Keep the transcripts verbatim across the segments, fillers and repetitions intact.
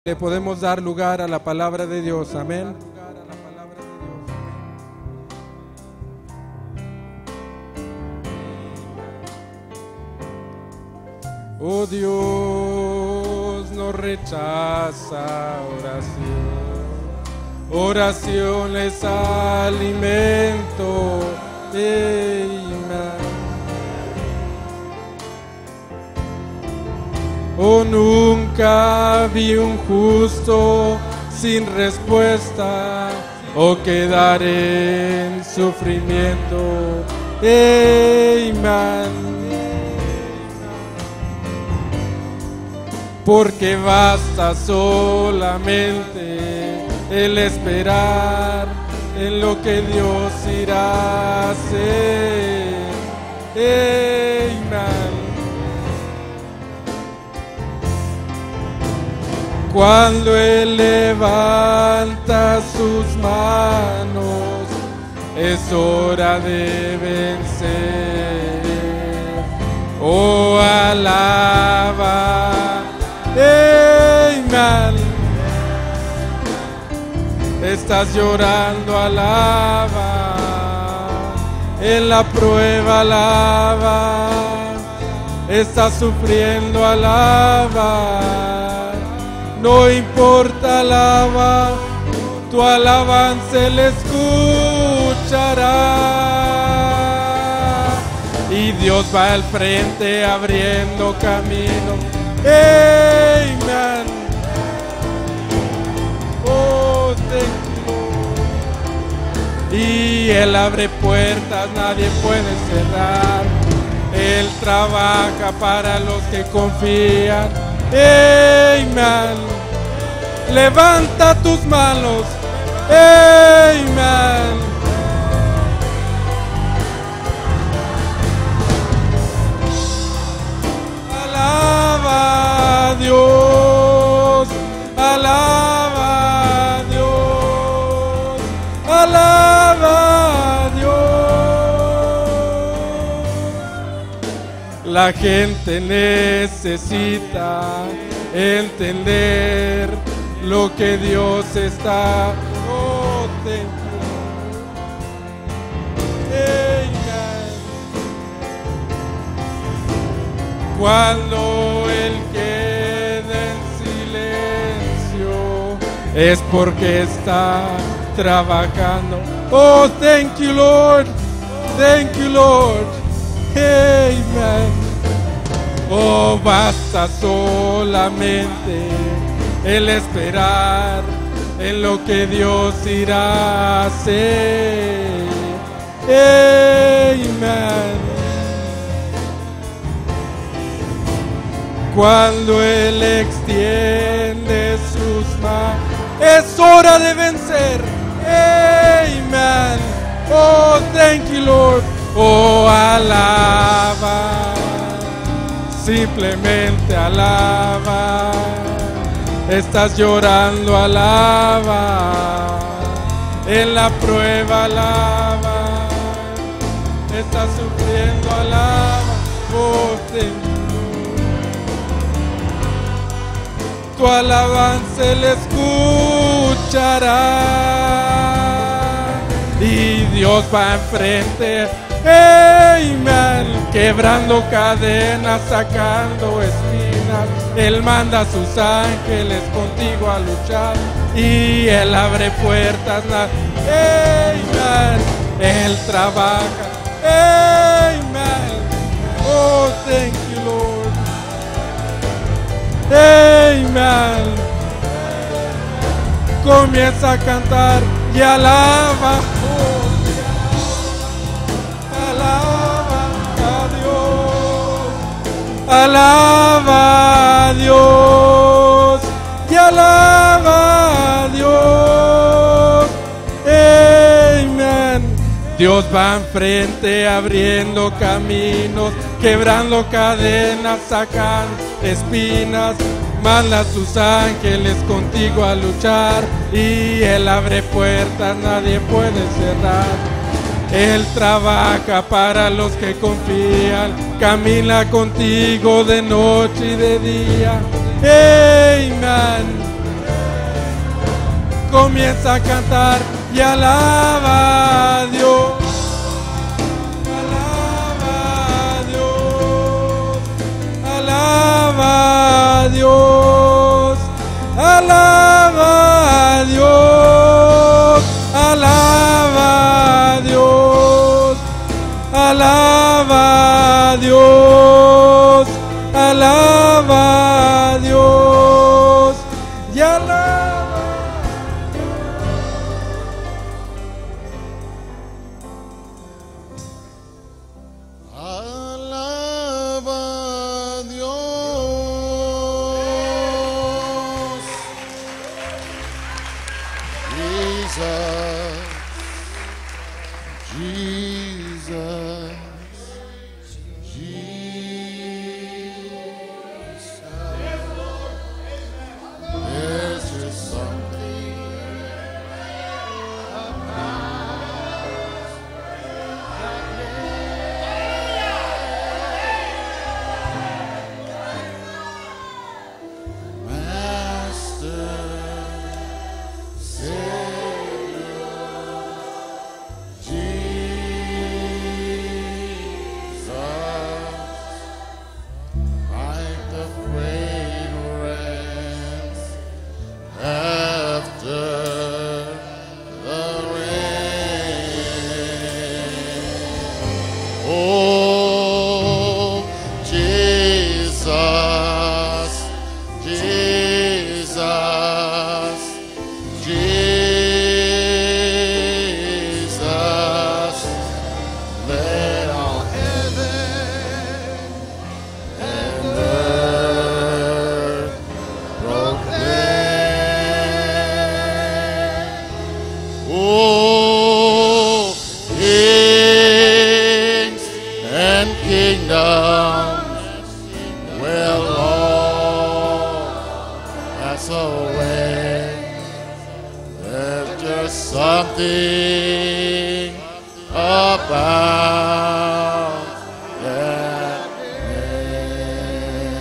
Le podemos dar lugar a la palabra de Dios, amén. Oh Dios, no rechaza oración, oración es alimento. Amén. Oh, nunca vi un justo sin respuesta, o quedar en sufrimiento. Amén. Porque basta solamente el esperar en lo que Dios irá a hacer. Amén. Cuando Él levanta sus manos, es hora de vencer. Oh, alaba, amén. Estás llorando, alaba. En la prueba, alaba. Estás sufriendo, alaba. No importa, alaba, tu alabanza Él escuchará. Y Dios va al frente abriendo camino. Amén. Oh, thank you. Y Él abre puertas, nadie puede cerrar. Él trabaja para los que confían. Amén. Levanta tus manos. Amén. Alaba a Dios. Alaba a Dios. Alaba a Dios. La gente necesita entender lo que Dios está. Oh, thank you. Amen. Cuando Él queda en silencio, es porque está trabajando. Oh, thank you, Lord. Thank you, Lord. Amen. Oh, basta solamente el esperar en lo que Dios irá a hacer. Amén. Cuando Él extiende sus manos, es hora de vencer. Amén. Oh, thank you, Lord. Oh, alaba. Simplemente alaba. Estás llorando, alaba. En la prueba, alaba. Estás sufriendo, alaba. Oh, tu alabanza Él escuchará. Y Dios va enfrente. Amén. Quebrando cadenas, sacando espinas. Él manda a sus ángeles contigo a luchar. Y Él abre puertas. Amén. Él trabaja. Amén. Oh, thank you, Lord. Amén. Comienza a cantar y alaba. Alaba a Dios y alaba a Dios. Amén. Dios va enfrente abriendo caminos, quebrando cadenas, sacando espinas. Manda a sus ángeles contigo a luchar. Y Él abre puertas, nadie puede cerrar. Él trabaja para los que confían, camina contigo de noche y de día. Amén. comienza a cantar y alaba a Dios. Alaba a Dios. Alaba a Dios. Alaba a Dios. Alaba a Dios. Alaba a Dios. Alaba a Dios. Y alaba. Something about that name.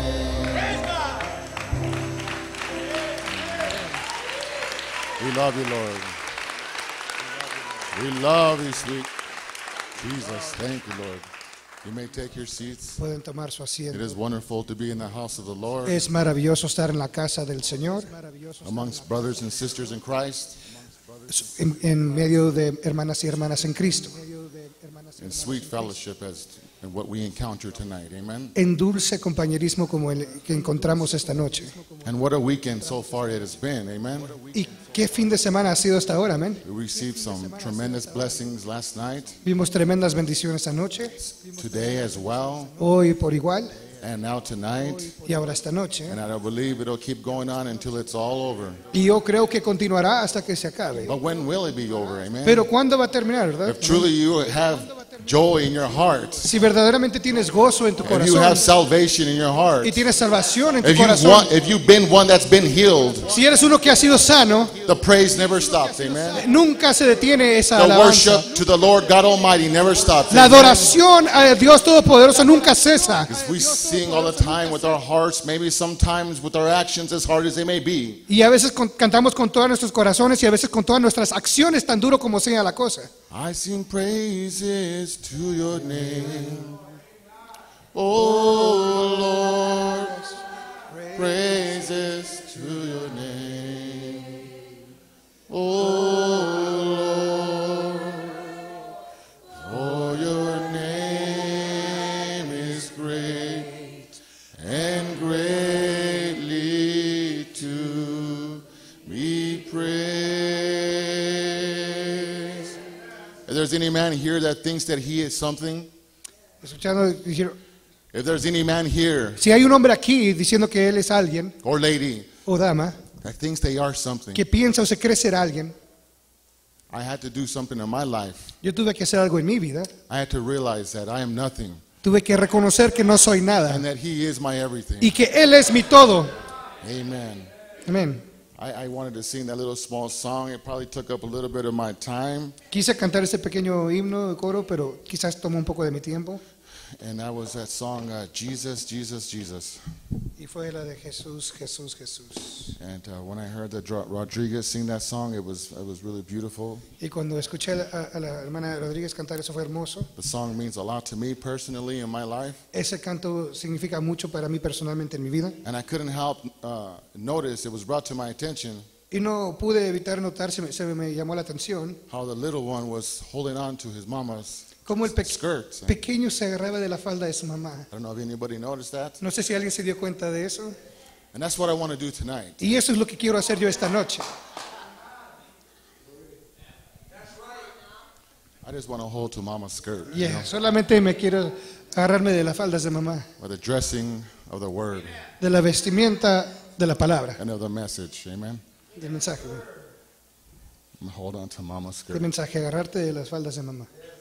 We love you, Lord. We love you, sweet Jesus. Thank you, Lord. You may take your seats. Pueden tomar su asiento. It is wonderful to be in the house of the Lord. Es maravilloso estar en la casa del Señor, Amongst brothers and sisters in Christ. en, en medio de hermanas y hermanas en Cristo, In sweet fellowship as in what we encounter tonight. Amen. en dulce compañerismo como el que encontramos esta noche. And what a weekend so far it has been. Amen. ¿Y qué fin de semana ha sido hasta ahora? Amén. We received some tremendous blessings last night, Vimos tremendas bendiciones anoche, today as well, hoy por igual and now tonight. y ahora esta noche. And I believe it'll keep going on until it's all over. Y yo creo que continuará hasta que se acabe. But when will it be over? Amen. Pero ¿cuándo va a terminar, verdad? If truly you have joy in your heart, Si verdaderamente tienes gozo en tu if you have corazón salvation in your heart, y tienes salvación en tu if, you've corazón, want, if you've been one that's been healed, si eres uno que ha sido sano, the praise never stops. Amen. nunca se detiene esa The alabanza. worship to the Lord God Almighty never stops. La Amen. adoración a Dios Todopoderoso nunca cesa. We sing all the time with our hearts, maybe sometimes with our actions, as hard as they may be. Y a veces con- cantamos con todos nuestros corazones y a veces con todas nuestras acciones, tan duro como sea la cosa. I sing praises to your name, oh Lord, praises to your name, oh Lord, for your name is great and greatly to be praised. If there's any man here that thinks that he is something, Escuchando, dijeron, if there's any man here si hay un hombre aquí diciendo que él es alguien or lady o dama that thinks they are something, que piensa o se cree ser alguien, I had to do something in my life. yo tuve que hacer algo en mi vida. I had to realize that I am nothing Tuve que reconocer que no soy nada and that he is my everything. y que él es mi todo. Amen. Amén. I, I wanted to sing that little small song. It probably took up a little bit of my time. Quise cantar ese pequeño himno de coro, pero quizás tomó un poco de mi tiempo. And that was that song, uh, Jesus, Jesus, Jesus. Y fue la de Jesús, Jesús, Jesús. And uh, when I heard that Dro- Rodriguez sing that song, it was it was really beautiful. Y cuando escuché a, a la hermana Rodríguez cantar, eso fue hermoso. The song means a lot to me personally in my life. Ese canto significa mucho para mí personalmente en mi vida. And I couldn't help uh, notice, it was brought to my attention, Y no pude evitar notar, se me, se me llamó la atención, how the little one was holding on to his mama's cómo el pe- skirts. And pequeño se agarraba de la falda de su mamá. I don't know if anybody noticed that. No sé si alguien se dio cuenta de eso. And that's what I want to do tonight. Y eso es lo que quiero hacer yo esta noche. I just want to hold to mama's skirt. you Yeah, know, solamente me quiero agarrarme de las faldas de mamá, or the dressing of the word de la vestimenta de la palabra, and of the message. Amen. del mensaje. I'm gonna hold on to mama's ¿Qué skirt. mensaje? Agarrarte de las faldas de mamá.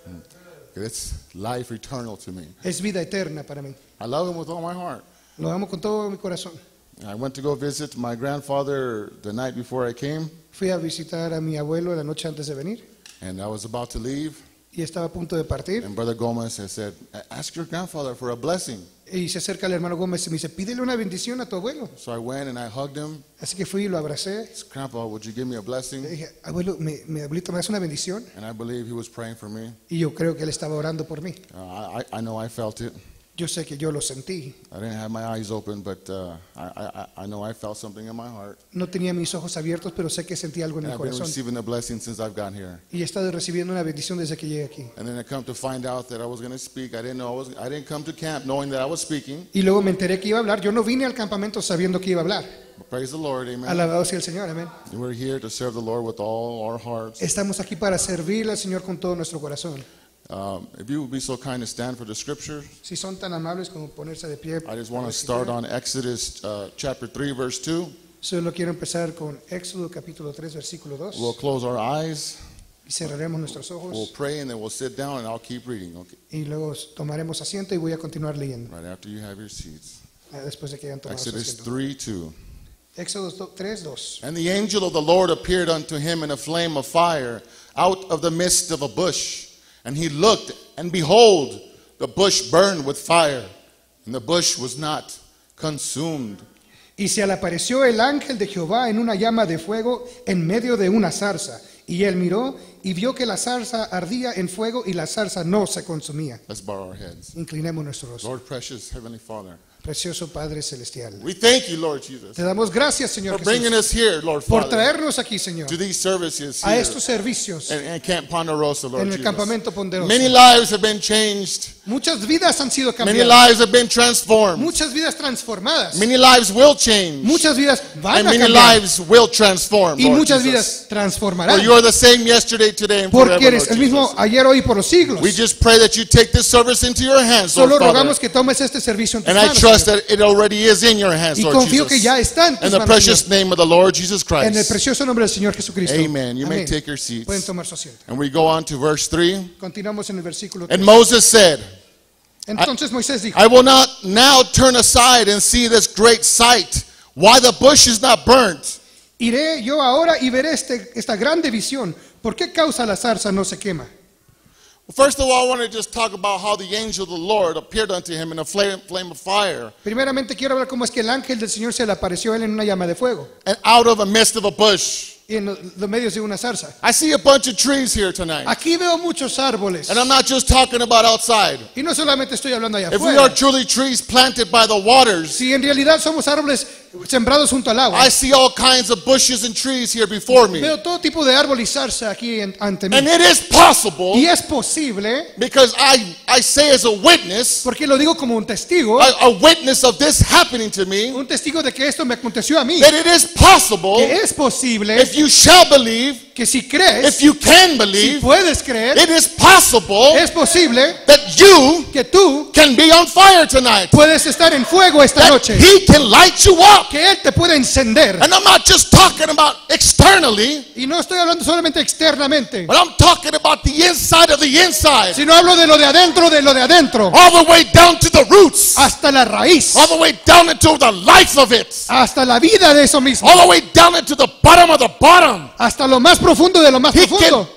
It's life eternal to me. Es vida eterna para mí. I love him with all my heart. Lo amo con todo mi corazón. I went to go visit my grandfather the night before I came, Fui a visitar a mi abuelo la noche antes de venir and I was about to leave. y estaba a punto de partir. And Brother Gomez had said, ask your grandfather for a blessing. Y se acerca el hermano Gómez y me dice, pídele una bendición a tu abuelo. So I went and I hugged him. Así que fui y lo abracé. I said, Grandpa, would you give me a Le blessing? dije, abuelo, ¿me, me, abuelito, ¿me das una bendición? And I believe he was praying for me. Y yo creo que él estaba orando por mí. Uh, I, I know I felt it. Yo sé que yo lo sentí. I didn't have my eyes open, but uh, I, I, I know I felt something in my heart. No tenía mis ojos abiertos, pero sé que sentí algo en And el I've been corazón. receiving the blessing since I've gotten here. Y he estado recibiendo una bendición desde que llegué aquí. And then I come to find out that I was going to speak. I didn't know I was. I didn't come to camp knowing that I was speaking. Y luego me enteré que iba a hablar. Yo no vine al campamento sabiendo que iba a hablar. But praise the Lord, amen. Alabado sea el Señor, amén. And we're here to serve the Lord with all our hearts. Estamos aquí para servirle al Señor con todo nuestro corazón. Um, if you would be so kind to stand for the scripture, Si son tan amables como ponerse de pie. I just want to start on Exodus uh, chapter three, verse two. Solo quiero empezar con Éxodo capítulo tres, versículo dos. We'll close our eyes, Y cerraremos nuestros we'll ojos. pray, and then we'll sit down, and I'll keep reading. Okay, Y luego tomaremos asiento y voy a continuar leyendo. right after you have your seats. eh, Después de que hayan tomado su Exodus asiento. three, two. Éxodo tres, dos. And the angel of the Lord appeared unto him in a flame of fire out of the midst of a bush. And he looked, and behold, the bush burned with fire, and the bush was not consumed. Y se le apareció el ángel de Jehová en una llama de fuego en medio de una zarza. Y él miró y vio que la zarza ardía en fuego y la zarza no se consumía. Let's bow our heads. Inclinemos nuestro rostro. Lord, precious Heavenly Father, Precioso Padre Celestial. we thank you, Lord Jesus, Te damos gracias, Señor for bringing Jesús, us here, Lord por Father, traernos aquí, Señor, to these services a here estos servicios in, in Camp Ponderosa, Lord en el Jesus. campamento Ponderosa. Many lives have been changed. Muchas vidas han sido Many cambiadas. lives have been transformed. Muchas vidas transformadas. Many lives will change. Muchas vidas van And a many cambiar. lives will transform, Y Lord muchas Jesus. vidas For transformarán. you are the same yesterday, today, and forever, Porque eres Lord el mismo Jesus. ayer, hoy y por los siglos. We just pray that you take this service into your hands, Lord Solo Father. rogamos que tomes este servicio en tus And I manos, trust Señor. that it already is in your hands, Y Lord confío que Jesus. ya está en In tus the manos, precious Señor. name of the Lord Jesus En el Christ. precioso nombre del Señor Jesucristo. Amen. You may Amén. take your seats. Pueden tomar su asiento. And we go on to verse three. Continuamos en el versículo And tres. Moses said, Entonces Moisés dijo, I will not now turn aside and see this great sight, why the bush is not burnt. iré yo ahora y veré este, esta grande visión. ¿Por qué causa la zarza no se quema? First of all, I want to just talk about how the angel of the Lord appeared unto him in a flame, flame of fire Primeramente quiero hablar cómo es que el ángel del Señor se le apareció a él en una llama de fuego and out of the midst of a bush. y en los, los medios de una zarza. I see a bunch of trees here tonight. Aquí veo muchos árboles. And I'm not just talking about outside. Y no solamente estoy hablando allá If we are afuera. truly trees planted by the waters, Si en realidad somos árboles sembrados junto al agua, I see all kinds of bushes and trees here before me. veo todo tipo de árbol y zarza aquí en- ante mí. And it is possible, Y es posible, because I, I say as a witness, porque lo digo como un testigo, a, a witness of this happening to me, un testigo de que esto me aconteció a mí, that it is possible, que es posible if you shall believe, que si crees, if you can si believe, puedes creer, it is possible es posible that you que tú can be on fire tonight. puedes estar en fuego esta That noche, he can light you up. que Él te puede encender. And I'm not just talking about externally, Y no estoy hablando solamente externamente, but I'm talking about the inside of the inside. sino hablo de lo de adentro, de lo de adentro, All the way down to the roots. hasta la raíz, All the way down into the life of it. hasta la vida de eso mismo, All the way down into the bottom of the bottom. hasta lo más profundo de lo más He profundo. can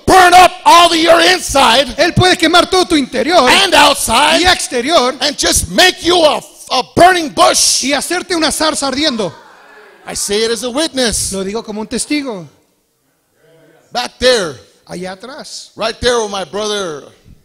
burn up all of your inside Él puede quemar todo tu interior and outside y exterior and just make you a, a burning bush. y hacerte una zarza ardiendo. I say it as a witness. Lo digo como un testigo. Back there, Allá atrás, right there with my brother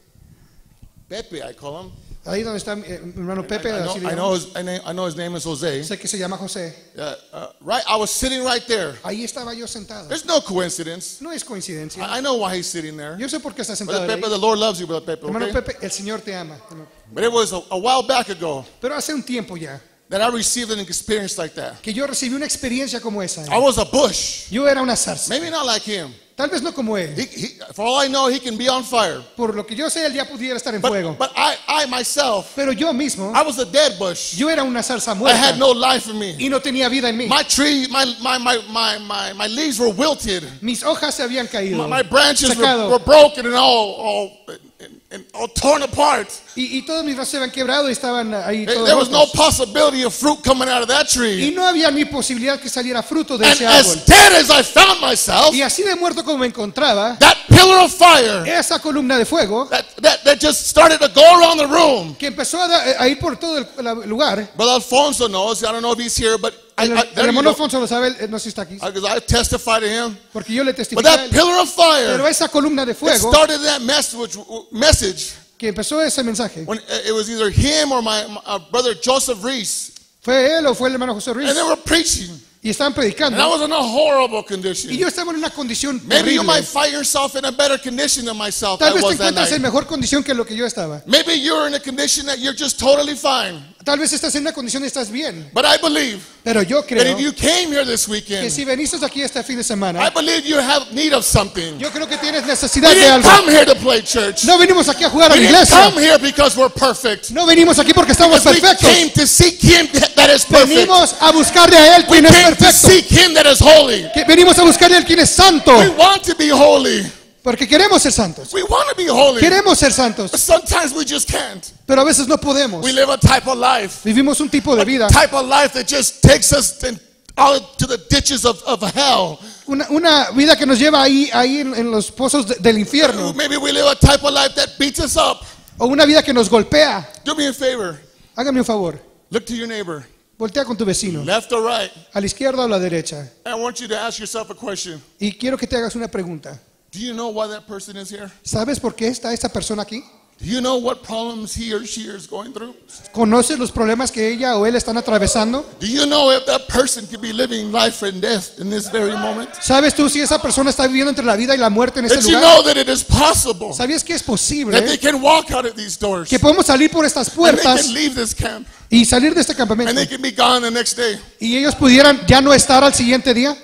Pepe, I call him. ahí donde está mi eh, mi hermano Pepe, I, así know, I, digamos. know his, I, know, I know his name is Jose. Sé que se llama José. Uh, uh, right, I was sitting right there. Ahí estaba yo sentado. There's no coincidence. No es coincidencia. I, I know why he's sitting there. Yo sé por qué está sentado Brother ahí. Pepe, the Lord loves you, Brother Pepe. Hermano Okay? Pepe, el Señor te ama. But it was a, a while back ago Pero hace un tiempo ya that I received an experience like that. que yo recibí una experiencia como esa. I was a bush. Yo era una zarza. Maybe not like him. Tal vez no como él. He, he, for all I know, he can be on fire. Por lo que yo sé, él ya pudiera estar en fuego. But, but I, I myself, Pero yo mismo, I was a dead bush. yo era una zarza I muerta had no life in me. y no tenía vida en mí. My tree, my, my, my, my, my, my leaves were wilted. Mis hojas se habían caído. My, my branches were, secado. were broken and all, all, and, and all torn apart. Y, y todos mis brazos se habían quebrado y estaban ahí There todos there was no rotos. possibility of fruit coming out of that Y tree. no había ni posibilidad que saliera fruto de And ese árbol. as dead as I found myself, Y así de muerto como me encontraba, that pillar of fire esa columna de fuego that, that, that just started to go around the room. que empezó a, da- a ir por todo el la- lugar. Brother Alfonso knows. I don't know if he's here, but I, El, I, el there you hermano go. Alfonso lo sabe, él no sé si está aquí, Because I testify to him. porque yo le But testifiqué a that él. pillar of Pero fire, esa columna de it fuego started that message, message que empezó ese mensaje, when it was either him or my, my uh, brother Joseph Reese. ¿fue él o fue el hermano José Ruiz? And they were preaching. Y estaban And I predicando. was in a horrible Y condition. yo estaba en una condición Maybe you terrible. might find yourself in a better condition than myself Tal I vez te was that encuentras en night. mejor condición que lo que yo estaba. Maybe you're in a condition that you're just totally fine. Tal vez estás en una condición y estás bien. But I believe Pero yo that creo if you came here this que weekend, si veniste aquí este fin de I semana, believe you have need of something. yo creo que tienes We necesidad de didn't algo. come here to play church. No venimos aquí a jugar a We la didn't iglesia. come here because we're perfect. No venimos aquí porque estamos Because we perfectos. came to seek Him that is perfect. Venimos a buscarle a Él We quien es came to perfecto. seek Him that is holy. Que venimos a buscarle a Él quien es santo. We want to be holy. Porque queremos ser santos. We want to be holy. Queremos ser santos. But sometimes we just can't. Pero a veces no podemos. We live a type of life. Vivimos un tipo de vida. Type of life that just takes us in- out to the ditches of, of hell. Una, una vida que nos lleva ahí, ahí en, en los pozos de- del infierno. Maybe we live a type of life that beats us up. O una vida que nos golpea. Do me a favor. Hágame un favor. Look to your neighbor, Voltea con tu vecino. left or right. A la izquierda o a la derecha. I want you to ask yourself a question. Y quiero que te hagas una pregunta. Do you know why that person is here? ¿Sabes por qué está esta persona aquí? Do you know what problems he or she is going through? ¿Conoces los problemas que ella o él están atravesando? Do you know if that person could be living life and death in this very moment? ¿Sabes tú si esa persona está viviendo entre la vida y la muerte en este Did you lugar? know that it is possible ¿Sabías que es that they posible can walk out of these doors que podemos salir por estas and they puertas can leave this camp y salir de este and campamento they can be gone the next day? y ellos pudieran ya no estar al siguiente día?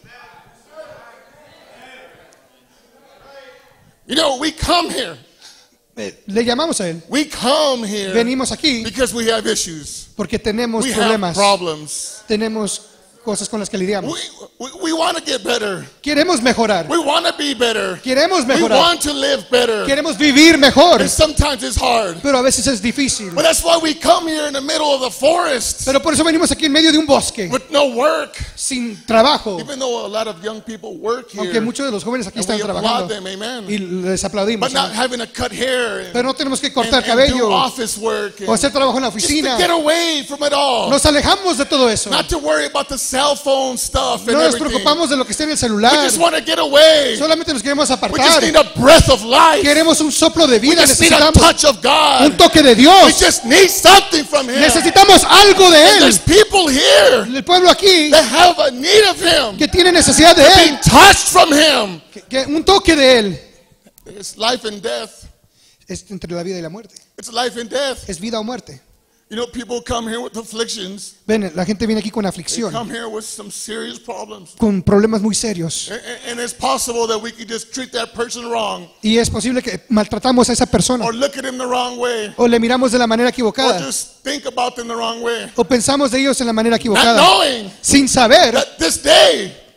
You know, we come here. Eh, le llamamos a él. We come here Venimos aquí because we have issues. porque tenemos We have problemas, problems. tenemos cosas con las que lidiamos. We, we, we want to get better. Queremos mejorar, We want to be better. queremos We mejorar, want to live better. queremos vivir mejor, And sometimes it's hard. pero a veces es difícil. But that's why we come here in the middle of the forest Pero por eso venimos aquí en medio de un bosque, with no work. sin trabajo, Even though a lot of young people work aunque here, muchos de los jóvenes aquí and están we applaud trabajando them, amen. y les aplaudimos. But not having to cut hair and, Pero no tenemos que and, cortar and do cabello office work and o hacer trabajo en la just to oficina. get away from it all. Nos alejamos de todo eso. Not to worry about the cell phone stuff and No nos everything. preocupamos de lo que está en el We celular. just want to get away. Solamente nos queremos We just apartar. need a breath of life. Queremos un soplo de We vida. just need a Necesitamos touch of un God. toque de We Dios. just need something from Him. Necesitamos algo de And there's Él. people here El pueblo aquí that have a need of Him, que tiene necesidad de being Él. touched from Him. Que, que un toque de Él. It's life and death. Es entre la vida y la muerte. It's life and death. Es vida o muerte. You know, people come here with afflictions. Ven, la gente viene aquí con They aflicción, come here with some serious problems. con problemas muy serios. And, and it's possible that we could just treat that person wrong Y es posible que maltratamos a esa persona or look at him the wrong way o le miramos de la manera or equivocada just think about them the wrong way. o pensamos de ellos en la manera Not equivocada knowing sin saber that this day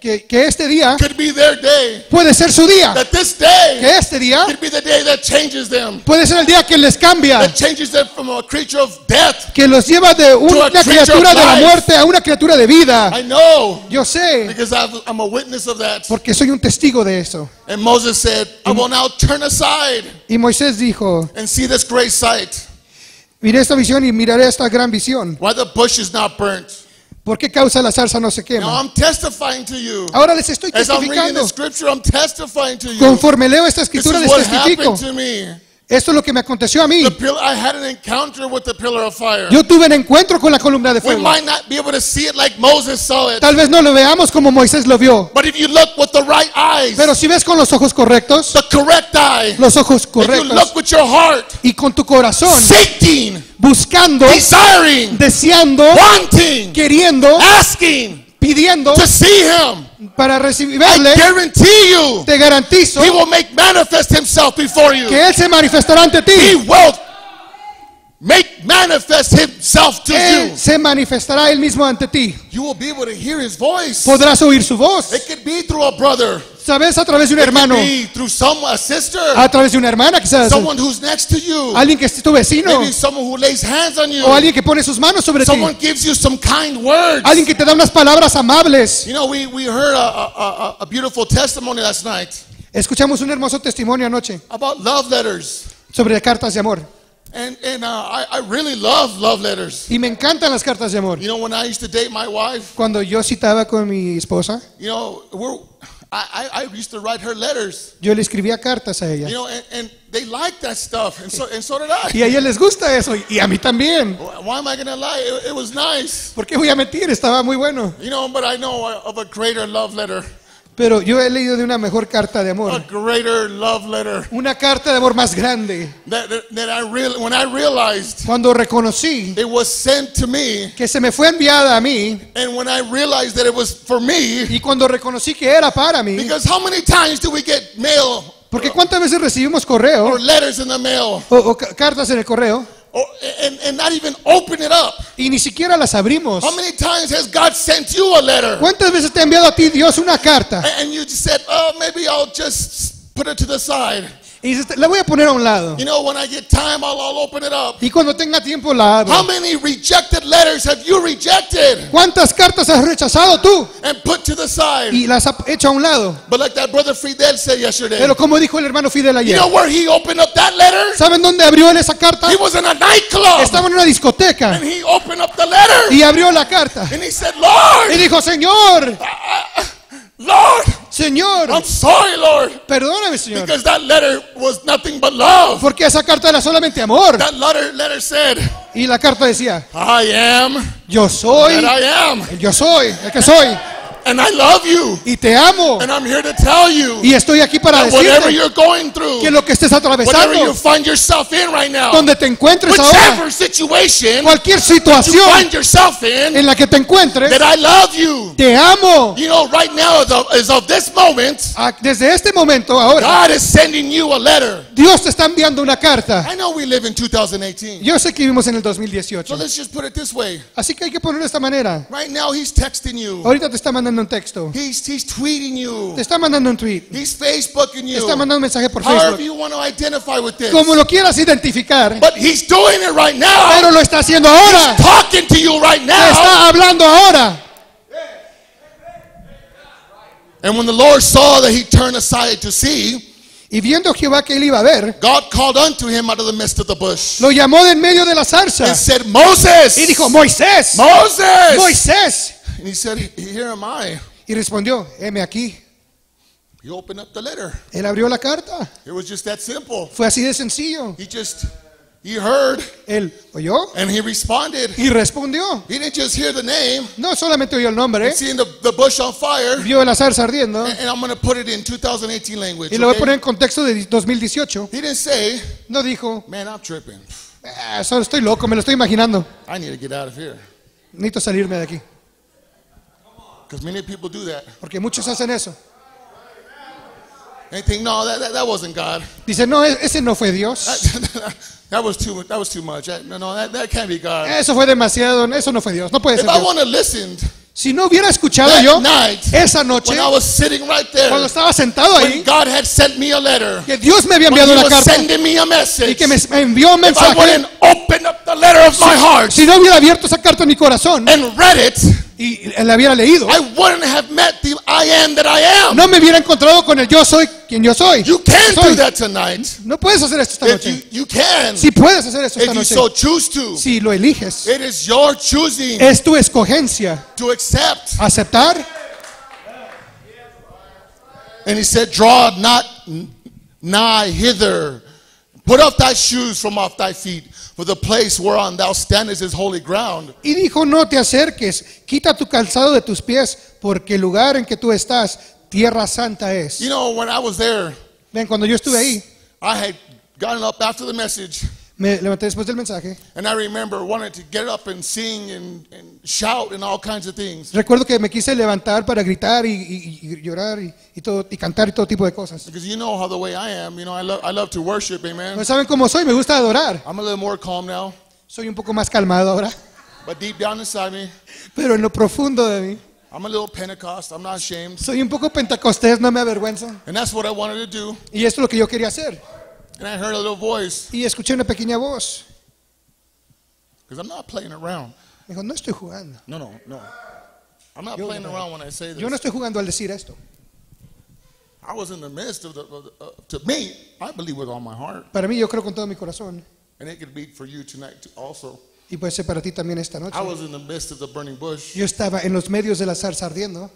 que, que este día could be their day. puede ser su día. That this day Que este día could be the day that changes them. puede ser el día que les cambia. That changes them from a creature of death. Que los lleva de una criatura de la muerte a una criatura de vida. I know. Yo sé. Because I've, I'm a witness of that. Porque soy un testigo de eso. And Moses said, I will now turn aside Y Moisés dijo, and see this great sight. miré esta visión y miraré esta gran visión. Why the bush is not burnt. ¿Por qué causa la zarza no se Now quema? I'm testifying to you. Ahora les estoy As I'm reading testificando. the scripture, I'm testifying to you. Conforme leo esta This escritura is les what testifico. happened to me. Esto es lo que me aconteció a mí. The pill- I had an encounter with the pillar of fire. Yo tuve un encuentro con la columna de We fuego. might not be able to see it like Moses saw it. Tal vez no lo veamos como Moisés lo vio. But if you look with the right eyes, Pero si ves con los ojos correctos, the correct eye, los ojos if you correctos, look with your heart, y con tu corazón, seeking, buscando, desiring, deseando, wanting, queriendo, asking pidiendo to see him, para I recibirle, guarantee you, te garantizo he will make manifest himself before you. que Él se manifestará ante He ti. will make manifest himself to Él you. se manifestará Él mismo ante ti. You will be able to hear his voice. Podrás oír su voz. It could be through a brother. ¿Sabes? A través de un It could hermano, be through some a sister, a través de una hermana quizás, someone who's next to you, alguien que es tu vecino, maybe someone who lays hands on you, o alguien que pone sus manos sobre ti, someone gives you some kind words. alguien que te da unas palabras amables. You know, we, we heard a, a, a, a beautiful testimony last night Escuchamos un hermoso testimonio anoche about love letters. sobre cartas de amor. And, and uh, I, I really love love letters. Y me encantan las cartas de amor. You know, when I used to date my wife, Cuando yo citaba con mi esposa, you know, we're, I, I, I used to write her letters. yo le escribía cartas a ella. You know, and, and they like that stuff, and so, and so did I. Y a ella les gusta eso, y a mí también. Why am I going to lie? It, it was nice. ¿Por qué voy a mentir? Estaba muy bueno. You know, but I know of a greater love letter. Pero yo he leído de una mejor carta de A amor. greater love letter. Una carta de amor más grande. That, that, that I real, when I realized Cuando reconocí it was sent to me, que se me fue enviada a mí, and when I realized that it was for me, y cuando reconocí que era para mí, because how many times do we get mail porque cuántas veces recibimos correo or letters in the mail o, o ca- cartas en el correo or, and, and not even open it up? y ni siquiera las abrimos. How many times has God sent you a letter? ¿Cuántas veces te ha enviado a ti Dios una carta? And and you just said, oh, maybe I'll just put it to the side. Y dices, la voy a poner a un lado. You know, when I get time, I'll, I'll open it up. Y cuando tenga tiempo la How abro. many rejected letters have you rejected ¿Cuántas cartas has rechazado tú and put to the side? y las has hecho a un lado? But like that brother Fidel said yesterday, Pero como dijo el hermano Fidel you ayer, know where he opened up that letter? ¿saben dónde abrió él esa carta? He was in a nightclub. Estaba en una discoteca And he opened up the letter. y abrió la carta And he said, y Lord, dijo, Señor, Lord, Señor, I'm sorry, Lord. perdóname, Señor, Because that letter was nothing but love. porque esa carta era solamente amor. That letter, letter said, Y la carta decía, I am yo soy, that I am. el yo soy, el que soy, And I love you. y te amo. And I'm here to tell you Y estoy aquí para that whatever decirte you're going through, que lo que estés whatever you atravesando, find yourself in right now, donde te encuentres ahora, whichever situation cualquier you situación find yourself in, en la que te encuentres, that I love you. te amo. You know, right now, as of, as of this moment, Ah, Desde este momento ahora, God is sending you a letter. Dios te está enviando una carta. I know we live in two thousand eighteen. Yo sé que vivimos en el dos mil So dieciocho. let's just put it this way. Así que hay que ponerlo de esta manera. Right now, He's texting you. Ahorita te está mandando un texto. He's, he's tweeting you. Te está mandando un tweet. He's Facebooking Te you. está mandando un mensaje por However Facebook. you want to identify with this. Como lo quieras identificar. But He's doing it right now. Pero lo está haciendo ahora. He's talking to you right Te now. está hablando ahora. And when the Lord saw that he turned aside to see, Y viendo Jehová que él iba a ver, God called unto him out of the midst of the bush lo llamó de en medio de la zarza. and said, Moses! Y dijo, Moisés, Moses! Moisés. And he said, here am I. Y respondió, heme aquí. He opened up the letter. Él abrió la carta. It was just that simple. Fue así de sencillo. He just, he heard Él oyó and he responded. y respondió. He didn't just hear the name, No solamente oyó el nombre, seeing the, the bush on fire. vio la zarza ardiendo. And, and I'm going to put it in two thousand eighteen language. Y lo voy a okay? poner en contexto de dos mil dieciocho. He didn't say, No dijo, man, I'm tripping. "Ah, solo estoy loco, me lo estoy imaginando. I need to get out of here. Necesito salirme de aquí. Because many people do that. Porque muchos hacen eso. They think, no, that, that, that wasn't God. Dicen, no, e- ese no fue Dios. That, that was too that was too much. That- no, no, that, that can't be God. Eso fue demasiado, eso no fue Dios. No puede If ser I Dios. want to listen Si no hubiera escuchado that yo night, esa noche, when I was sitting right there, cuando estaba sentado when ahí, God had sent me a letter, que Dios me había when enviado He una was carta sending me a y message, que me me envió un if I mensaje, wouldn't open up the letter of my heart si no hubiera abierto esa carta en mi corazón and read it, y la hubiera leído, I wouldn't have met the I am that I am. no me hubiera encontrado con el yo soy quien yo soy. You can Soy. do that tonight. No puedes hacer esto esta If you, noche. you can, Si puedes hacer esto if esta you noche, so choose to. si lo eliges, It is your choosing es tu escogencia to accept. aceptar. And He said, draw not nigh hither. Put off thy shoes from off thy feet, for the place whereon thou standest is holy ground. Y dijo, no te acerques, quita tu calzado de tus pies, porque el lugar en que tú estás, tierra santa es. You know, when I was there, Ven, cuando yo estuve ahí, I had gotten up after the message, me levanté después del mensaje. and I remember wanting to get up and sing and, and shout and all kinds of things. Recuerdo que me quise levantar para gritar y, y- y llorar y, y todo, y cantar y todo tipo de cosas. Because you know how the way I am, you know, I, love I love to worship, amen. No saben cómo soy, me gusta adorar. I'm a little more calm now, Soy un poco más calmado ahora, but deep down inside me, pero en lo profundo de mí, I'm a little Pentecost. I'm not ashamed. soy un poco pentecostés, no me avergüenzo. And that's what I wanted to do. Y esto es lo que yo quería hacer. And I heard a little voice, Y escuché una pequeña voz. because I'm not playing around. Me dijo, no estoy jugando. No, no, no. I'm not Yo- playing around when I say Yo no this. estoy jugando al decir esto. I was in the midst of the, of the uh, to me, I believe with all my heart. Para mí, yo creo con todo mi corazón. And it could be for you tonight too also. Y puede ser para ti también esta noche. I was in the midst of the burning bush. Yo estaba en los medios de la zarza ardiendo.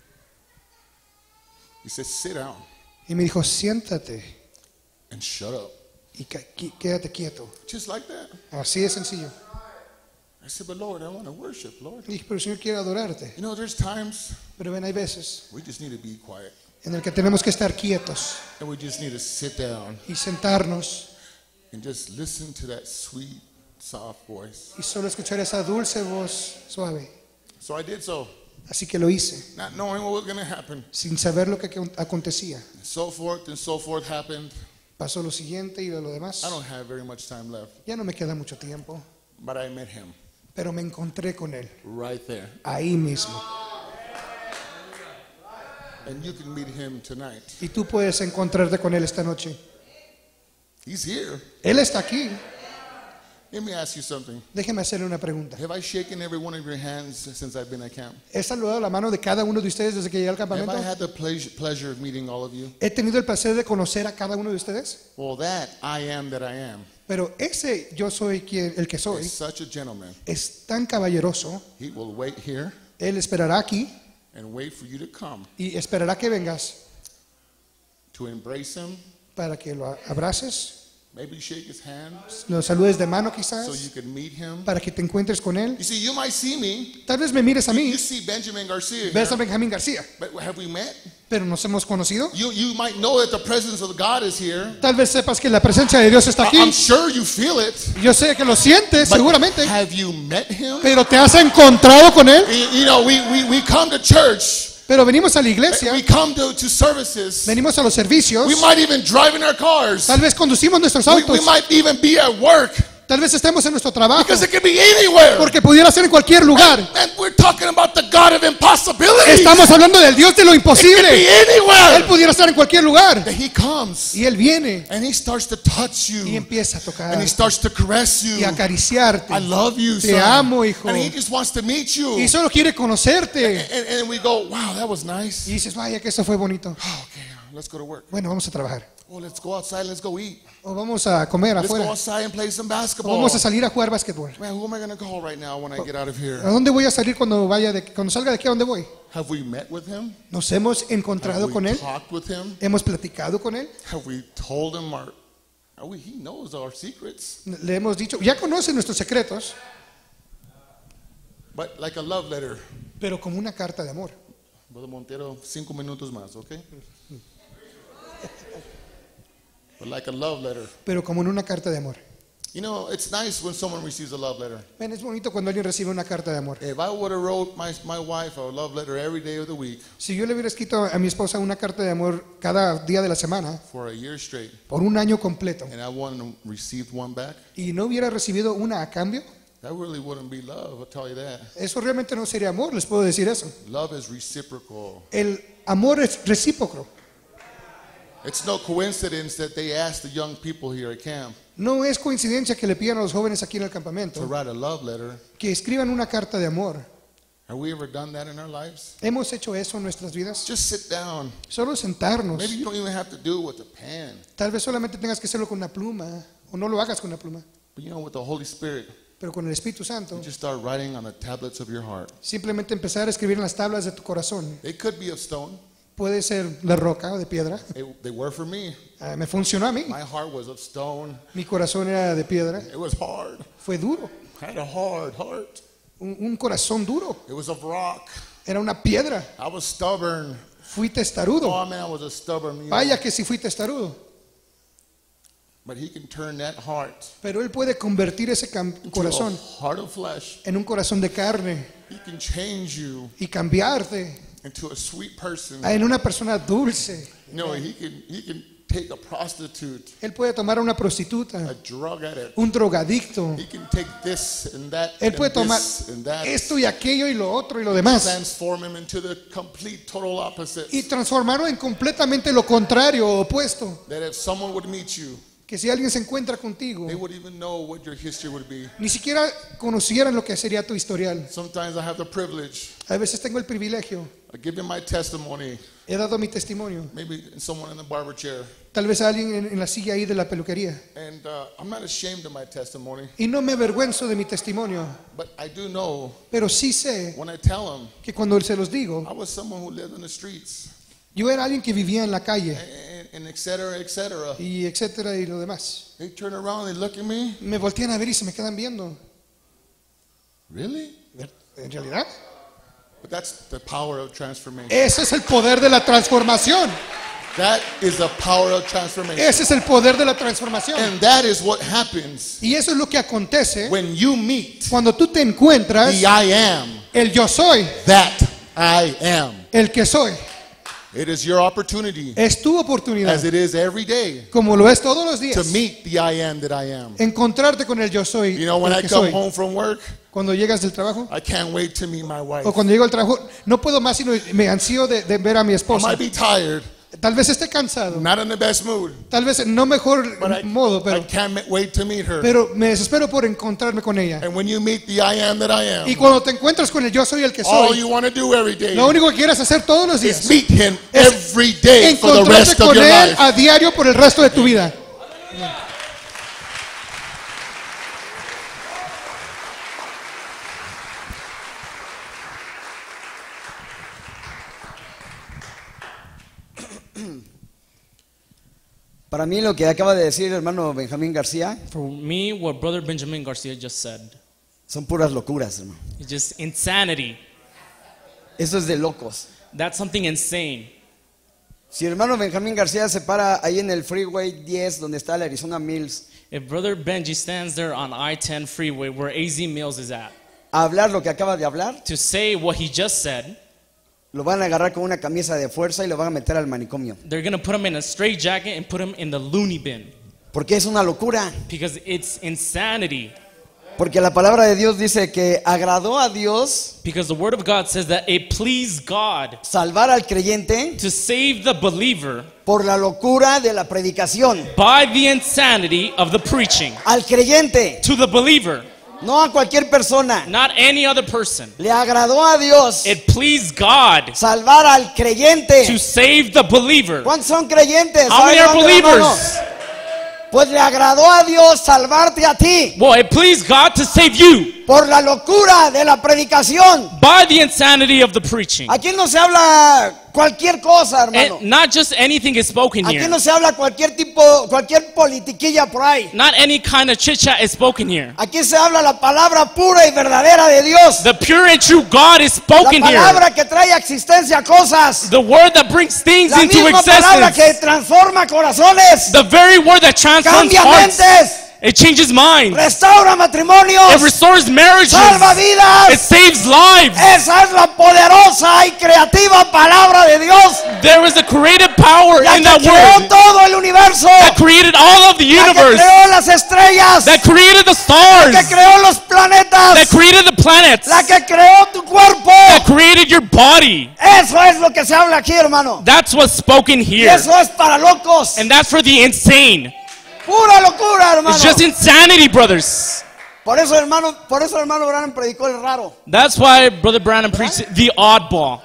He said, sit down Y me dijo, siéntate and shut up. y ca- qui- quédate quieto. Just like that. Así de sencillo. I said, but Lord, I want to worship, Lord. Y dije, pero el Señor quiere adorarte. You know, there's times Pero ven, hay veces we just need to be quiet. en el que tenemos que estar quietos And we just need to sit down y sentarnos and just listen to that sweet, soft voice. y solo escuchar esa dulce voz suave. So I did so, Así que lo hice, not knowing what was going to happen. sin saber lo que acon- acontecía. So forth and so forth happened. Pasó lo siguiente y lo demás. I don't have very much time left, Ya no me queda mucho tiempo, but I met him pero me encontré con él, right there. ahí mismo. And you can meet him tonight. Y tú puedes encontrarte con él esta noche. He's here. Él está aquí. Let me ask you something. Déjeme hacerle una pregunta. Have I shaken every one of your hands since I've been at camp? ¿He saludado la mano de cada uno de ustedes desde que llegué al Have campamento? I had the pleasure, pleasure of meeting all of you? ¿He tenido el placer de conocer a cada uno de ustedes? Well, that I am that I am Pero ese yo soy quien, el que soy, is such a gentleman. es tan caballeroso. He will wait here Él esperará aquí and wait for you to come y esperará que vengas to embrace him, para que lo abraces, maybe shake his hand lo saludes de mano so quizás, you can meet him. para que te encuentres con él. You see, you might see me. Tal vez me mires a mí, You see Benjamin Garcia ves a here, Benjamín García, but have we met? pero nos hemos conocido. You, you might know that the presence of God is here. Tal vez sepas que la presencia de Dios está I- aquí. I'm sure you feel it. Yo sé que lo sientes, But seguramente, have you met him? pero ¿te has encontrado con él? You you know, we, we, we come to church. Pero venimos a la iglesia, We come to, to services. venimos a los servicios, We might even drive in our cars. tal vez conducimos nuestros We, we autos, might even be at work. tal vez estemos en nuestro trabajo, Because it could be anywhere. porque pudiera ser en cualquier lugar. And we're talking about the God of impossibilities. Estamos hablando del Dios de lo It could be imposible. Él anywhere. pudiera estar en cualquier lugar. That he comes Y Él viene and he starts to touch y you. empieza a tocar And he starts to caress y you. a acariciarte. I love you, Te son. amo, hijo. And he just wants to meet you. Y solo quiere conocerte. And, and we go, wow, that was nice. Y dices, vaya que eso fue bonito. Oh, okay, let's go to work. Bueno, vamos a trabajar. Oh, let's go outside. Let's go eat. O vamos a comer Let's go afuera. outside and play some O basketball. vamos a salir a jugar básquetbol. Man, who am I going to call right now when I get out of here? ¿A dónde voy a salir cuando vaya de, cuando salga de aquí? ¿A dónde voy? Have we met with him? Nos hemos encontrado Have con we Él. talked with him? Hemos platicado con Él. Have we told him our? Are we, he knows our secrets. Le hemos dicho, ya conoce nuestros secretos, But like a love letter. pero como una carta de amor. Brother Montero, cinco minutos más, okay? But like a love letter. Pero como en una carta de amor. You know, it's nice when someone receives a love letter. Ven, es bonito cuando alguien recibe una carta de amor. If I would have wrote my, my wife a love letter every day of the week Si yo le hubiera escrito a mi esposa una carta de amor cada día de la semana, for a year straight, por un año completo, and I wouldn't have received one back, y no hubiera recibido una a cambio, That really wouldn't be love, I'll tell you that. Eso realmente no sería amor, les puedo decir eso. Love is reciprocal. El amor es recíproco. It's no coincidence that they asked the young people here at camp No es coincidencia que le pidan a los jóvenes aquí en el to campamento write a love letter. que escriban una carta de amor. Have we ever done that in our lives? ¿Hemos hecho eso en nuestras vidas? Just sit down. Solo sentarnos. Maybe you don't even have to do it with a pen. Tal vez solamente tengas que hacerlo con una pluma o no lo hagas con una pluma, But you know, with the Holy Spirit, pero con el Espíritu Santo. you just start writing on the tablets of your heart. Simplemente empezar a escribir en las tablas de tu corazón. They could be of stone. Puede ser de roca o de piedra. They, they were for me. Ah, me funcionó a mí. My heart was of stone. Mi corazón era de piedra. It was hard. Fue duro. I had a hard heart. Un, un corazón duro. It was of rock. Era una piedra. I was stubborn. Fui testarudo. Oh man, I was a stubborn mule. Vaya que sí fui testarudo. But he can turn that heart Pero Él puede convertir ese cam- into corazón a heart of flesh. en un corazón de carne He can change you y cambiarte into a sweet person. en una persona dulce. No, he can he can take a prostitute, Él puede tomar a una prostituta, a drug addict. un drogadicto. He can take this and that Él and puede tomar this and that. esto y aquello y lo otro y lo demás Transform him into the complete total opposite. y transformarlo en completamente lo contrario o opuesto. That if someone would meet you, Que si alguien se encuentra contigo, they would even know what your history would be. ni siquiera conocieran lo que sería tu historial. Sometimes I have the privilege A veces tengo el privilegio, of giving my testimony, he dado mi testimonio, maybe someone in the barber chair. tal vez a alguien en, en la silla ahí de la peluquería. And uh, I'm not ashamed of my testimony, Y no me avergüenzo de mi testimonio, but I do know pero sí sé when I tell them que cuando se los digo, I was someone who lived in the streets, yo era alguien que vivía en la calle and, and et cetera, et cetera. y etcétera y lo demás. They turn around, they look at me. Me voltean a ver y se me quedan viendo. Really? En realidad, But that's the power of transformation. ese es el poder de la transformación. That is the power of transformation. Ese es el poder de la transformación. And that is what happens Y eso es lo que acontece when you meet cuando tú te encuentras the I am el yo soy, that I am. el que soy. It is your opportunity, Es tu oportunidad, as it is every day, como lo es todos los to días, meet the I am that I am. encontrarte con el yo soy, You know, when el I que come soy. home from work, Cuando llegas del trabajo I can't wait to meet my wife. o cuando llego al trabajo, no puedo más sino me ansío de, de ver a mi I esposa. might be tired, Tal vez esté cansado, not in the best mood, tal vez no mejor but I, modo, I pero, can't wait to meet her. pero me desespero por encontrarme con ella. And when you meet the I am that I Y am, cuando te encuentras con el yo soy el que all soy, you want to do every day lo único que quieres hacer todos los is días meet him es every day for the encontrarte rest of con your él life. a diario por el resto de tu vida. Para mí lo que acaba de decir el hermano Benjamín García For me, what Brother Benjamin Garcia just said, son puras locuras, hermano. it's just insanity. Eso es de locos. That's something insane. Si el hermano Benjamín García se para ahí en el Freeway diez donde está la Arizona Mills If Brother Benji stands there on I ten freeway where A Z Mills is at, a hablar lo que acaba de hablar, to say what he just said, lo van a agarrar con una camisa de fuerza y lo van a meter al manicomio. they're going to put him in a straitjacket and put him in the loony bin. Porque es una locura. Because it's insanity. Porque la palabra de Dios dice que agradó a Dios Because the word of God says that it pleased God salvar al creyente to save the believer por la locura de la predicación. by the insanity of the preaching. Al creyente, To the believer, no a cualquier persona. not any other person. Le agradó a Dios It pleased God salvar al to creyente. save the believer. ¿Cuántos son creyentes? How many Ay, are levante la mano. believers? Pues le agradó a Dios salvarte a ti Well, it pleased God to save you por la locura de la predicación. by the insanity of the preaching. Aquí no se habla cualquier cosa, hermano. And not just anything is spoken Aquí here. no se habla cualquier tipo, cualquier politiquilla por ahí. Not any kind of chit chat is spoken here. Aquí se habla la palabra pura y verdadera de Dios. The pure and true God is La spoken here. palabra que trae a existencia cosas. The word that brings things La into misma palabra que existence. transforma corazones. The very word that transforms Cambia hearts. mentes. It changes minds. restaura matrimonios, It restores marriages. salva vidas. It saves lives. Esa es la poderosa y creativa palabra de Dios, There is a creative power la in que that creó word todo el universo, that created all of the la que universe, creó las estrellas, that created the la stars, que creó los planetas, that created the planets, la que creó tu cuerpo. that created your body. Eso es lo que se habla aquí, hermano. That's what's spoken Y here. eso es para locos. And that's for the insane. Pura locura, hermano. It's just insanity, brothers. Por eso, hermano, por eso, hermano Branham predicó el raro. That's why Brother Branham preached the oddball.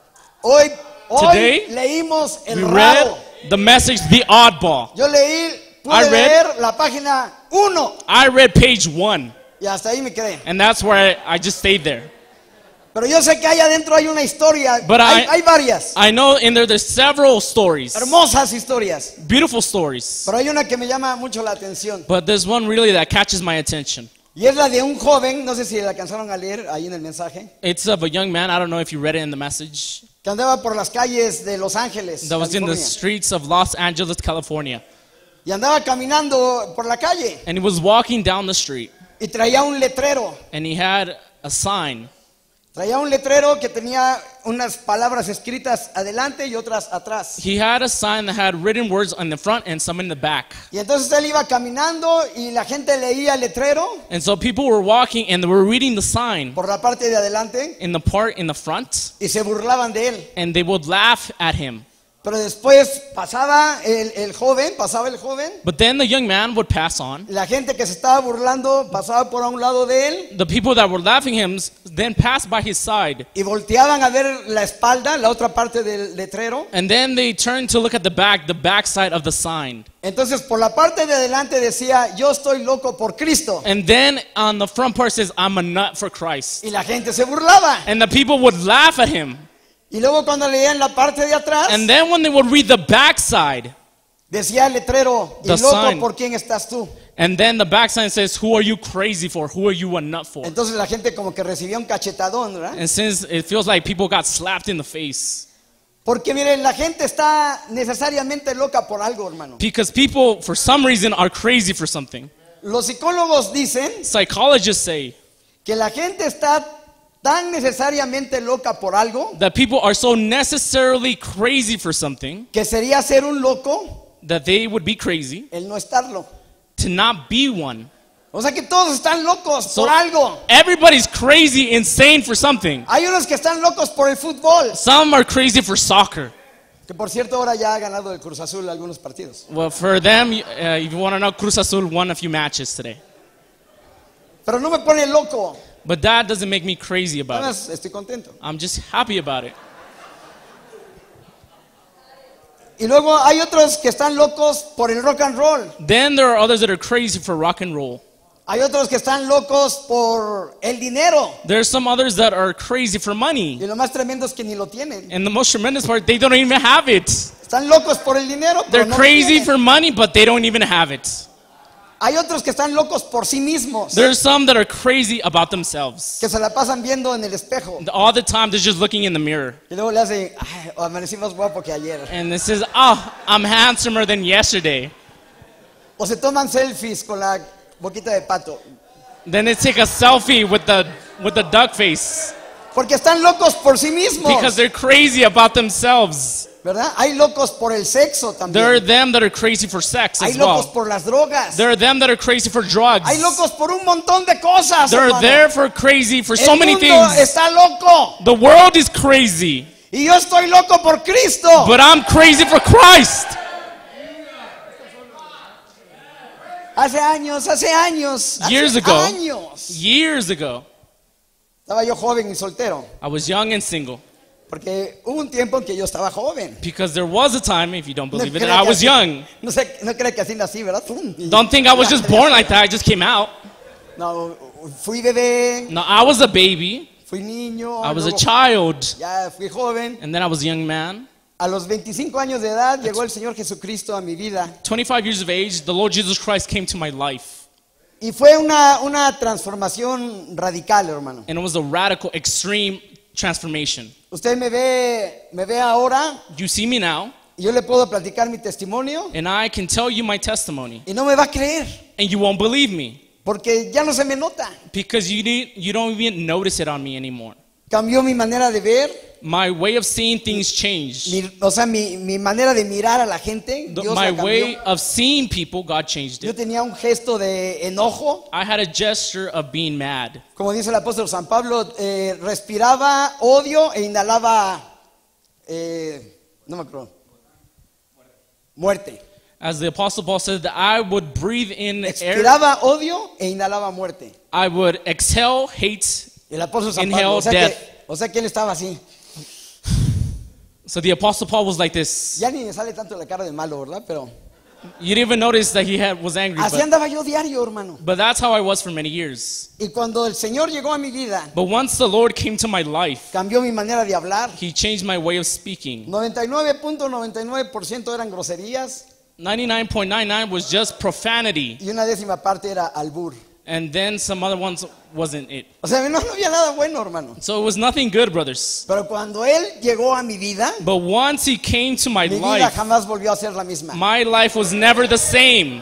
Hoy, hoy Today, leímos el We read raro. the message, the oddball. Yo leí, pude I read- leer la página uno I read page one, y hasta ahí me quedé. and that's where I, I just stayed there. Pero yo sé que ahí adentro hay una historia. But hay, I- hay varias. I know in there there's several stories, Hermosas historias. beautiful stories, Pero hay una que me llama mucho la atención. but there's one really that catches my attention. Y es la de un joven, no sé si la alcanzaron a leer ahí en el mensaje, It's of a young man, I don't know if you read it in the message, que andaba por las calles de Los Ángeles, that was in the California. streets of Los Angeles, California. Y andaba caminando por la calle And he was walking down the street, y traía un letrero. and he had a sign. Traía un letrero que tenía unas palabras escritas adelante y otras atrás. He had a sign that had written words on the front and some in the back. Y entonces él iba caminando y la gente leía el letrero And so people were walking and they were reading the sign por la parte de adelante in the part in the front, y se burlaban de él. and they would laugh at him. Pero después pasaba el, el joven, pasaba el joven, But then the young man would pass on. la gente que se estaba burlando pasaba por a un lado de él The people that were laughing him then passed by his side. y volteaban a ver la espalda, la otra parte del letrero. And then they turned to look at the back, the backside of the sign. Entonces por la parte de adelante decía, yo estoy loco por Cristo. And then on the front part says, I'm a nut for Christ. Y la gente se burlaba. And the people would laugh at him. Y luego cuando leían la parte de atrás, And then when they would read the backside, decía el letrero, y The loco sign. por quién estás tú. and then the back sign says, who are you crazy for? Who are you a nut for? Entonces la gente como que recibía un cachetadón, ¿verdad? And since it feels like people got slapped in the face. Porque miren, la gente está necesariamente loca por algo, hermano. Because people, for some reason, are crazy for something. Los psicólogos dicen Psychologists say que la gente está tan necesariamente loca por algo that people are so necessarily crazy for something que sería ser un loco that they would be crazy el no estarlo. to not be one. O sea que todos están locos So por algo. everybody's crazy, insane for something. Hay unos que están locos por el fútbol, Some are crazy for soccer. que por cierto ahora ya ha ganado el Cruz Azul algunos partidos. Well, for them, uh, if you want to know, Cruz Azul won a few matches today. Pero no me pone loco. But that doesn't make me crazy about it. Además, estoy contento. I'm just happy about it. Y luego hay otros que están locos por el rock and roll. Then there are others that are crazy for rock and roll. Hay otros que están locos por el dinero. There's some others that are crazy for money. Y lo más tremendo es que ni lo tienen. And the most tremendous part, they don't even have it. Están locos por el dinero, pero They're no lo crazy tienen. for money, but they don't even have it. Hay otros que están locos por sí mismos, There's some that are crazy about themselves. que se la pasan viendo en el espejo. All the time, they're just looking in the mirror. Y luego le hacen, ay, amanecí más guapo que ayer. And it says, oh, I'm handsomer than yesterday. O se toman selfies con la boquita de pato. Then they take a selfie with the, with the duck face. Porque están locos por sí mismos. Because they're crazy about themselves. ¿Verdad? Hay locos por el sexo There are también. them that are crazy for sex Hay as locos well. por las drogas. There are them that are crazy for drugs. Hay locos por un montón de cosas. They're hermano. there for crazy for so El many mundo things. está loco. The world is crazy, Y yo estoy loco por Cristo. but I'm crazy for Christ. Hace años, hace años. Hace Years ago. años. Years ago, Estaba yo joven y soltero. I was young and single. Porque hubo un tiempo en que yo estaba joven. Because there was a time, if you don't No believe it, cree that I que was así- young. No sé, no cree que así nací, ¿verdad? Pum, y- Don't think I was just born like that. I just came out. No, fui bebé, No, I was a baby. fui niño, I was a luego child. ya fui joven. And then I was a young man. A los veinticinco años de edad llegó el Señor Jesucristo a mi vida. twenty-five years of age, the Lord Jesus Christ came to my life. Y fue una, una transformación radical, hermano. And it was a radical, extreme transformation. Usted me ve, me ve ahora You see me now, Y yo le puedo platicar mi testimonio and I can tell you my testimony, y no me va a creer and you won't believe me porque ya no se me nota. because you didn't, you don't even notice it on me anymore. Cambió mi manera de ver, My way of seeing things changed. mi- o sea, mi, mi manera de mirar a la gente. The- Dios my la way cambió. of seeing people, God changed Yo it. tenía un gesto de enojo. I had a gesture of being mad. Como dice el apóstol San Pablo, eh, respiraba odio e inhalaba, eh, no me acuerdo, muerte. As the Apostle Paul said, that I would breathe in air, Expiraba odio e inhalaba muerte. I would exhale hate. El apóstol San Inhale Pablo, o sea, death. que, o sea que él estaba así. So the Apostle Paul was like this. Ya ni me sale tanto la cara de malo, ¿verdad? Pero You didn't even notice that he had, was angry, así but, andaba yo diario, hermano. but that's how I was for many years. Y cuando el Señor llegó a mi vida, But once the Lord came to my life, cambió mi manera de hablar. He changed my way of speaking. noventa y nueve punto noventa y nueve por ciento eran groserías ninety-nine point nine nine was just profanity, y una décima parte era albur. and then some other ones wasn't it. O sea, no, no había nada bueno, hermano. So it was nothing good, brothers. Pero cuando Él llegó a mi vida, But once He came to my mi vida life, jamás volvió a ser la misma. my life was never the same.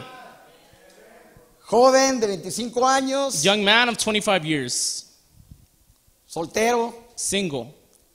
Joven de veinticinco años, Young man of twenty-five years, soltero. single.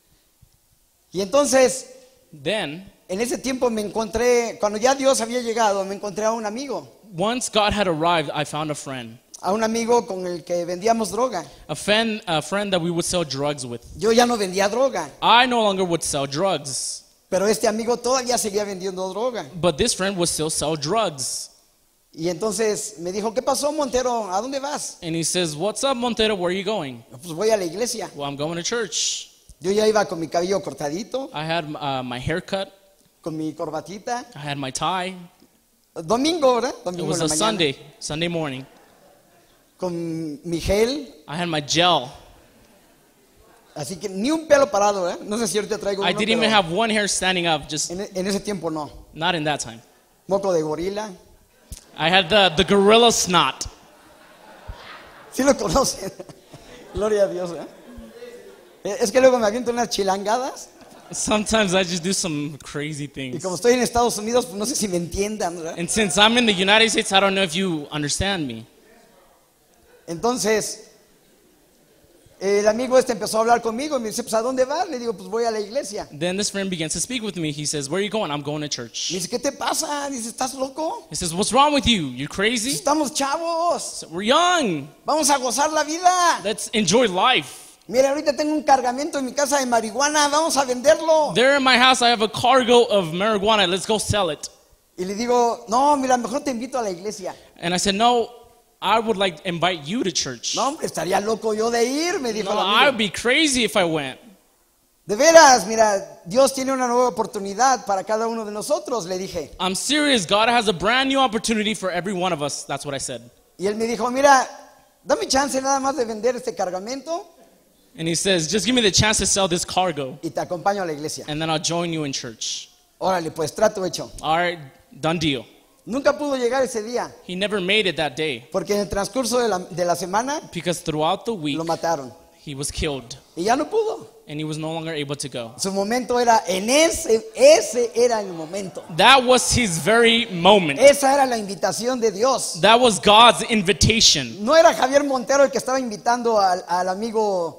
Y entonces, Then, en ese tiempo me encontré, cuando ya Dios había llegado, me encontré a un amigo. once God had arrived, I found a friend. A un amigo con el que vendíamos droga. A friend, a friend that we would sell drugs with. Yo ya no vendía droga, I no longer would sell drugs, pero este amigo todavía seguía vendiendo droga. but this friend would still sell drugs. Y entonces me dijo, ¿qué pasó, Montero? ¿A dónde vas? And he says, "What's up, Montero? Where are you going?" Pues voy a la iglesia. Well, I'm going to church. Yo ya iba con mi cabello cortadito, I had uh, my hair cut. con mi corbatita. I had my tie. Domingo, ¿verdad? It Domingo was en a la mañana. Sunday, Sunday morning. Con mi gel. I had my gel. Así que ni un pelo parado, ¿eh? No sé si ahorita traigo I uno, didn't even pero have one hair standing up, just en, en ese tiempo no. not in that time. Moco de gorila. I had the, the gorilla snot. Sí lo conocen. Gloria a Dios, ¿eh? Eh, Es que luego me aviento unas chilangadas Sometimes I just do some crazy y things. como estoy en Estados Unidos, pues no sé si me entiendan, ¿verdad? And since I'm in the United States, I don't know if you understand me. Entonces, el amigo este empezó a hablar conmigo y me dice, pues ¿a dónde vas? Le digo, pues voy a la iglesia. Then this friend begins to speak with me. He says, "Where are you going?" "I'm going to Me church." dice, ¿qué te pasa? Dice, ¿estás loco? He says, "What's wrong with you? You crazy?" Estamos chavos. We're young. Vamos a gozar la vida. Let's enjoy life. Mira, ahorita tengo un cargamento en mi casa de marihuana. Vamos a venderlo. There in my house, I have a cargo of marijuana. Let's go sell it. Y le digo, no, mira, mejor te invito a la iglesia. And I said, "No, I would like to invite you to church." No, hombre, estaría loco yo de ir, me dijo No, el I would amigo. be crazy if I went. De veras, mira, Dios tiene una nueva oportunidad para cada uno de nosotros, le dije. I'm serious. God has a brand new opportunity for every one of us. That's what I said. Y él me dijo, mira, dame chance nada más de vender este cargamento And he says, "Just give me the chance to sell this cargo, y te acompaño a la iglesia. and then I'll join you in church." Órale, pues trato hecho. All right, done deal. Nunca pudo llegar ese día, He never made it that day porque en el transcurso de la, de la semana because throughout the week, lo mataron. he was killed, Y ya no pudo. and he was no longer able to go. Su momento era, en ese, ese era el momento. That was his very moment. Esa era la invitación de Dios. That was God's invitation. No era Javier Montero el que estaba invitando al, al amigo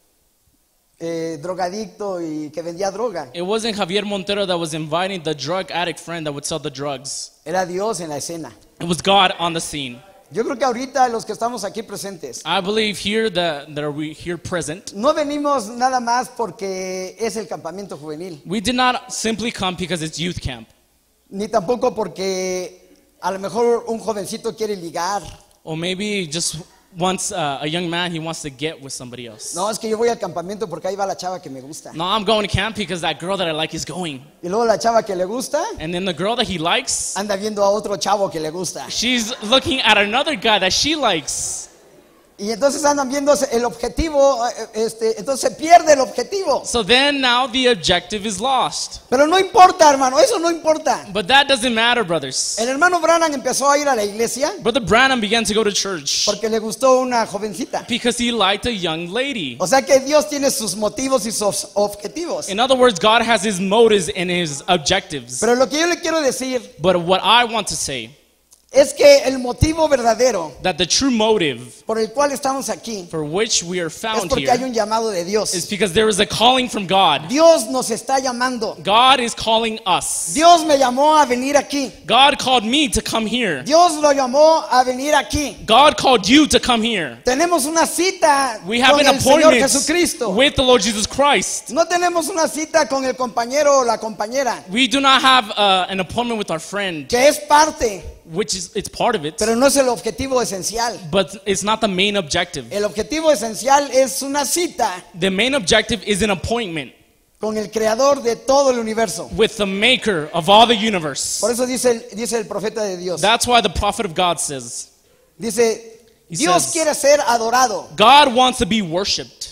eh, drogadicto y que vendía droga. It wasn't Javier Montero that was inviting the drug addict friend that would sell the drugs. Era Dios en la escena. It was God on the scene. Yo creo que ahorita los que estamos aquí presentes, I believe here that, that are we here present, no venimos nada más porque es el campamento juvenil, we did not simply come because it's youth camp, ni tampoco porque a lo mejor un jovencito quiere ligar. or maybe just once uh, a young man, he wants to get with somebody else. No, es que yo voy al campamento porque ahí va la chava que me gusta. No, I'm going to camp because that girl that I like is going. Y luego la chava que le gusta And then the girl that he likes, anda viendo a otro chavo que le gusta. she's looking at another guy that she likes. Y entonces andan viendo el objetivo, este, entonces se pierde el objetivo. So then now the objective is lost. Pero no importa, hermano, eso no importa. But that doesn't matter, brothers. El hermano Branham empezó a ir a la iglesia Brother Branham began to go to church porque le gustó una jovencita. because he liked a young lady. O sea que Dios tiene sus motivos y sus objetivos. In other words, God has his motives and his objectives. Pero lo que yo le quiero decir But what I want to say, es que el motivo verdadero that the true motive por el cual estamos aquí for which we are es found porque hay here un llamado de Dios. is because there is a calling from God. Dios nos está llamando. God is calling us. Dios me llamó a venir aquí. God called me to come here. Dios lo llamó a venir aquí. God called you to come here. Tenemos una cita We have con an el Señor appointment Jesucristo. with the Lord Jesus Christ. No tenemos una cita con el compañero o la compañera, We do not have uh, an appointment with our friend, que es parte, which is it's part of it, pero no es el objetivo esencial. but it's not the main objective. El objetivo esencial es una cita The main objective is an appointment con el creador de todo el universo. with the maker of all the universe. Por eso dice el, dice el profeta de Dios. That's why the prophet of God says, Dice, He Dios says- quiere ser adorado. God wants to be worshipped.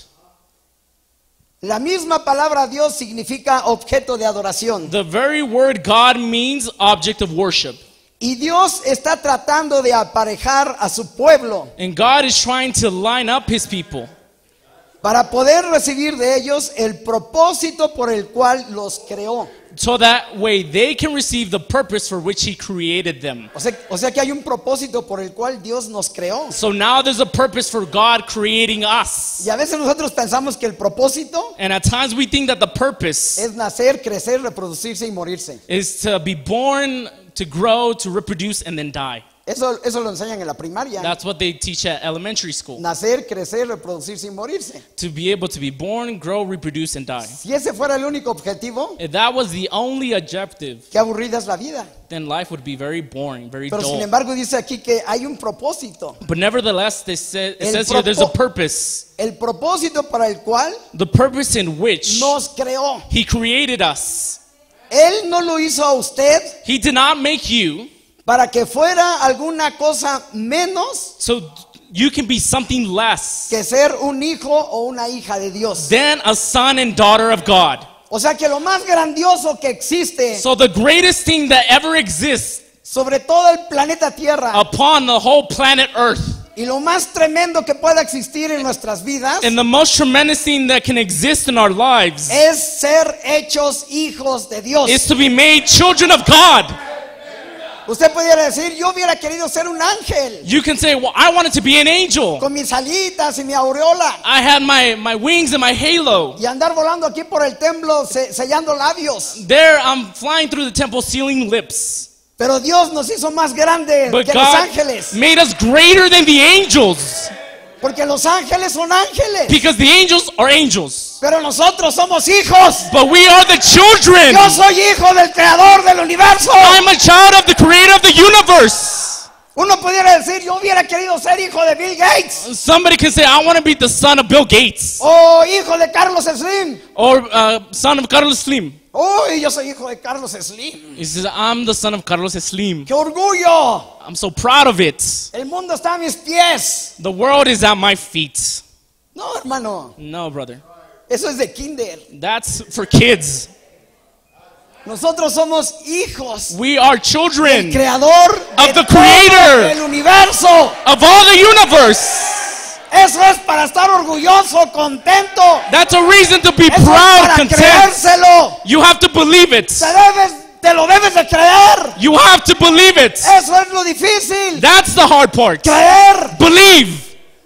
La misma palabra Dios significa objeto de adoración. The very word God means object of worship. Y Dios está tratando de aparejar a su pueblo And God is trying to line up his people para poder recibir de ellos el propósito por el cual los creó. so that way they can receive the purpose for which he created them. O sea, o sea que hay un propósito por el cual Dios nos creó. So now there's a purpose for God creating us. Y a veces nosotros pensamos que el propósito And at times we think that the purpose es nacer, crecer, reproducirse y morirse. is to be born, to grow, to reproduce, and then die. Eso, eso lo enseñan en la primaria. That's what they teach at elementary school. Nacer, crecer, reproducirse y morirse. To be able to be born, grow, reproduce, and die. Si ese fuera el único objetivo, If that was the only objective, qué aburrida es la vida. then life would be very boring, very Pero sin dull. embargo dice aquí que hay un propósito. But nevertheless, they say, it El says here there's a propo- purpose. El propósito para el cual The purpose in which nos creó. he created us. Él no lo hizo a usted He did not make you para que fuera alguna cosa menos so you can be something less que ser un hijo o una hija de Dios. than a son and daughter of God. O sea que lo más grandioso que existe So the greatest thing that ever exists sobre todo el planeta Tierra upon the whole planet Earth, y lo más tremendo que pueda existir en nuestras vidas and the most tremendous thing that can exist in our lives, es ser hechos hijos de Dios. is to be made children of God. Usted pudiera decir, yo hubiera querido ser un ángel You can say, well, I wanted to be an angel. con mis alitas y mi aureola I had my, my wings and my halo. y andar volando aquí por el templo se- sellando labios. There I'm flying through the temple sealing lips. Pero Dios nos hizo más grandes But que los God ángeles, made us greater than the angels. porque los ángeles son ángeles, Because the angels are angels. pero nosotros somos hijos. But we are the children. Yo soy hijo del creador del universo. I'm a child of the creator of the universe. Uno pudiera decir, yo hubiera querido ser hijo de Bill Gates Somebody can say, I want to be the son of Bill Gates. o hijo de Carlos Slim. Or uh, son of Carlos Slim. Uy, yo soy hijo de Carlos Slim. He says, I'm the son of Carlos Slim. ¡Qué orgullo! I'm so proud of it. El mundo está a mis pies. The world is at my feet. No, hermano, No, brother. eso es de kinder. That's for kids. Nosotros somos hijos We are del children creador of de the todo creator. el universo. of all the universe. Eso es para estar orgulloso, contento. That's a reason to be Eso es proud, para content. creérselo. You have to believe it. Te debes, te lo debes de creer. You have to believe it. Eso es lo difícil. That's the hard part. Creer. Believe.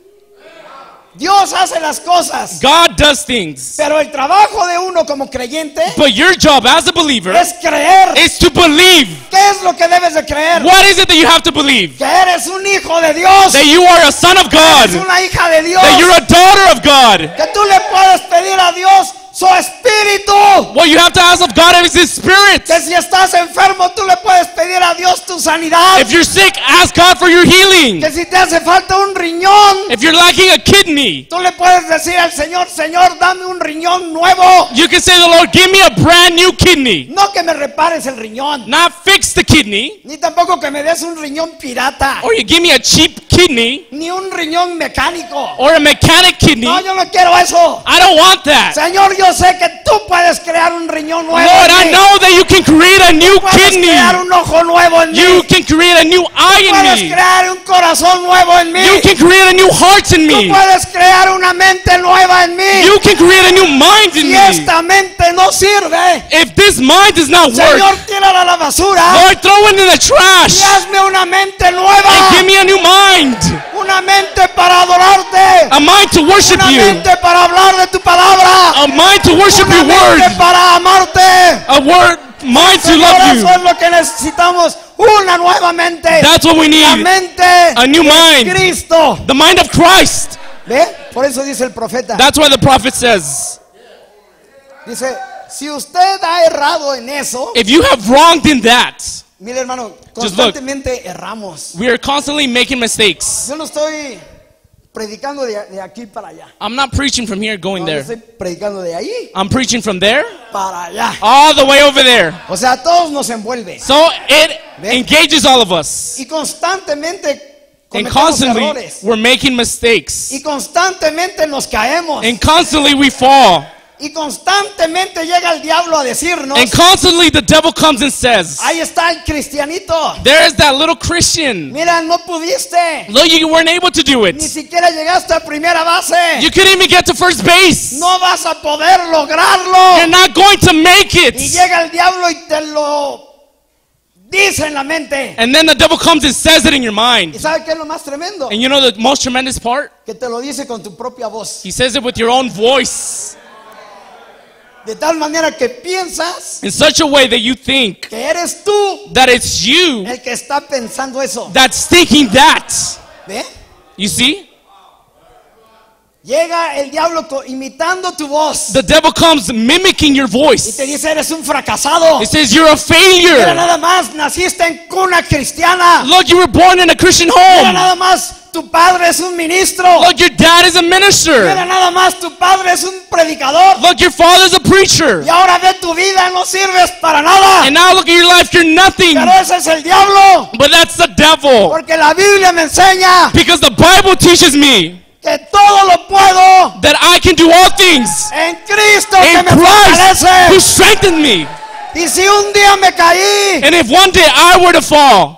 Dios hace las cosas. God does things. Pero el trabajo de uno como creyente But your job as a believer es creer. is to believe. ¿Qué es lo que debes de creer? What is it that you have to believe? Que eres un hijo de Dios. That you are a son of God. Eres una hija de Dios. That you're a daughter of God. Que tú le puedes pedir a Dios su espíritu. What you have to ask of God is His Spirit. Que si estás enfermo, tú le puedes pedir a Dios tu tu sanidad. If you're sick, ask God for your healing. Que si te hace falta un riñón, If you're lacking a kidney, tú le puedes decir al Señor, Señor, dame un riñón nuevo. you can say to the Lord, give me a brand new kidney. No que me repares el riñón, Not fix the kidney, ni tampoco que me des un riñón pirata, or you give me a cheap kidney, ni un riñón mecánico. or a mechanic kidney. No, yo no quiero eso. I don't want that. Señor, yo sé que tú puedes crear un riñón nuevo Lord, en I mí. know that you can create a new Puedes kidney. crear un ojo nuevo en You mí. can create a new eye Puedes in me. crear un corazón nuevo en mí. You can create a new heart in Tú me. puedes crear una mente nueva en mí. You can create a new mind in Si me. esta mente no sirve, If this mind does not Señor, work, tírala a la basura Lord, throw it in the y trash hazme una mente and nueva. give me a new mind. Una mente para adorarte. A mind to worship Una you. mente para hablar de tu palabra. A mind to worship Una your mente word. para amarte. A word, mind to Señor, love eso you. es lo que necesitamos. Una nueva mente. That's what we La need. mente A new de mind. Cristo. The mind of Christ. ¿Ve? Por eso dice el profeta. That's why the prophet says, Dice, si usted ha errado en eso, if you have wronged in that, mire hermano, Just look. constantemente erramos. we are constantly making mistakes. Yo no estoy predicando de, de aquí para allá. I'm not preaching from here going No, yo there. estoy predicando de ahí I'm preaching from there para allá. all the way over there. O sea, a todos nos envuelve. So it Ve. engages all of us. Y constantemente And cometemos constantly errores. we're making mistakes. Y constantemente nos caemos. And constantly we fall. Y constantemente llega el diablo a decirnos, And constantly the devil comes and says, ahí está el cristianito. there is that little Christian. Mira, no pudiste. Look, you weren't able to do Ni it. siquiera llegaste a primera base. You couldn't even get to first base. No vas a poder lograrlo. You're not going to make Y it. llega el diablo y te lo dice en la mente. And then the devil comes and says it in your ¿Y mind. sabe qué es lo más tremendo? And you know the most tremendous part? Que te lo dice con tu propia voz. He says it with your own voice. De tal manera que piensas In such a way that you think que eres tú that it's you el que está pensando eso. that's thinking that. ¿Ve? You see? Llega el diablo co- imitando tu voz. The devil comes mimicking your Y te voice. dice, eres un fracasado. It says you're a Mira failure. nada más, naciste en cuna cristiana. Look, you were born in a Christian Mira home. nada más, tu padre es un ministro. Look, your dad is a Mira minister. nada más, tu padre es un predicador. Look, your father's a preacher. Y ahora ve tu vida, no sirves para nada. And now look at your life, you're nothing. Pero ese es el diablo. But that's the devil. Porque la Biblia me enseña Because the Bible teaches me que todo lo puedo that I can do all things en Cristo que in me Christ who fortalece. strengthened me. Y si un día me caí, And if one day I were to fall,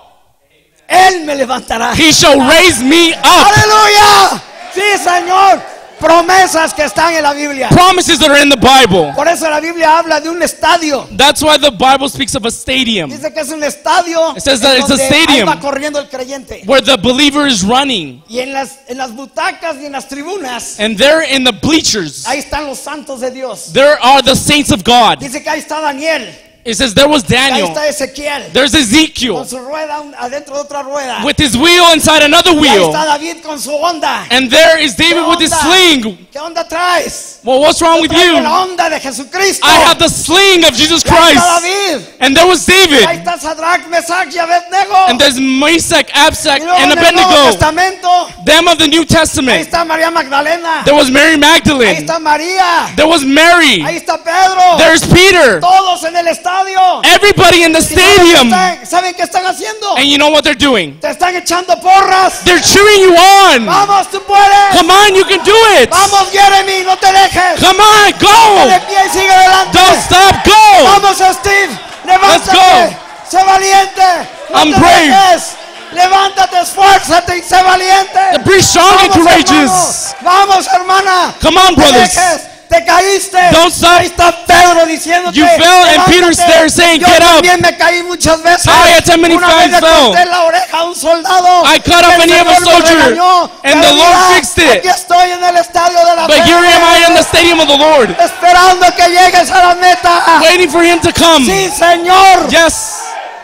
Él me levantará. he shall raise me up. ¡Aleluya! Sí, Señor. Promesas que están en la Biblia. Promises that are in the Bible. Por eso la Biblia habla de un estadio. That's why the Bible speaks of a stadium Dice que es un estadio It says that en it's a donde stadium. ahí va corriendo el creyente. where the believer is running. Y en las, en las butacas y en las tribunas, And there in the bleachers, ahí están los santos de Dios. there are the saints of God. Dice que ahí está Daniel, It says there was que ahí Daniel. está Ezequiel, There's Ezekiel con su rueda un- adentro de otra rueda. with his wheel inside another Y ahí wheel. está David con su onda. And there is ¿Qué David with his onda? sling. ¿Qué onda traes? Well, what's wrong with Traigo you? la onda de Jesucristo. I have the sling of Jesus Y ahí está Christ. David. And there was Y ahí David. está Sadrach, Mesach y Abednego. And there's Meshach, Absach, Y luego and en el Nuevo Abednego. Testamento, Them of the New ahí Testament. está María Magdalena. There was Mary Ahí Magdalene. está María. There was Mary. Ahí está Pedro. There's Peter. Todos en el estadio. Everybody in the ¿Y saben qué stadium. están- ¿Saben qué están haciendo? And you know what they're doing? Te están echando porras. They're cheering you on. Vamos, tú puedes. Come on, you can do it. Vamos, Jeremy, no te dejes. Come on, De go. pie y sigue adelante. Don't stop, go. Vamos, Steve. Levántate. go. Sé valiente. No I'm te brave. dejes. Levántate, esfuérzate y sé valiente. Be strong and Vamos, courageous. hermano. Vamos, hermana. Come on, No te brothers. dejes. Te caíste. Don't stop. Ahí está Pedro diciéndote. You fell and "Levántate". Peter's there saying, Yo "Get up." también me caí muchas veces. I at many Una vez times le fell. corté la oreja a un soldado. I cut El off an ear of a Señor me soldier, regañó. and Pero the Lord mira, fixed it. Aquí estoy en el estadio de la But fe. here am I in the stadium of the Lord, Esperando que llegues a la meta. waiting for him to come. Sí, Señor. Yes,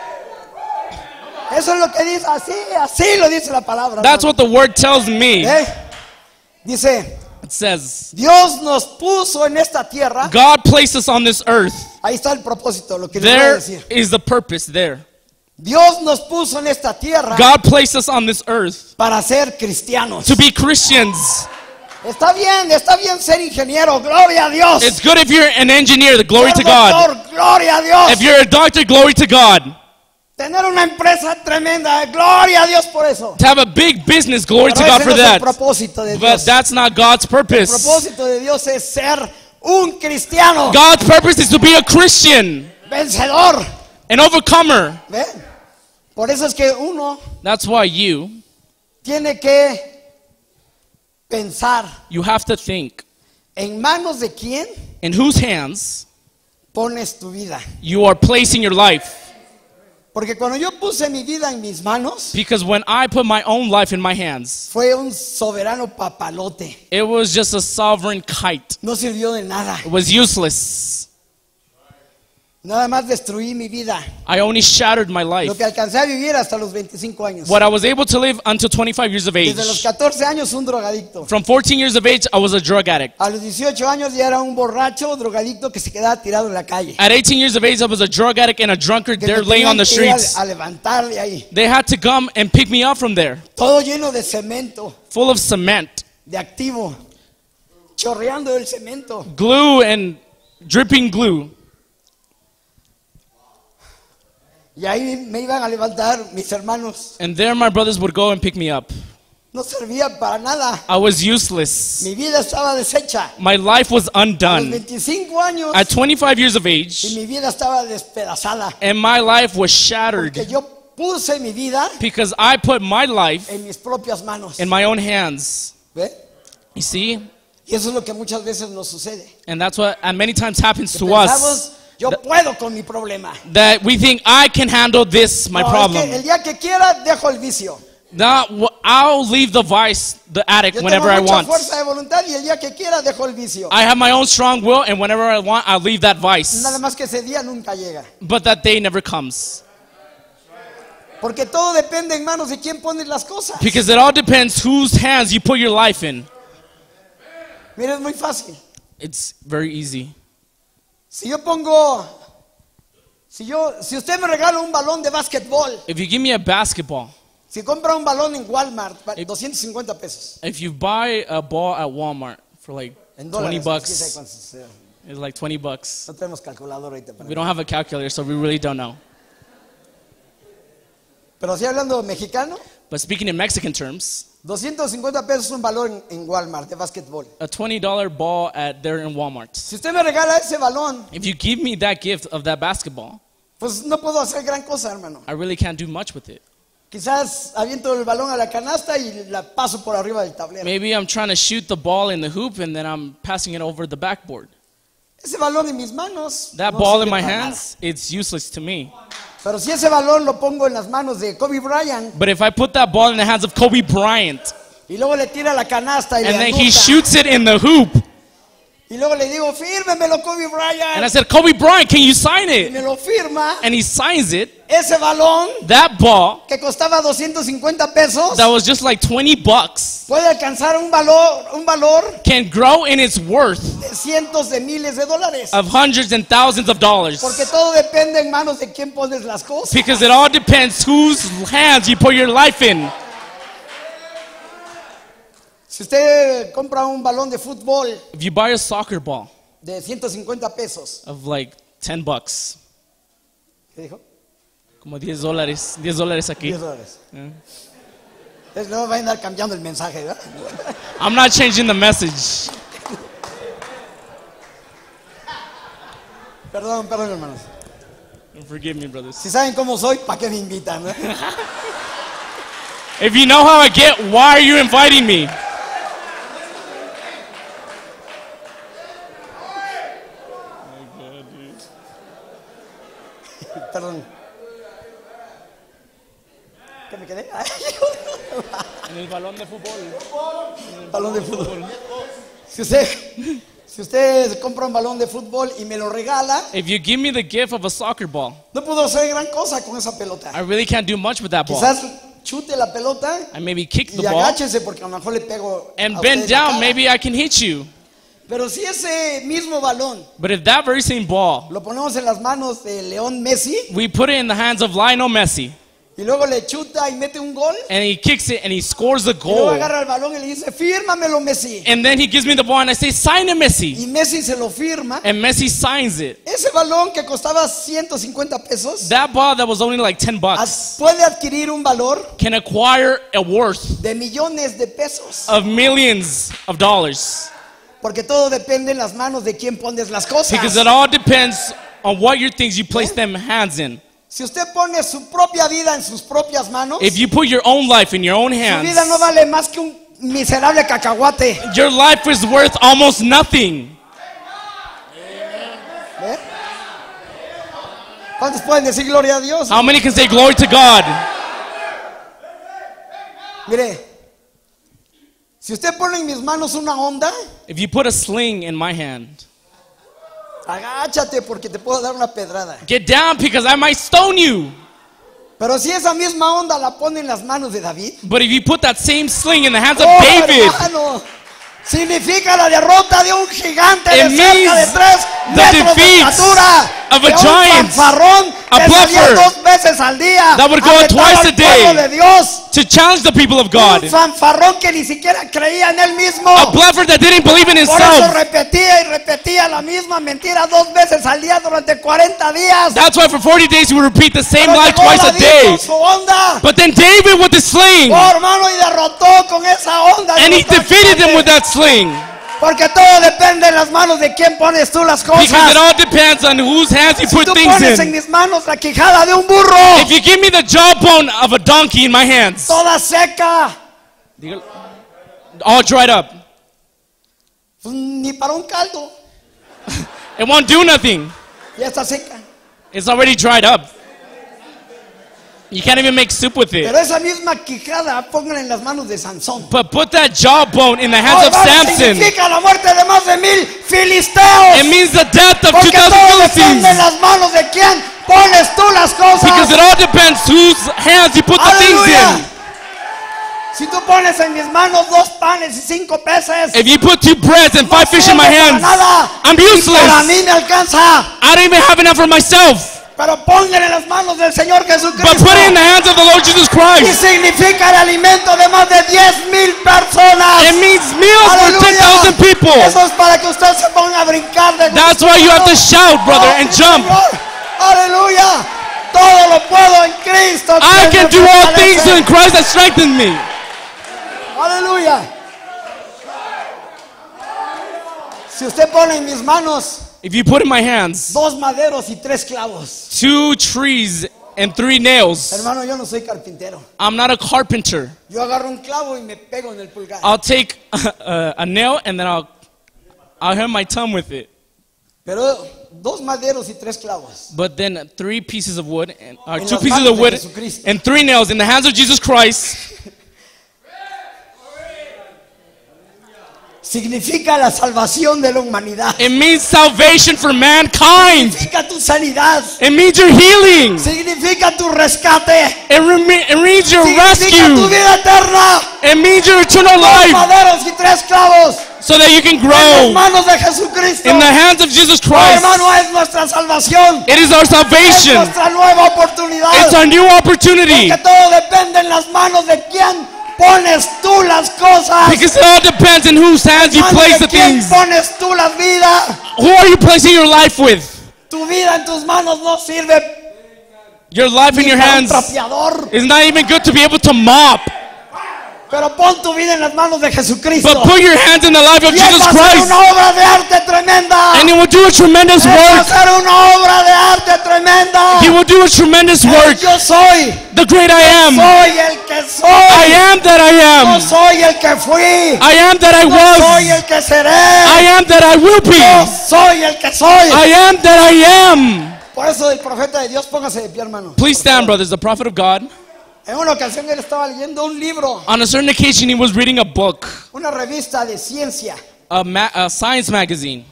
Eso es lo que dice. Así, así lo dice la palabra. that's what the word tells me. ¿Eh? Dice, It says, Dios nos puso en esta tierra. God placed us on this earth. Ahí está el propósito, lo que les voy a There decir. is the purpose there. Dios nos puso en esta tierra God placed us on this earth para ser cristianos. to be Christians. Está bien, está bien ser ingeniero, gloria a Dios. It's good if you're an engineer, the glory Ser to God. doctor, gloria a Dios. If you're a doctor, glory to God. Tener una empresa tremenda, gloria a Dios por eso. To have a big business, glory to Pero God ese for no es el that. propósito de But Dios. that's not God's El purpose. propósito de Dios es ser un cristiano God's purpose is to be a Christian, vencedor. an overcomer. ¿Ve? Por eso es que uno That's why you, tiene que pensar you have to think, en manos de quién in whose hands pones tu vida. you are placing your life. Porque cuando yo puse mi vida en mis manos, Because when I put my own life in my hands, fue un soberano papalote. it was just a sovereign kite. No sirvió de nada. It was useless. Nada más destruí mi vida. I only shattered my Lo life. que alcancé a vivir hasta los veinticinco años. What I was able to live until twenty-five years of age. Desde los catorce años un drogadicto. From fourteen years of age, I was a drug addict. A los dieciocho años ya era un borracho drogadicto que se quedaba tirado en la calle. At eighteen years of age, I was a drug addict and a drunkard Que there me laying on the tenían que ir a- streets. a levantar de ahí. They had to come and pick me up from there, Todo lleno de cemento, full of cement, de activo. Chorreando el cemento. glue and dripping glue. Y ahí me iban a levantar mis hermanos. And there my brothers would go and pick me up. No servía para nada. I was useless. Mi vida estaba deshecha. My life was A los undone. veinticinco años At twenty-five years of y age, mi vida estaba despedazada. and my life was shattered Que yo puse mi vida because I put my life en mis propias manos. in my own hands. ¿Ve? You see? Y eso es lo que muchas veces nos sucede. And that's what and many times happens Que to us. pensamos, yo puedo con mi problema. That we think I can handle this, my No, es problem. que el día que quiera dejo el vicio. Now wh- I'll leave the vice, the addict, Yo whenever tengo I mucha want. fuerza de voluntad y el día que quiera dejo el vicio. I have my own strong will, and whenever I want, I'll leave that vice. Nada más que ese día nunca llega. But that day never comes. Porque todo depende en manos de quién pones las cosas. Because it all depends whose hands you put your life in. Mira, es muy fácil. It's very easy. Si yo pongo, si yo, si usted me regala un balón de básquetbol, If you give me a basketball, si compra un balón en Walmart, va- doscientos cincuenta pesos. if you buy a ball at Walmart for like En twenty dólares. quién sabe bucks, cuántos sea. it's like twenty bucks. No tenemos calculadora ahorita. para- We don't have a calculator, so we really don't know. Pero si hablando mexicano, But speaking in Mexican terms, doscientos cincuenta pesos un balón en Walmart de básquetbol. a twenty dollar ball at there in Walmart. Si usted me regala ese balón, If you give me that gift of that basketball, pues no puedo hacer gran cosa, hermano. I really can't do much with it. Quizás aviento el balón a la canasta y la paso por arriba del tablero. Maybe I'm trying to shoot the ball in the hoop and then I'm passing it over the backboard. Ese balón en mis manos, That no ball sirve in my para nada. hands, it's useless to me. Pero si ese balón lo pongo en las manos de Kobe Bryant But if I put that ball in the hands of Kobe Bryant y luego le tira la canasta y and le then he anota, shoots it in the hoop, y luego le digo, fírmemelo Kobe and I Bryant, said, Kobe Bryant, can you sign y it? me lo firma, And he signs it, ese balón that ball que costaba doscientos cincuenta pesos that was just like twenty bucks puede alcanzar un valor, un valor can grow in its worth de cientos de miles de dólares. of hundreds and thousands of dollars. Porque todo depende en manos de quién pones las cosas. Because it all depends whose hands you put your life in. Si usted compra un balón de fútbol If you buy a soccer ball de ciento cincuenta pesos, of like ten bucks, ¿qué dijo? como diez dólares, diez dólares aquí. diez dólares. Entonces no va a andar cambiando el mensaje, ¿verdad? I'm not changing the message. Perdón, perdón, hermanos. Forgive me, brothers. Si saben cómo soy, ¿para qué me invitan? ¿no? If you know how I get, why are you inviting me? Perdón. ¿Qué me quedé? En el balón de fútbol. Balón de fútbol. Si usted, si usted compra un balón de fútbol y me lo regala, If you give me the gift of a soccer ball, no puedo hacer gran cosa con esa pelota. I really can't do much with that ball. Quizás chute la pelota I maybe kick the y ball agáchese porque a lo mejor le pego and a bend usted en la down. cara. Maybe I can hit you. Pero si ese mismo balón But if that very same ball, lo ponemos en las manos de León Messi we put it in the hands of Lionel Messi, y luego le chuta y mete un gol, and he kicks it and he scores the y luego goal, agarra el balón y le dice, fírmamelo, Messi. and then he gives me the ball and I say, sign it, Messi. Y Messi se lo firma. And Messi signs it. Ese balón que costaba ciento cincuenta pesos That ball that was only like ten bucks as- puede adquirir un valor can acquire a worth de millones de pesos. of millions of dollars. Porque todo depende en las manos de quién pones las cosas. Because it all depends on what your things you place them hands in. Si usted pone su propia vida en sus propias manos, If you put your own life in your own su hands, vida no vale más que un miserable cacahuate. your life is worth almost nothing. ¿Ve? ¿Cuántos pueden decir gloria a Dios? How many can say glory to God? Mire, si usted pone en mis manos una onda, If you put a sling in my hand, agáchate porque te puedo dar una pedrada. get down because I might stone you. Pero si esa misma onda la pone en las manos de David, But if you put that same sling in the hands of oh, David, hermano, significa la derrota de un gigante de It cerca de means tres the metros de defeat estatura, of a de un giant, fanfarrón a que salía bluffer dos veces al día that would a go retar twice al a day. pueblo de Dios, to challenge the people of God, un fanfarrón que ni siquiera creía en él mismo. a bluffer that didn't believe in Por eso himself. repetía y repetía la misma mentira dos veces al día durante cuarenta días. That's why for forty days he would repeat the same Pero lie llegó twice a David day. con su onda, But then David with the sling, oh, hermano, y derrotó con esa onda. and he derrotó al defeated gigante. them with that sling. Porque todo depende en las manos de quién pones tú las cosas. Because it all depends on whose hands you Si put tú things pones en in. mis manos la quijada de un burro, If you give me the jawbone of a donkey in my hands, toda seca, all dried up, pues, ni para un caldo, it won't do nothing. ya está seca. It's already dried up. You can't even make soup with it. Pero esa misma quijada póngala en las manos de Sansón. But put that jawbone in the hands Oh, of hermano, Samson. significa la muerte de más de mil filisteos. It means the death of two Porque todo thousand depende en Philistines. las manos de quién pones tú las Because cosas. it all depends whose hands you put the things Aleluya. in. Si tú pones en mis manos dos panes y cinco peces, If you put two breads and no five fish in my sirve para hands, nada. I'm Ni para useless. mí me alcanza. I don't even have enough for myself. Pero póngale en las manos del Señor But Jesucristo. put it in the hands of the Lord Jesus Y Christ. significa el alimento de más de diez mil personas. It means meals for ten thousand people. Eso es para que usted se ponga a brincar de That's gusto. why you have to shout, brother, Oh, and sí, jump. Señor. Aleluya. Todo lo puedo en Cristo. I quien can me do all fortalece. things in Christ that strengthens me. Aleluya. Si usted pone en mis manos If you put in my hands dos maderos y tres clavos. two trees and three nails, Hermano, yo no soy carpintero. I'm not a carpenter. Yo agarro un clavo y me pego en el pulgar. I'll take a, a nail and then I'll I'll hit my tongue with it. Pero dos maderos y tres clavos. But then three pieces of wood, and, or En two las pieces manos of de wood Jesucristo. and three nails in the hands of Jesus Christ Significa la salvación de la humanidad. it means salvation for mankind. Significa tu sanidad. It means your healing. Significa tu rescate. It, remi- it means your Significa tu rescue. vida eterna. It means your eternal Dos life maderos y tres clavos. so that you can En las grow manos de Jesucristo. in the hands of Jesus Oh, Christ. hermano, es nuestra salvación. It is our Es salvation. nuestra nueva oportunidad. It's our new opportunity. Que todo depende en las manos de quién pones tú las cosas. Because it all depends on whose hands you Manos place de the quién things. pones tú la vida. Who are you placing your life with? Tu vida en tus manos no sirve Your life in ni your para un hands trapeador. is not even good to be able to mop. Pero pon tu vida en las manos de Jesucristo. But put your hands in the life of Y Él Jesus va a hacer Christ, una obra de arte tremenda. and He will do a tremendous Él va a work. hacer una obra de arte tremenda. He will do a tremendous work. Yo soy. The great I am. Soy el que soy. I am that I Yo am. soy el que fui. I am that I Yo soy was. el que seré. I am that I will Yo be. soy el que soy. I am that I am. Por eso el profeta de Dios, póngase de pie, hermano. Please stand, brothers. The prophet of God. En una ocasión él estaba leyendo un libro, On a certain occasion, he was reading a book, una revista de ciencia. a, ma- a science magazine.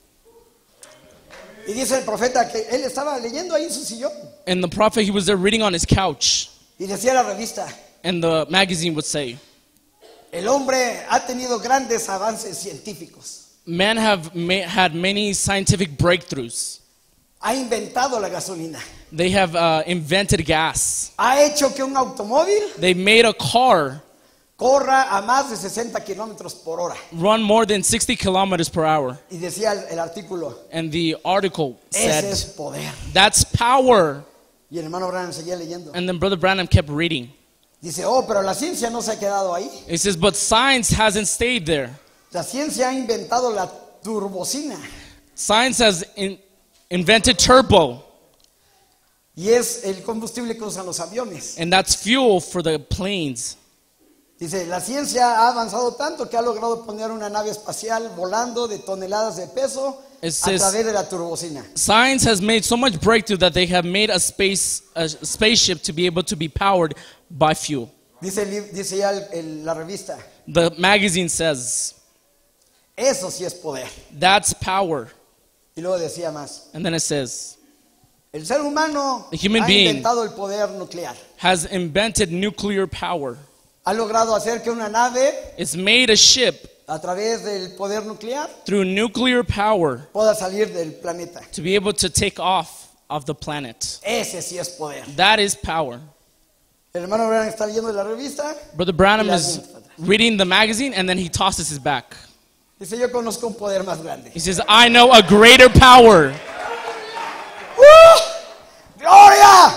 Y dice el profeta que él estaba leyendo ahí en su sillón. And the prophet, he was there reading on his couch. Y decía la revista, And the magazine would say, el hombre ha tenido grandes avances científicos. men have ma- had many scientific breakthroughs. Ha inventado la gasolina. They have uh, invented gas. Ha hecho que un automóvil They made a car corra a más de sesenta kilómetros por hora. run more than sixty kilometers per hour. Y decía el, el artículo, And the article ese said, es poder. that's power. Y el hermano Branham seguía leyendo. And then Brother Branham kept reading. Dice, oh, pero la ciencia no se ha quedado ahí. He says, but science hasn't stayed there. La ciencia ha inventado la turbocina. Science has in- invented turbo. Y es el combustible que usan los aviones. And that's fuel for the planes. Dice, la ciencia ha avanzado tanto que ha logrado poner una nave espacial volando de toneladas de peso It a says- través de la turbocina. Science has made so much breakthrough that they have made a space a spaceship to be able to be powered by fuel. Dice, el lib- dice ya el- el- la revista, The magazine says eso sí es poder. that's power. Y luego decía más, And then it says el ser humano The human ha being inventado el poder nuclear. has invented nuclear power. Ha logrado hacer que una nave It's made a ship a través del poder nuclear through nuclear power pueda salir del planeta. to be able to take off of the planet. Ese sí es poder. That is power. El hermano Branham está leyendo la revista. Brother Branham is reading the magazine and then he tosses his back. Dice, yo conozco un poder más grande. He says, I know a greater power. ¡Uh! ¡Gloria!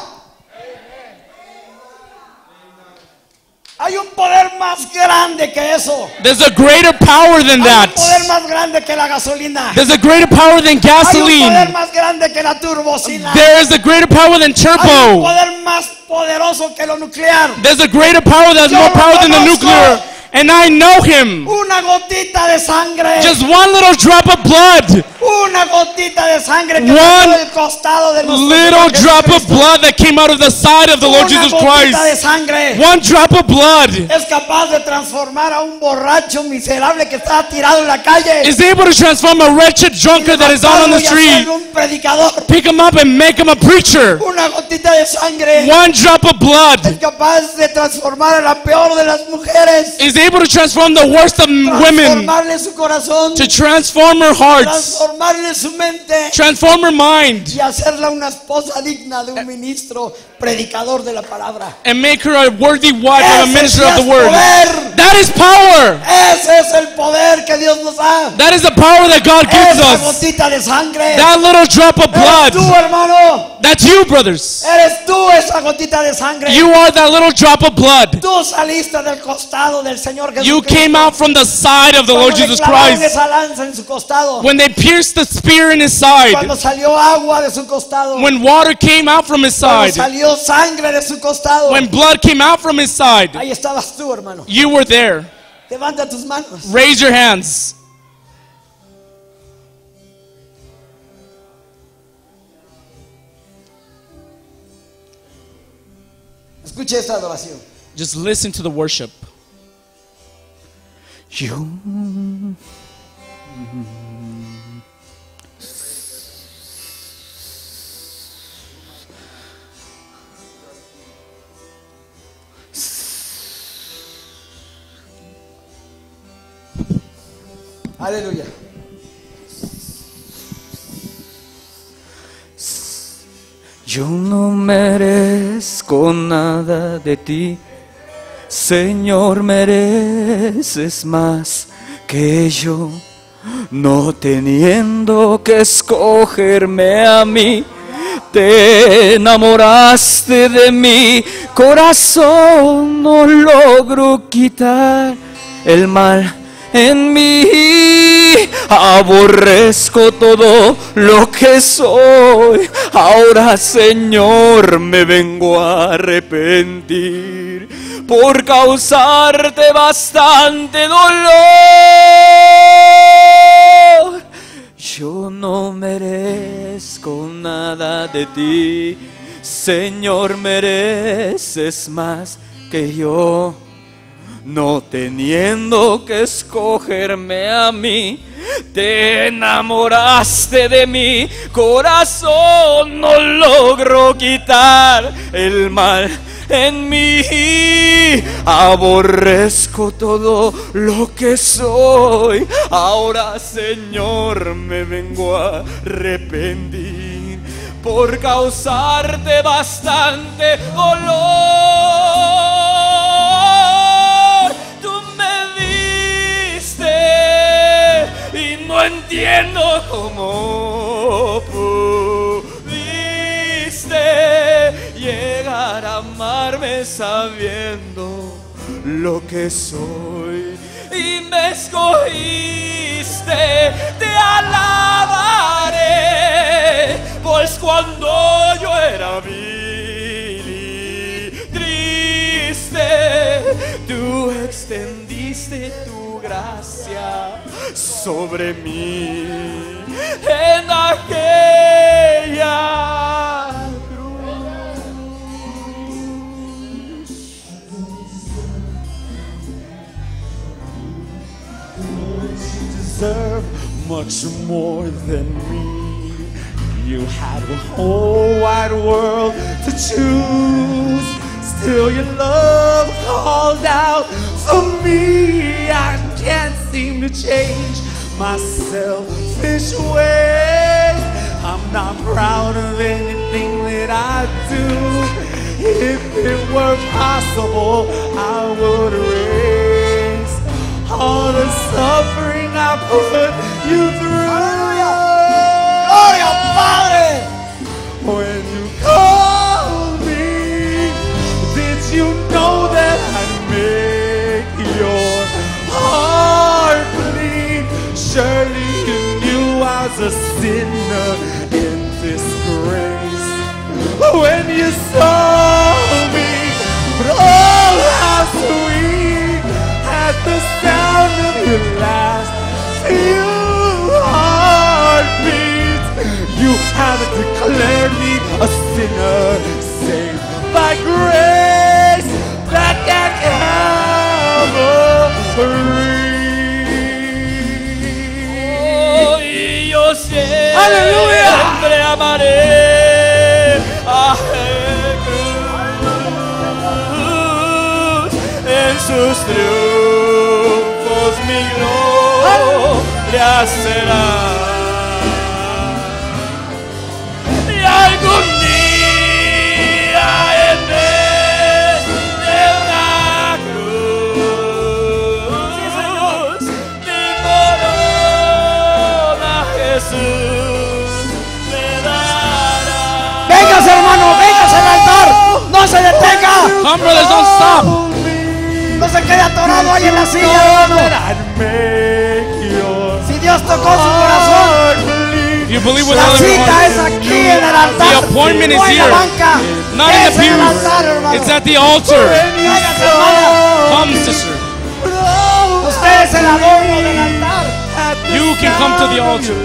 Hay un poder más grande que eso. There's a greater power than Hay un poder that. más grande que la gasolina. There's a greater power than Hay un poder gasoline. más grande que la turbocina. There is a greater power than Hay un turbo. poder más poderoso que lo nuclear. There's a greater power that's more power than the nuclear. And I know him. Una gotita de sangre. Just one little drop of blood. Una gotita de sangre que One salió del costado de nuestro Little Señor drop of Jesucristo. blood that came out of the side of the Lord Una Jesus gotita de Christ. sangre One drop of blood es capaz de transformar a un borracho miserable que está tirado en la calle. is able to transform a wretched drunkard that is out on the y street, hacerlo un predicador. pick him up and make him a preacher. Una gotita de sangre One drop of es blood capaz de transformar a la peor de las mujeres. is able to transform the worst of women, Transformarle su corazón. to transform her hearts, Transformarle su mente. transform her mind, Y hacerla una esposa digna de un ministro predicador de la palabra. and make her a worthy wife of a Ese minister sí of the es word. poder. That is power. Ese es el poder que Dios nos da. That is the power that God gives Esa us. gotita de sangre. That little drop of Eres tú, blood. hermano. That's you, brothers. Eres tú esa gotita de sangre. You are that little drop of blood. Tú saliste del costado del Señor You Jesucristo. came out from the side of the Lord Cuando le Jesus clavaron Christ. esa lanza en su costado. When they pierced the spear in his side, Cuando salió agua de su costado. when water came out from his Cuando side, salió sangre de su costado. when blood came out from his side, Ahí estabas tú, hermano. you were there. Levanta tus manos. Raise your hands. Escuche esta adoración. Just listen to the worship. Yo Aleluya. Yo no merezco nada de ti, Señor, mereces más que yo, no teniendo que escogerme a mí. Te enamoraste de mi corazón, no logro quitar el mal en mí. Aborrezco todo lo que soy. Ahora, Señor, me vengo a arrepentir por causarte bastante dolor. Yo no merezco nada de ti, Señor, mereces más que yo. No teniendo que escogerme a mí, te enamoraste de mi corazón, no logro quitar el mal en mí. Aborrezco todo lo que soy. Ahora, Señor, me vengo a arrepentir por causarte bastante dolor. Tú me diste y no entiendo cómo pudiste llegar a amarme sabiendo lo que soy. Y me escogiste, te alabaré, pues cuando yo era vil y triste, tú extendiste tu gracia sobre mí en aquella deserve much more than me. You had the whole wide world to choose. Still your love called out for me. I can't seem to change my selfish ways. I'm not proud of anything that I do. If it were possible, I would erase all the suffering I put you through. ¡Gloria, Padre! When you called me, did you know that I'd make your heart bleed? Surely you knew I was a sinner in disgrace when you saw me. But oh, how sweet at the sound of your last few heartbeats. You have declared me a sinner, saved by grace back at Calvary. Oh, y yo siempre ¡Aleluya! amaré a Jesús. En sus triunfos mi gloria será. Y algún día en vez de una cruz, mi corona Jesús me dará. ¡Véngase, hermano! ¡Véngase al altar! ¡No se detenga! Come, brothers, don't stop. ¡No se quede atorado ahí en la silla, hermano! Si Dios tocó su corazón, If you believe with la all of your cita heart, es aquí en el altar. The appointment is No en la here. banca. not in Es the en el pews, altar, hermano. it's at the altar. Véngase, hermana. Come, sister. Usted es el adorno del altar. You can come to the altar.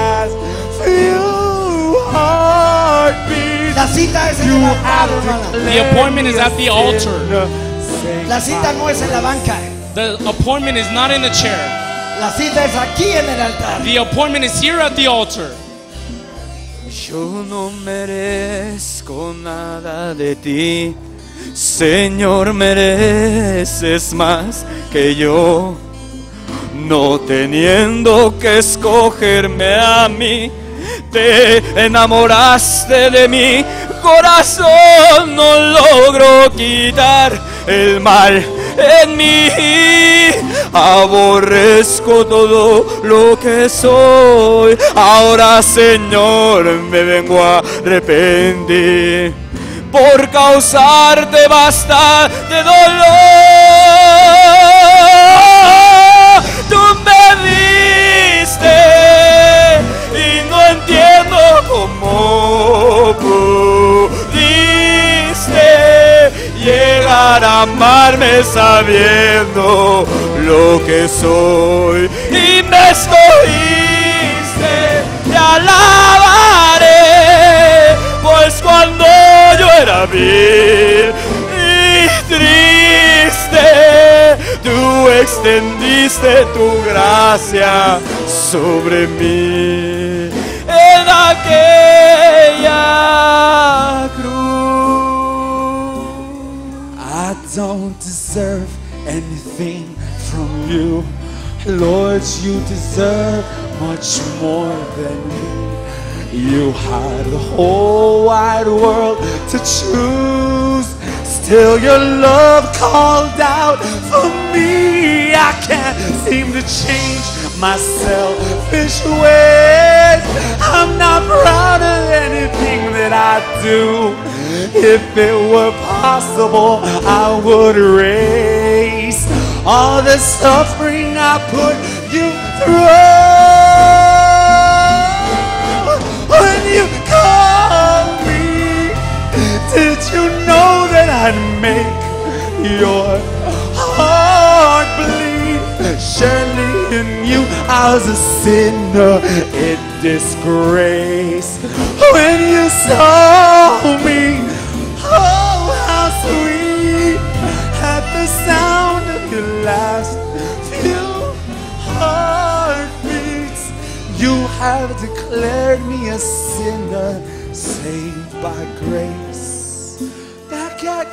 La cita es en el altar, hermana. The appointment is at the altar. La cita no es en la banca. The appointment is not in the chair. La cita es aquí en el altar. The appointment is here at the altar. Yo no merezco nada de ti, Señor, mereces más que yo. No teniendo que escogerme a mí, te enamoraste de mi corazón. No logro quitar el mal en mí. Aborrezco todo lo que soy. Ahora, Señor, me vengo a arrepentir por causarte bastante dolor. Tú me diste y no entiendo cómo pudiste llegar a amarme sabiendo lo que soy. Y me escogiste, te alabaré, pues cuando yo era vil y triste, tú extendiste tu gracia sobre mí en aquella cruz. don't deserve anything from you. Lord, you deserve much more than me. You had the whole wide world to choose. Still your love called out for me. I can't seem to change my selfish ways. I'm not proud of anything that I do. If it were possible, I would erase all the suffering I put you through. When you called me, did you know that I'd make your heart bleed? Surely in you I was a sinner in disgrace. When you saw me, oh how sweet, at the sound of your last few heartbeats, you have declared me a sinner saved by grace. That got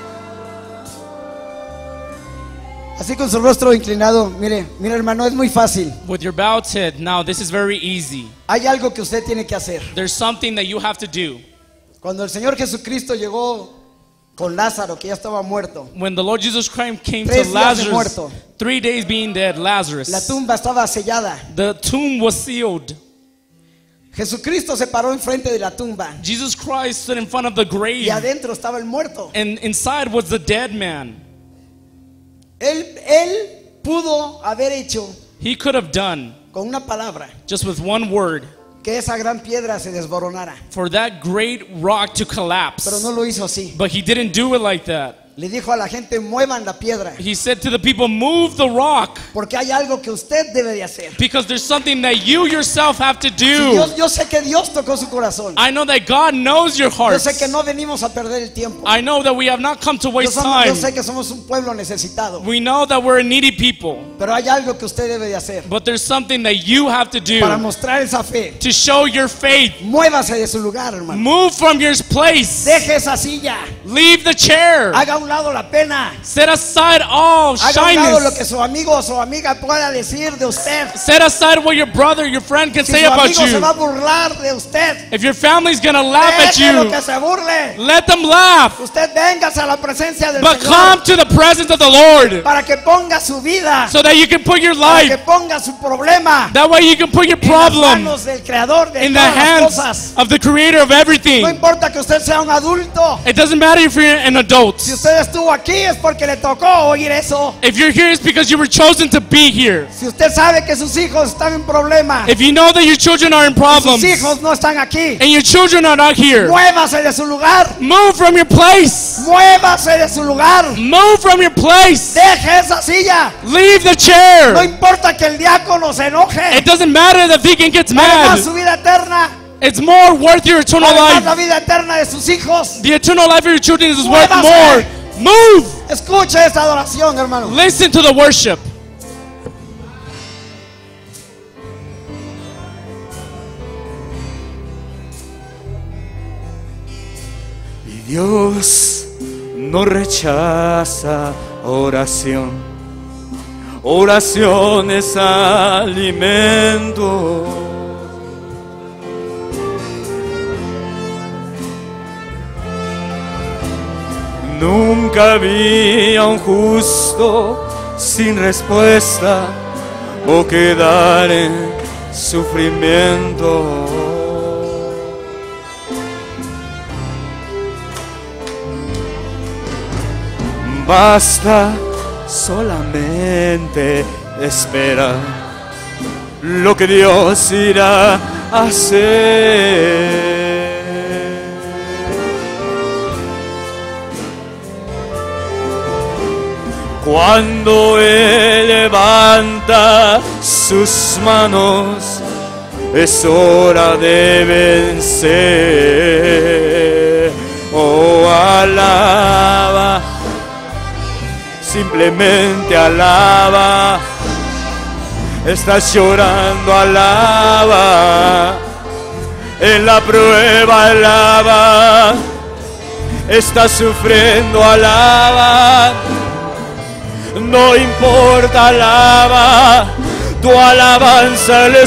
Así con su rostro inclinado, mire, mire hermano, es muy fácil. With your bowed head, now this is very easy. Hay algo que usted tiene que hacer. There's something that you have to do. Cuando el Señor Jesucristo llegó con Lázaro, que ya estaba muerto, When the Lord Jesus Christ came Tres to días de Lazarus, muerto. three days being dead, Lazarus, la tumba estaba sellada. the tomb was sealed. Jesucristo se paró enfrente de la tumba Jesus Christ stood in front of the grave, y adentro estaba el muerto. and inside was the dead man. Él, él pudo haber hecho He could have done, con una palabra, just with one word, que esa gran piedra se desboronara, for that great rock to collapse. pero no lo hizo así. But he didn't do it like that. Le dijo a la gente, muevan la piedra, He said to the people, move the rock, porque hay algo que usted debe de hacer. because there's something that you yourself have to Sí, do. Dios, yo sé que Dios tocó su corazón. I know that God knows your Yo heart. sé que no venimos a perder el tiempo. I know that we have not come to Yo, waste somos- yo time. sé que somos un pueblo necesitado, We know that we're a needy people, pero hay algo que usted debe de hacer but there's something that you have to do para mostrar esa fe. to show your faith. Muévase de su lugar, hermano. Move from your place. Deje esa silla. Leave the chair. Haga a un lado la pena. Set aside all Haga a un lado lo que shyness. su amigo o su amiga pueda decir de usted. Set aside what your brother, your friend can Si say su about amigo se va a you. burlar de usted, If your family's gonna laugh at déjelo you, que se burle. let them laugh. Usted véngase a la presencia del But Señor come to the presence of the Lord para que ponga su vida, so that you can put your para que life, ponga su problema that way you can put your en las problem manos del Creador de in the todas las hands cosas. of the creator of No everything. importa que usted sea un adulto. It doesn't matter if you're an adult. Si usted estuvo aquí es porque le tocó oír eso. If you're here, it's because you were chosen to be here. Si usted sabe que sus hijos están en problemas, If you know that your children are in problems sus hijos no están aquí, and your children are not here, muévase de su lugar. move from your place. Muévase de su lugar. Move from your place. Deje esa silla. Leave the No chair. importa que el diácono se enoje. It doesn't matter that the deacon gets Vale más su mad. vida eterna. It's more worth your eternal Vale más la life. vida eterna de sus hijos. The eternal life of your children is worth Muévase. more. Move. Escuche esta adoración, hermano. Listen to the worship. Y Dios no rechaza oración. Oración es alimento. Nunca vi a un justo sin respuesta o quedar en sufrimiento. Basta solamente esperar lo que Dios irá a hacer. Cuando Él levanta sus manos, es hora de vencer. Oh, alaba, simplemente alaba. Estás llorando, alaba. En la prueba, alaba. está sufriendo, alaba. No importa, alaba, tu alabanza le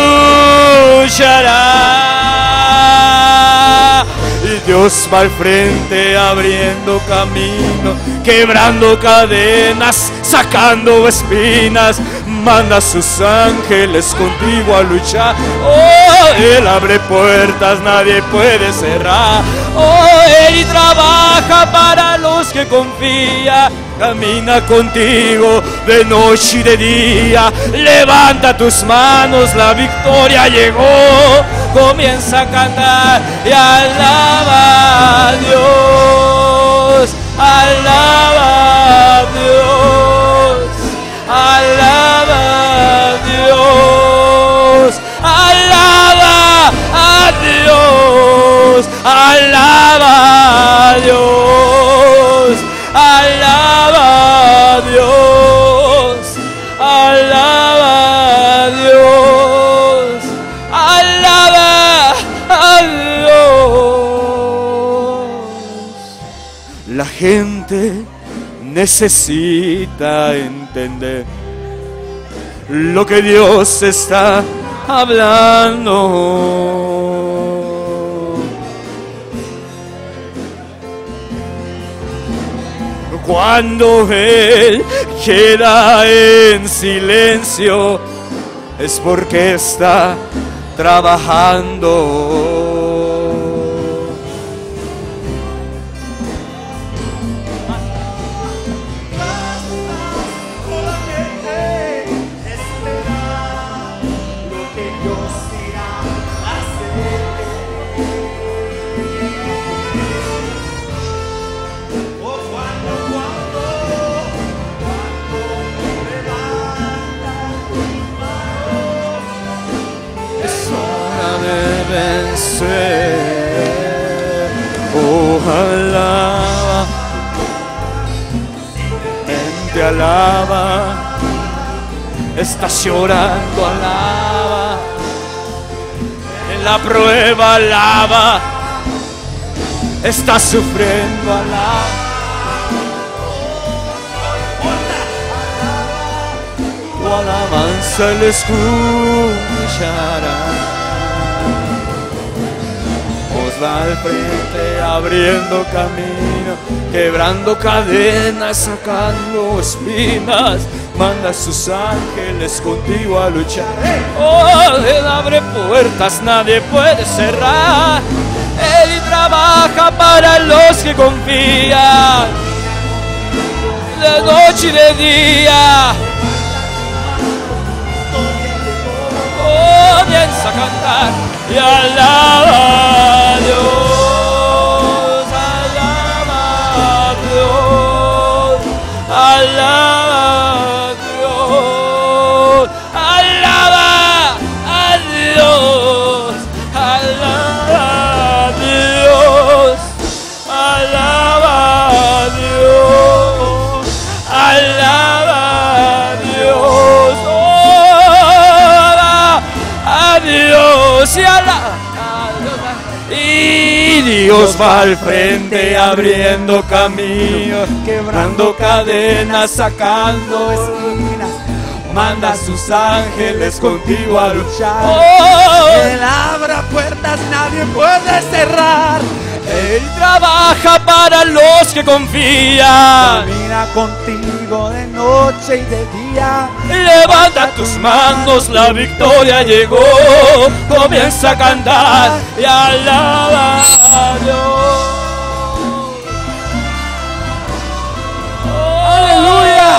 escuchará. Y Dios va al frente abriendo camino, quebrando cadenas, sacando espinas. Manda a sus ángeles contigo a luchar. Oh, Él abre puertas, nadie puede cerrar. Oh, Él trabaja para los que confían. Camina contigo de noche y de día. Levanta tus manos, la victoria llegó. Comienza a cantar y alaba a Dios. Alaba a Dios. Alaba a Dios. Alaba a Dios. Alaba a Dios. Alaba a Dios, alaba a Dios, alaba a Dios. La gente necesita entender lo que Dios está hablando. Cuando Él queda en silencio es porque está trabajando. Ojalá te alaba, estás llorando, alaba, en la prueba alaba, estás sufriendo, alaba, tu alabanza le escuchará. Va al frente abriendo camino, quebrando cadenas, sacando espinas. Manda a sus ángeles contigo a luchar. Oh, Él abre puertas, nadie puede cerrar. Él trabaja para los que confían, de noche y de día. Comienza a cantar y alaba a Dios, alaba a Dios, alaba a Dios, alaba a Dios, alaba a Dios, alaba a Dios, alaba a Dios, oh, a Dios y alaba. Y Dios va al frente abriendo camino, quebrando cadenas, sacando espinas. Manda a sus ángeles contigo a luchar. Oh, Él abra puertas, nadie puede cerrar. Él trabaja para los que confían. Camina contigo de noche y de día. Levanta tus manos, la victoria llegó. Comienza a cantar y alaba a Dios. Oh, aleluya.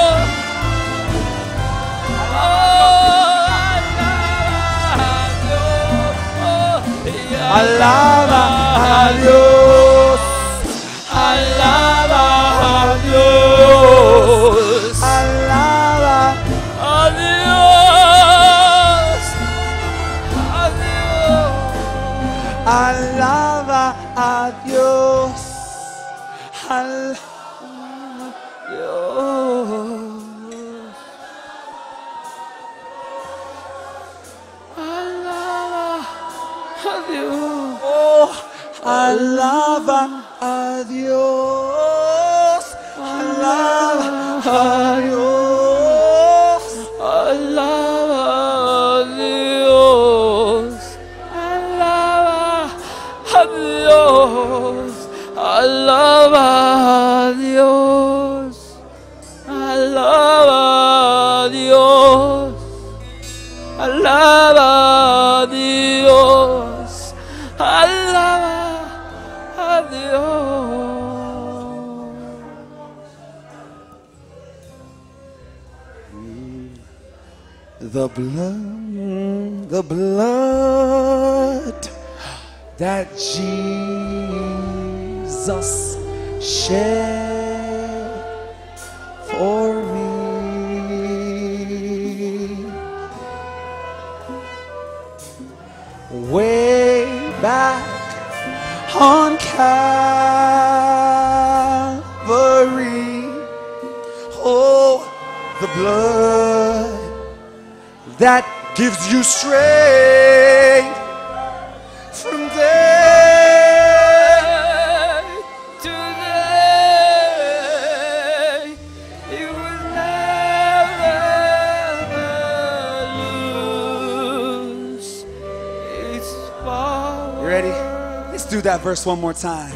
Alaba a Dios, alaba a Dios, alaba a Dios, a Dios, alaba a Dios, alaba a Dios. Alaba a Dios. Oh, alaba a a Dios, alaba a Dios, Alaba a Dios, alaba a Dios, alaba a Dios, alaba a Dios, alaba a Dios, alaba a Dios. The blood, the blood that Jesus shed for me. Way back on Calvary. Oh, the blood that gives you strength from day to day. You will never lose its power. You ready? Let's do that verse one more time.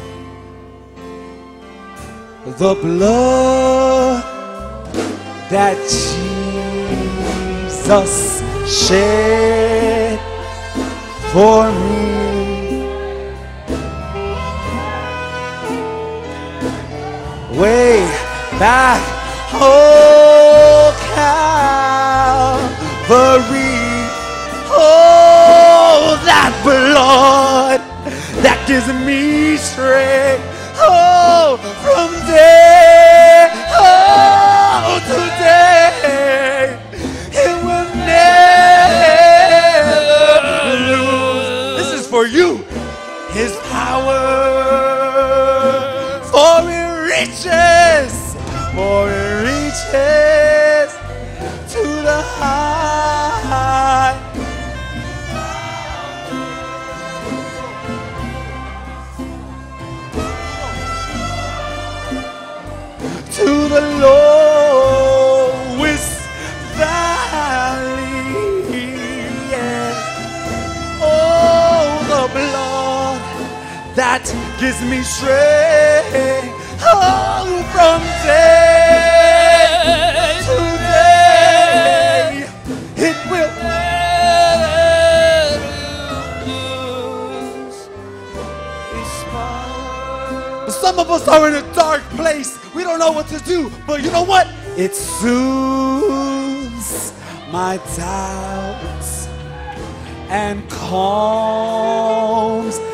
The blood that Jesus shed for me. Way back, oh Calvary, oh that blood that gives me strength, oh from day, oh to day, it will never lose. This is for you. His power, for it reaches, for it reaches to the high. To the lowest valley, yes. Oh, the blood that gives me strength, oh, from day to day, it will never lose its power. Some of us are in a dark place. We don't know what to do, but you know what? It soothes my doubts and calms,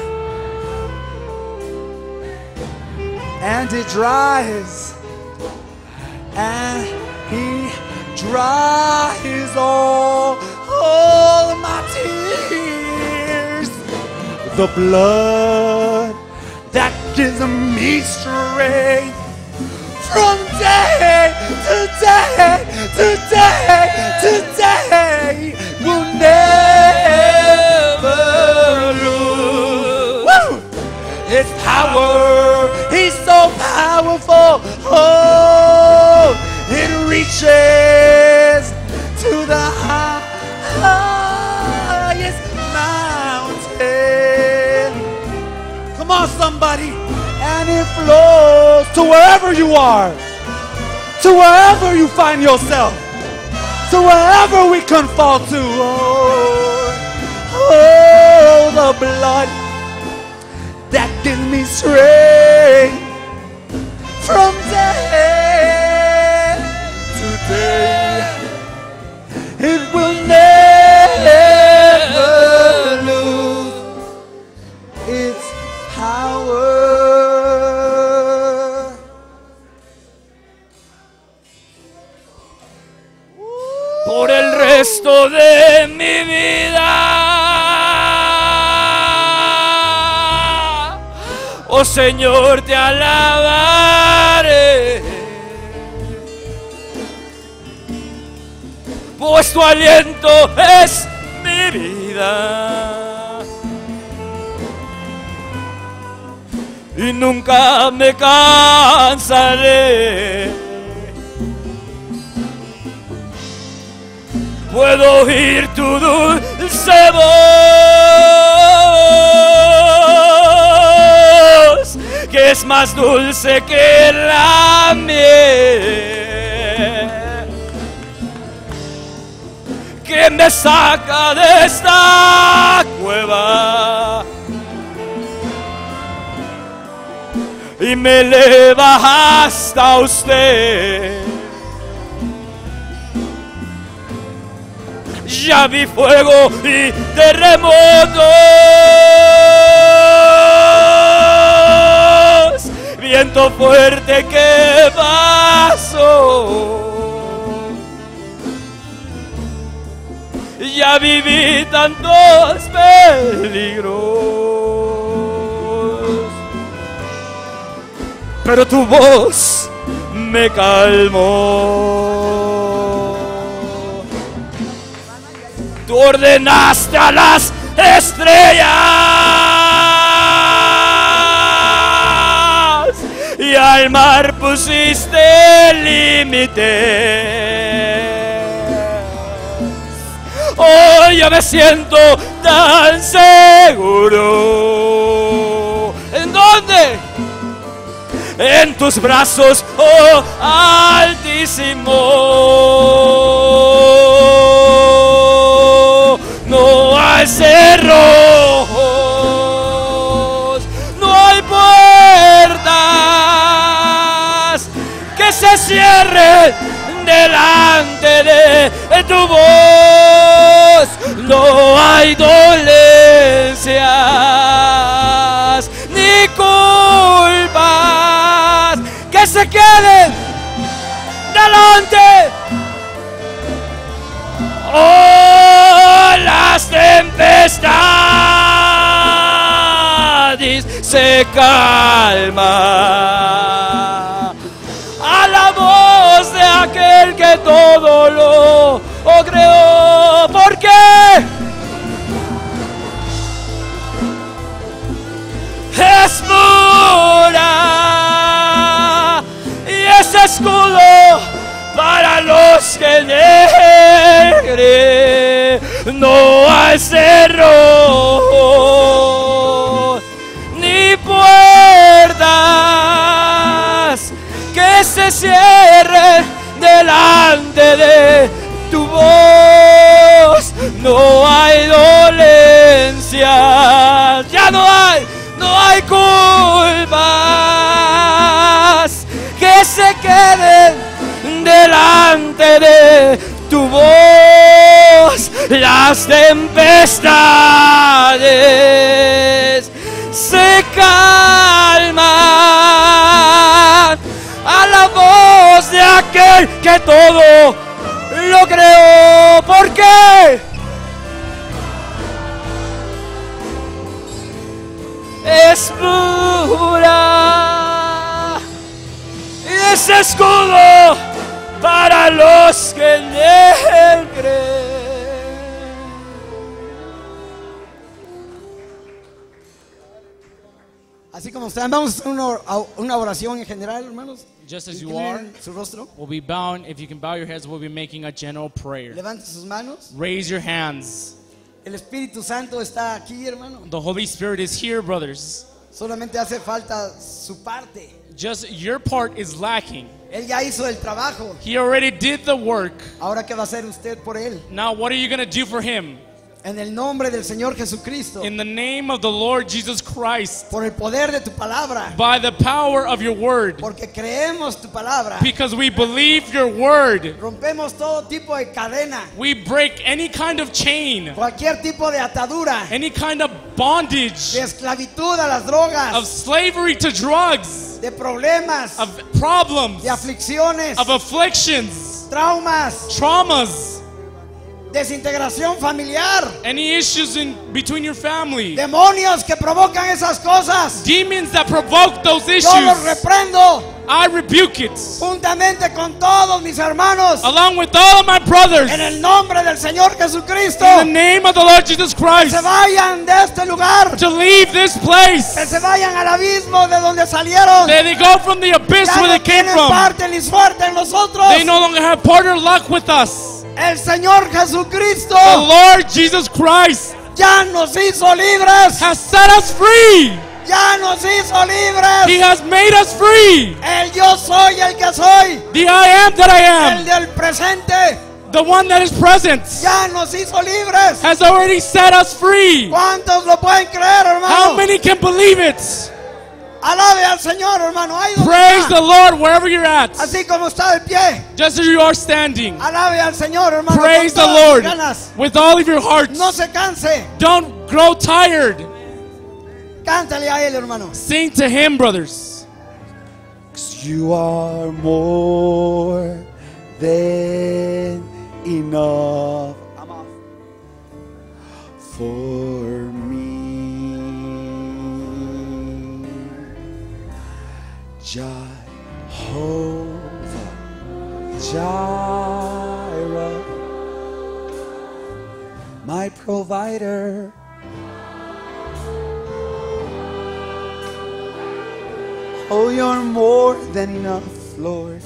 and it dries, and he dries all, all my tears. The blood that gives me strength from day to day to day to day will never lose. Woo! Its power, he's so powerful. Oh, it reaches to the high, highest mountain. Come on, somebody. And it flows to wherever you are, to wherever you find yourself, to wherever we can fall to. Oh, oh, the blood that gives me strength from day to day. It will never lose its power. Por el resto de mi vida, oh Señor, te alabaré, pues tu aliento es mi vida y nunca me cansaré. Puedo oír tu dulce voz, que es más dulce que la miel, que me saca de esta cueva y me eleva hasta usted. Ya vi fuego y terremotos, viento fuerte que pasó. Ya viví tantos peligros, pero tu voz me calmó. Tú ordenaste a las estrellas y al mar pusiste límites. Hoy yo me siento tan seguro. ¿En dónde? En tus brazos, oh Altísimo. No hay cerrojos, no hay puertas que se cierren delante de tu voz. No hay dolencias ni culpas que se queden delante. Oh, las tempestades se calman a la voz de aquel que todo lo creó. ¿Por qué? Es pura y es escudo para los que en él creen. No hay cerrojos ni puertas que se cierren delante de tu voz. No hay dolencias, ya no hay, no hay culpas que se queden delante de tu voz. Las tempestades se calman a la voz de aquel que todo lo creó. ¿Por qué? Es pura y es escudo para los que en él creen. Así como están, vamos a hacer una, una oración en general, hermanos. Just as you Inclinen are, su rostro. we'll be bowing. If you can bow your heads, we'll be making a general prayer. Levante sus manos. Raise your hands. El Espíritu Santo está aquí, hermano. The Holy Spirit is here, brothers. Solamente hace falta su parte. Just your part is lacking. Él ya hizo el trabajo. He already did the work. Ahora, ¿qué va a hacer usted por él? Now, what are you going to do for him? En el nombre del Señor Jesucristo, In the name of the Lord Jesus Christ, por el poder de tu palabra, by the power of your word, porque creemos tu palabra, because we believe your word, rompemos todo tipo de cadena, we break any kind of chain, cualquier tipo de atadura, any kind of bondage, de esclavitud a las drogas, of slavery to drugs, de problemas, of problems, de aflicciones, of afflictions, traumas, traumas, desintegración familiar, any issues in between your family, demonios que provocan esas cosas. demons that provoke those Yo los issues. reprendo I rebuke it. Juntamente con todos mis hermanos. Along with all of my brothers. En el nombre del Señor Jesucristo. In the name of the Lord Jesus Christ. Que se vayan de este lugar. To leave this place. Que se vayan al abismo de donde salieron. That they go from the abyss Ya where no they came tienen from. parte ni suerte en nosotros. They no longer have part or luck with us. El Señor Jesucristo. The Lord Jesus Christ. Ya nos hizo libres. Has set us free. Ya nos hizo libres. He has made us free. El yo soy el que soy. The I am that I am. El del presente. The one that is present. Ya nos hizo libres. Has already set us free. ¿Cuántos lo pueden creer, hermano? How many can believe it? Alabe al Señor, hermano. Ahí donde Praise está. the Lord wherever you're at. Así como está de pie. Just as you are standing. Alabe al Señor, hermano. Praise con the todas Lord sus ganas. with all of your heart. No se canse. Don't grow tired. Cántale a él, hermano. Sing to Him, brothers. 'Cause you are more than enough for me. Jehovah Jireh, my provider. Oh, you're more than enough, Lord.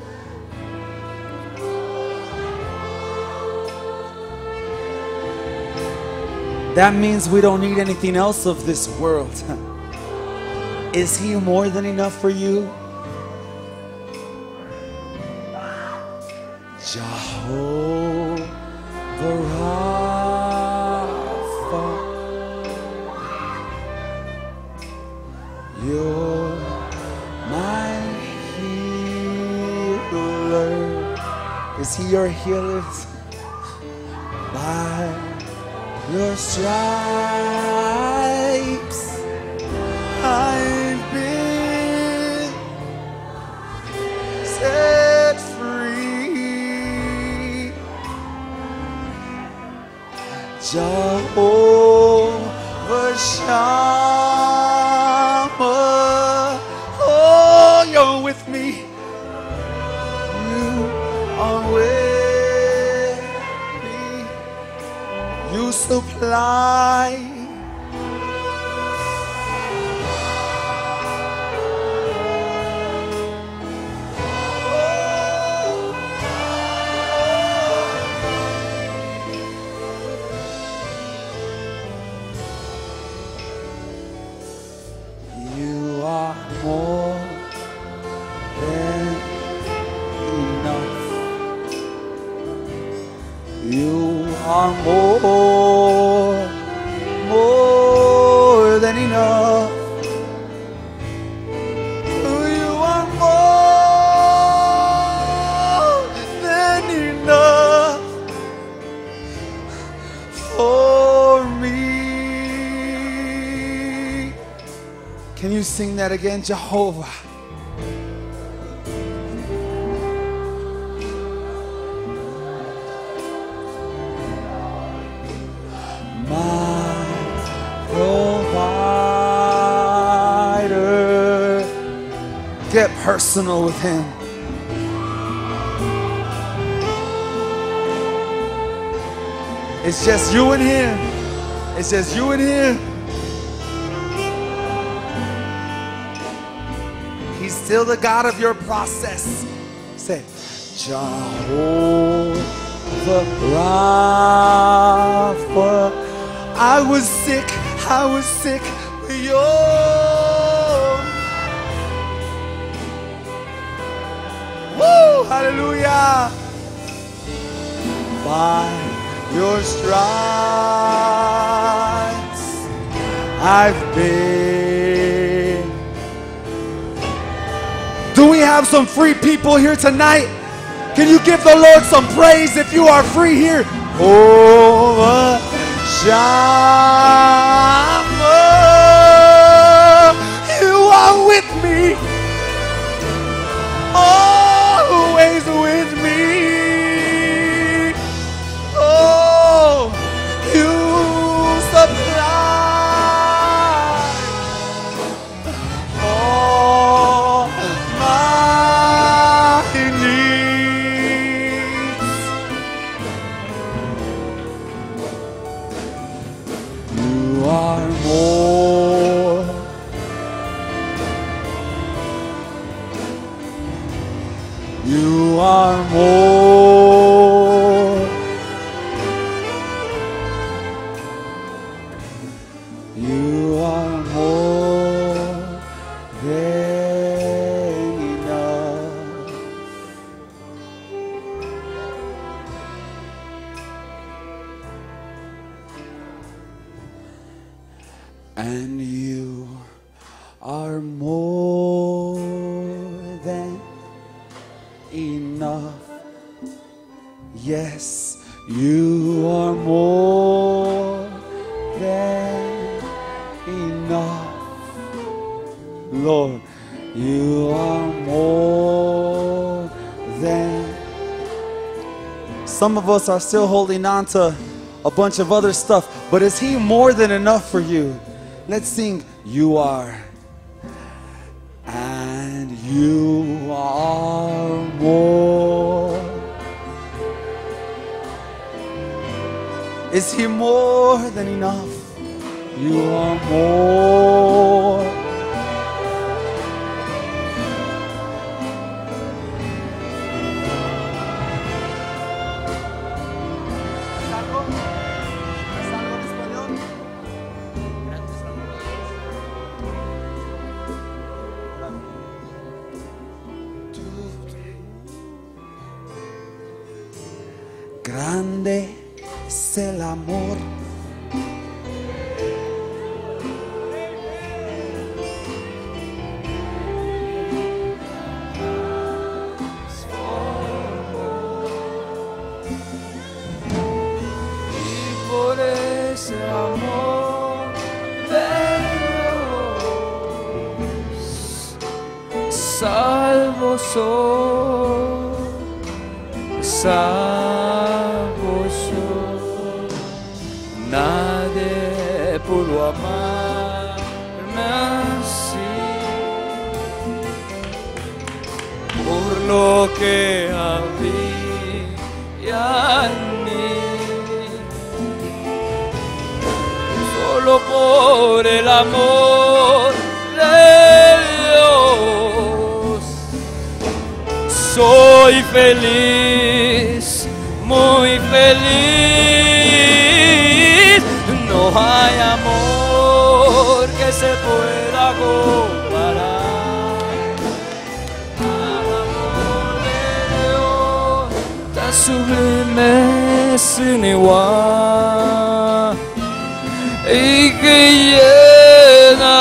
That means we don't need anything else of this world. Is He more than enough for you? Jehovah Rapha, you're my healer. Is He your healer? By your stripes I've been set free. Jehovah Shammah, oh, you're with me. You are with me. You supply more than enough. You are more, more than enough. You are more than enough for me. Can you sing that again, Jehovah? My provider. Get personal with Him. It's just you and Him. It's just you and Him. He's still the God of your process. Say, Jehovah Rapha. I was sick, I was sick with you. Woo, hallelujah. By your stripes I've been. Do we have some free people here tonight? Can you give the Lord some praise if you are free here? Oh, Shammah, you are with me, always with me. Oh, you supply all my You are more. You are more than enough. And you are more than enough. Yes, you are more than enough. Lord, you are more than. Some of us are still holding on to a bunch of other stuff, but is He more than enough for you? Let's sing, you are. And you are more. Is He more than enough? You are more. Grande es el amor. Y por ese amor de Dios, salvo soy, salvo soy. Nadie pudo amarme así, por lo que había en mí, solo por el amor de Dios soy feliz, muy feliz. No hay amor que se pueda comparar al amor de Dios, tan sublime, sin igual, y que llena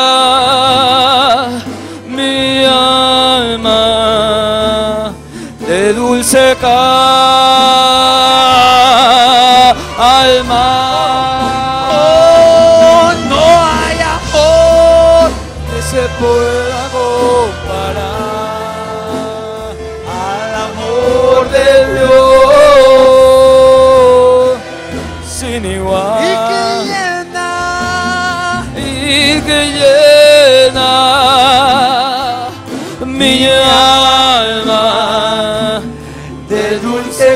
mi alma de dulce calma. Oh, no hay amor que se pueda comparar al amor de Dios, sin igual, Y que llena, y que llena mi alma de dulce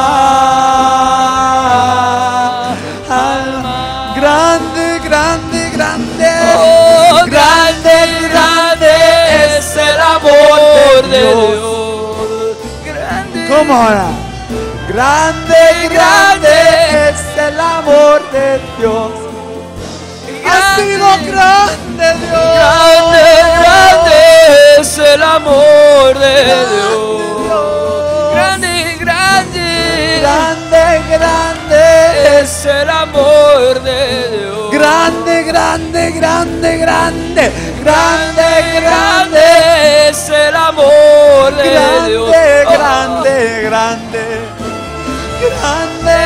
calma. grande, grande, grande. Oh, grande, grande es el amor de Dios. Grande, ¿Cómo ahora? Grande, grande es el amor de Dios. Ha sido grande Dios. grande, grande es el amor de Dios. Grande, grande, Grande, grande es el amor de Dios. Grande, grande, grande, grande, grande, grande es el amor de Dios. grande, grande, grande, grande,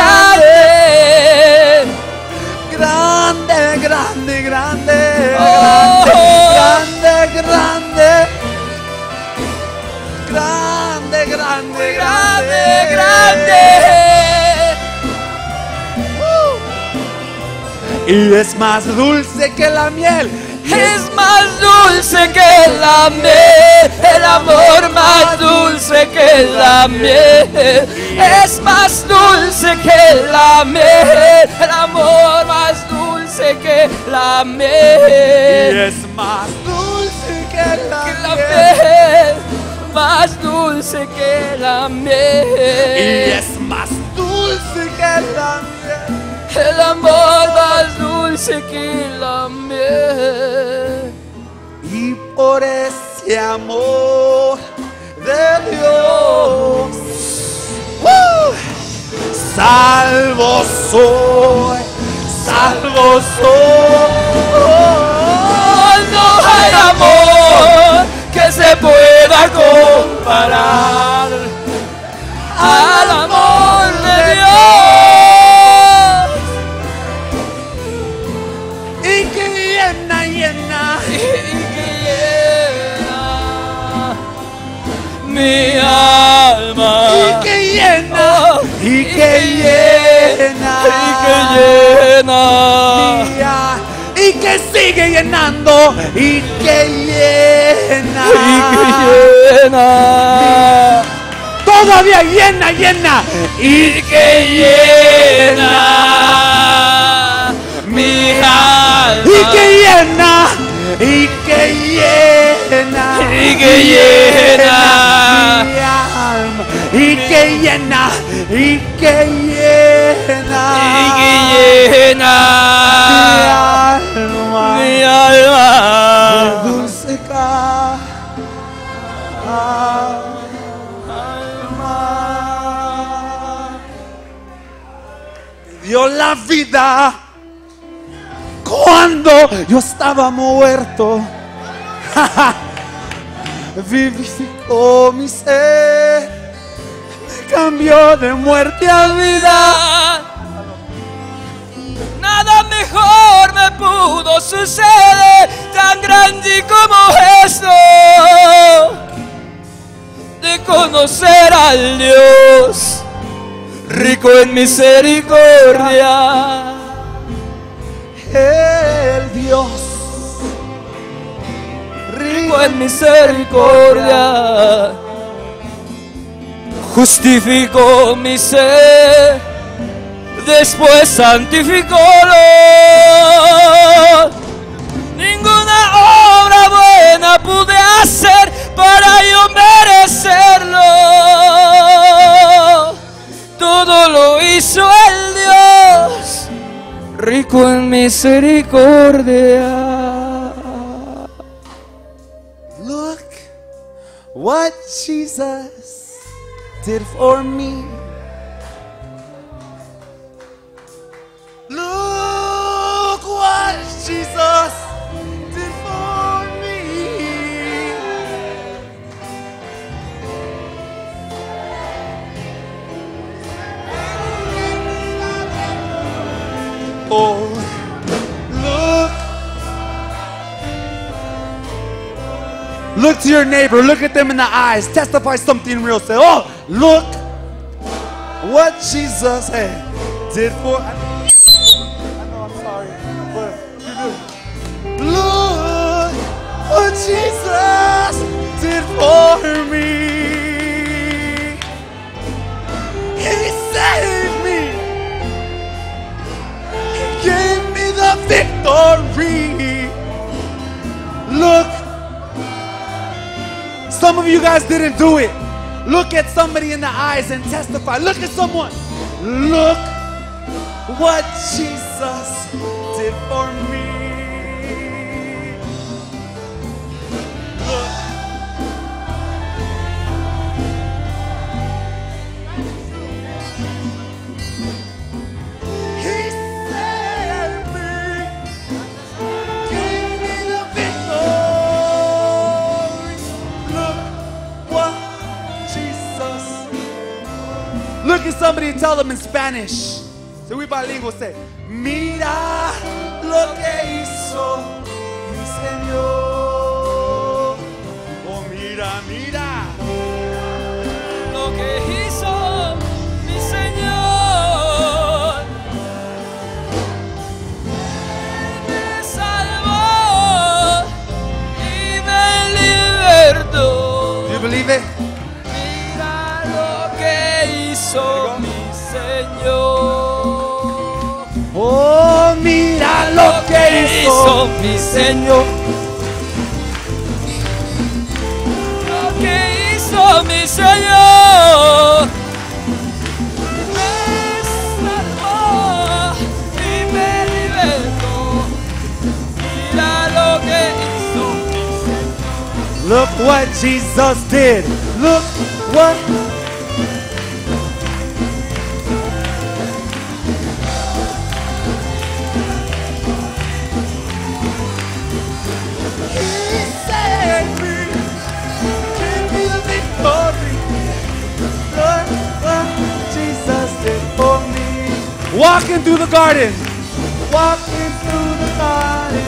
grande, grande, grande, grande, Oh. grande, grande, grande, grande, grande, grande. Y es más dulce que la miel. Es más dulce que la miel, el amor más dulce que la miel. Es más dulce que la miel, el amor más dulce que la Y miel. es más dulce que la Que la miel. miel más dulce dulce que la y miel. es más dulce que la miel. El amor más dulce que la miel. Y por ese amor de Dios, ¡uh! salvo soy, salvo soy. No hay amor que se pueda comparar al amor de Dios. Y que llena, llena, Y que llena mi alma. y que llena, y que llena, Y que llena. mía, y que sigue llenando, y que llena, Y que llena. todavía llena, llena, Y que llena mi alma. y que llena, y que llena, Y que llena mi alma, y que llena, y que llena, Y que llena mi alma, mi alma. dulce alma. Dio la vida cuando yo estaba muerto. Vivificó mi ser, me cambió de muerte a vida. Nada mejor me pudo suceder, tan grande como esto, de conocer al Dios rico en misericordia. El Dios Rico en misericordia, justificó mi ser, después santificólo. Ninguna obra buena pude hacer para yo merecerlo. Todo lo hizo el Dios rico en misericordia. Look what Jesus did for me. Look what Jesus did for me. Oh, look. Look to your neighbor, look at them in the eyes, testify something real. Say, oh, look what Jesus eh, did for. I know, I'm sorry, but you do. Look what Jesus did for me. He saved me. He gave me the victory. Look. Some of you guys didn't do it. Look at somebody in the eyes and testify. Look at someone. Look what Jesus did for me. Look. He saved me. Gave me the victory. Look what Jesus. Look at somebody and tell them in Spanish. So we bilingual, say, mira lo que hizo mi Señor. Oh, mira, mira. Lo que hizo mi Señor. Me salvó y me libertó. Do you believe it? Mira lo que hizo mi Señor. Oh, mira lo que hizo mi Señor. Lo que hizo Oh, mi Señor, me salvó y me libertó. Mira lo que hizo mi Señor. Look what Jesus did. Look what. He saved me. Give me the victory. Look what Jesus did for me. Walking through the garden. Walking through the garden.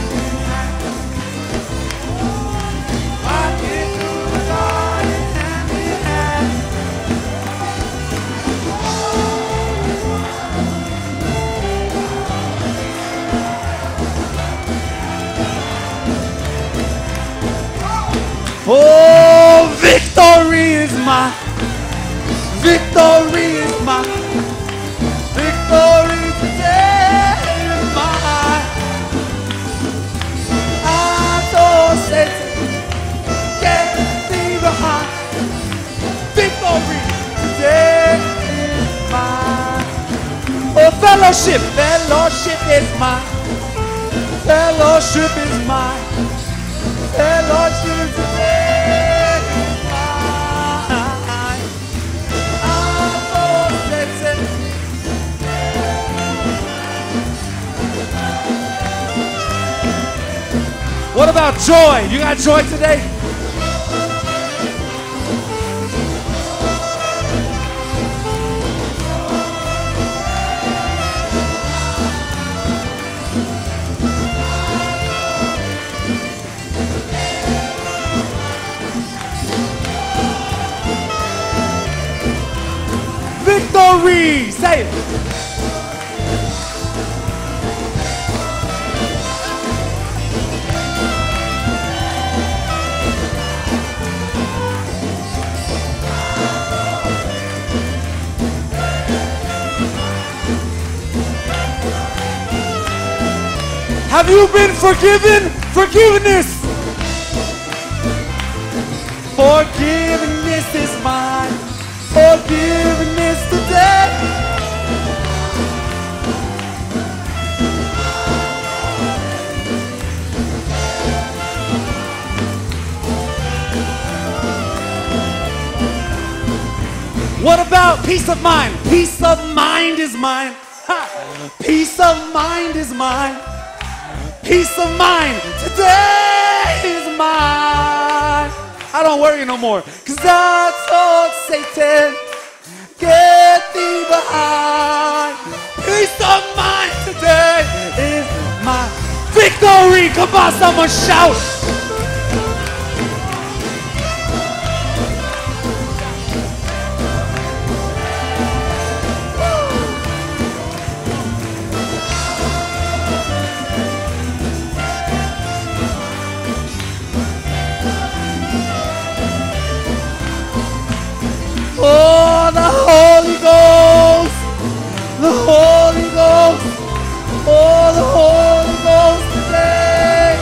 Walking through the garden hand in hand. Oh, victory is mine. Victory is mine. Victory today is mine. I told Satan, get thee behind. Victory today is mine. Oh, fellowship, fellowship is mine. Fellowship is mine. Fellowship today is mine. I told Satan. What about joy? You got joy today? Victory! Say it. Have you been forgiven? Forgiveness! Forgiveness is mine. Forgiveness today. What about peace of mind? Peace of mind is mine. Ha! Peace of mind is mine. Peace of mind today is mine. I don't worry no more, cause I told Satan, get thee behind. Peace of mind today is my victory. Come on, someone shout. Oh, the Holy Ghost, the Holy Ghost, oh, the Holy Ghost today.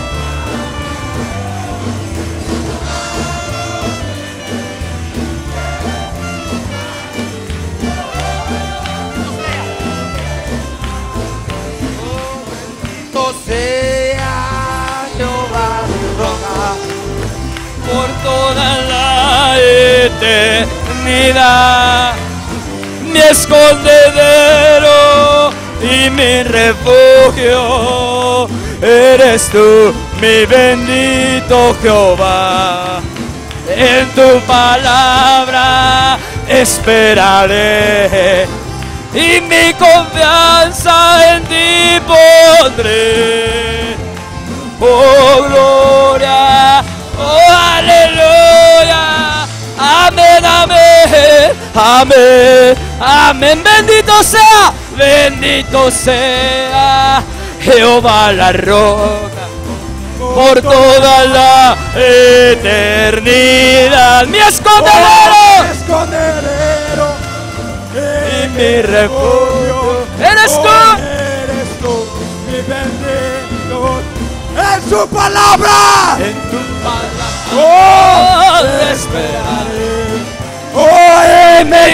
Bendito sea Jehová mi roca Por toda la eternidad, mi escondedero y mi refugio, eres tú, mi bendito Jehová. En tu palabra esperaré y mi confianza en ti pondré. Oh, gloria. Oh, aleluya, amén, amén, amén, amén, bendito sea, bendito sea Jehová la roca, por toda la eternidad, mi escondedero, mi escondedero y mi refugio, eres tú, eres tú, mi bendito. En su palabra, en tu palabra, oh, te esperaré.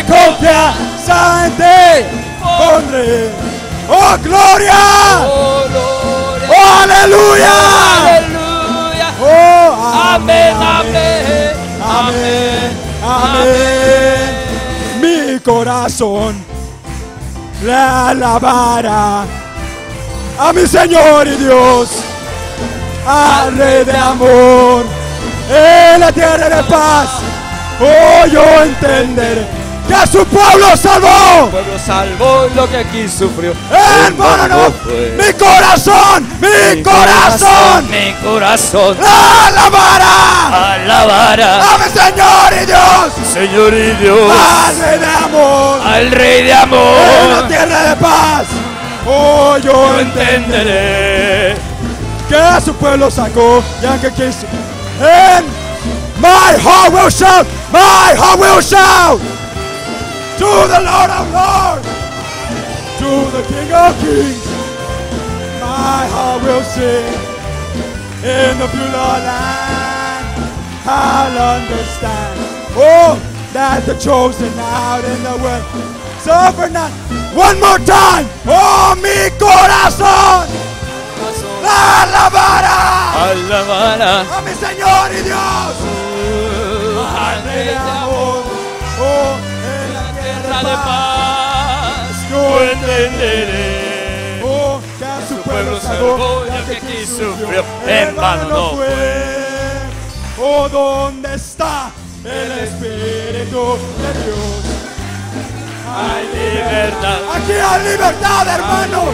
confianza en ti pondré. ¡Oh, gloria! Oh, gloria. ¡Oh, aleluya! Aleluya. ¡Oh, Amén, amén, amén, amén! Mi corazón le alabará a mi Señor y Dios, al Rey de amor, en la tierra de paz. Oh, yo entenderé que a su pueblo salvó. Pueblo salvó lo que aquí sufrió. En vano no fue. Mi corazón, mi, corazón, mi corazón alabará alabará a mi Señor y Dios, Señor y Dios, al Rey de amor, al Rey de en la amor. tierra de paz. Oh, yo Yo entenderé entenderé que a su pueblo sacó ya que quiso. And my heart will shout, my heart will shout to the Lord of Lords, to the King of Kings. My heart will sing in the pure land. I'll understand, oh, that the chosen out in the world suffer not. One more time, oh, mi corazón la alabará alabará a mi Señor y Dios, al Rey de amor, oh, en la tierra de paz. yo entenderé. Oh, que a su pueblo salvó, ya que aquí sufrió, en vano no fue. Oh, ¿dónde está el Espíritu de Dios? Hay libertad. Aquí hay libertad, hermanos.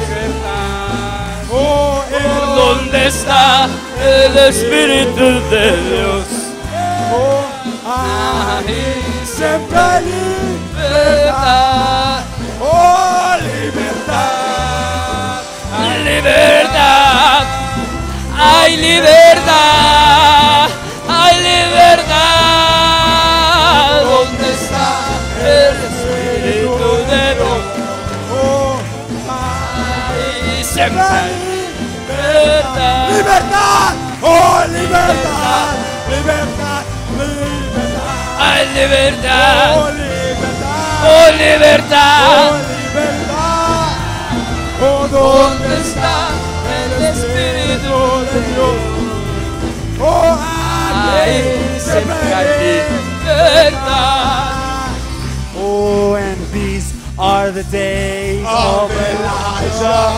Oh, el ¿Dónde está el Espíritu de Dios? Oh, ahí siempre hay libertad. Oh, libertad. Libertad, hay libertad, hay libertad. ¿Dónde está el Espíritu de Dios? Oh, Ahí siempre hay libertad. libertad. Oh, libertad. Libertad. Libertad. Hay libertad, Oh, libertad. oh libertad. Oh, libertad. Oh, ¿dónde ¿Dónde está el Espíritu de Dios? Oh, Ahí aquí siempre hay libertad. Oh, and these are the days of Elijah,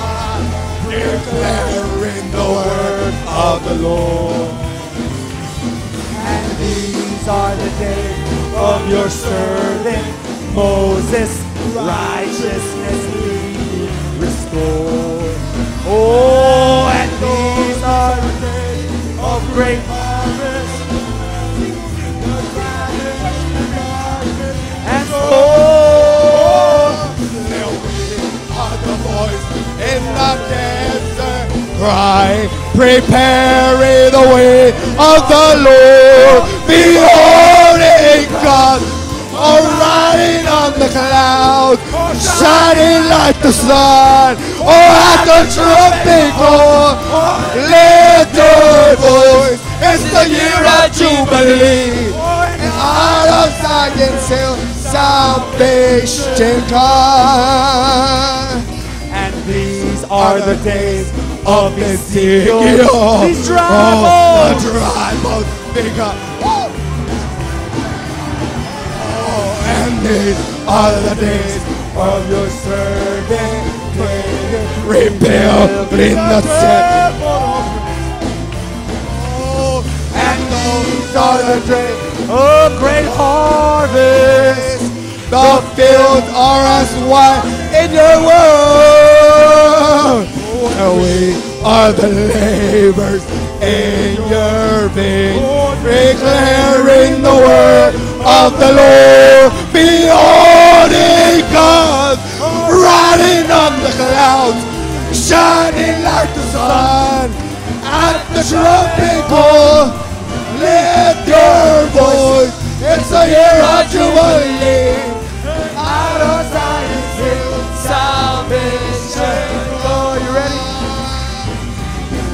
declaring the word of the Lord. And these are the days of your servant Moses, righteousness he restored. Oh, and these are the days of great harvest. And so, are the voice in the desert cry, prepare the way of the Lord. Beholding God, or riding on the clouds, shining like the sun, or at the trumpet call. Lift your voice, it's the year of Jubilee, and out of Zion shall salvation come. And these are the days of Ezekiel. These dry bones, the dry bones, big up. And these are the days of your servant David, rebuilding the temple. And those are the days of great harvest. The fields are as white in your world. And we are the laborers in your vineyard, declaring the word of the Lord. Beholding God, riding on the clouds, shining like the sun. At the trumpet call, lift your voice. It's a year of Jubilee. Out of Zion's hill, salvation. Oh, you ready?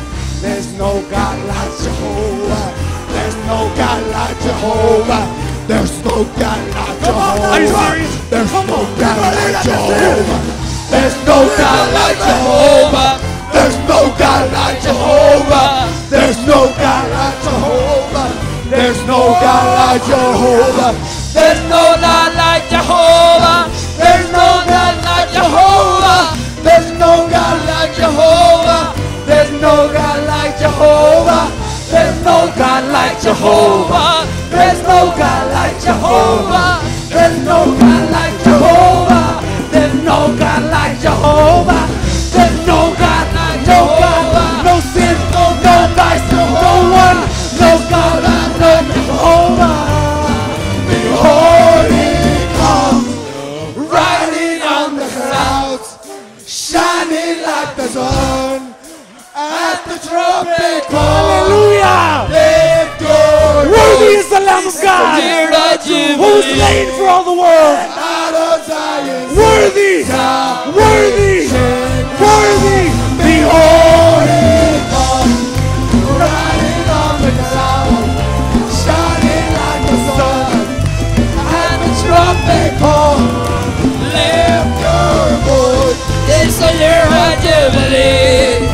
There's no God like Jehovah. There's no God like Jehovah. There's no God like Jehovah. Are you serious? There's no God like Jehovah. There's no God like Jehovah. There's no God like Jehovah. There's no God like Jehovah. There's no God like Jehovah. There's no God like Jehovah. There's no God like Jehovah. There's no God like Jehovah. There's no God like Jehovah. There's no God like Jehovah. There's no God like Jehovah. There's no God like Jehovah. There's no God like Jehovah. There's no God like Jehovah. No sin, no vice, no one, no God like Jehovah. Behold, He comes, riding on the clouds, shining like the sun at the trumpet call. Hallelujah! Lift your Worthy is the Lamb of God, who was slain for all the world. Worthy, worthy, worthy. Behold, He comes, riding on the clouds, shining like the sun at the trumpet call. Lift your voice, it's a year of jubilee.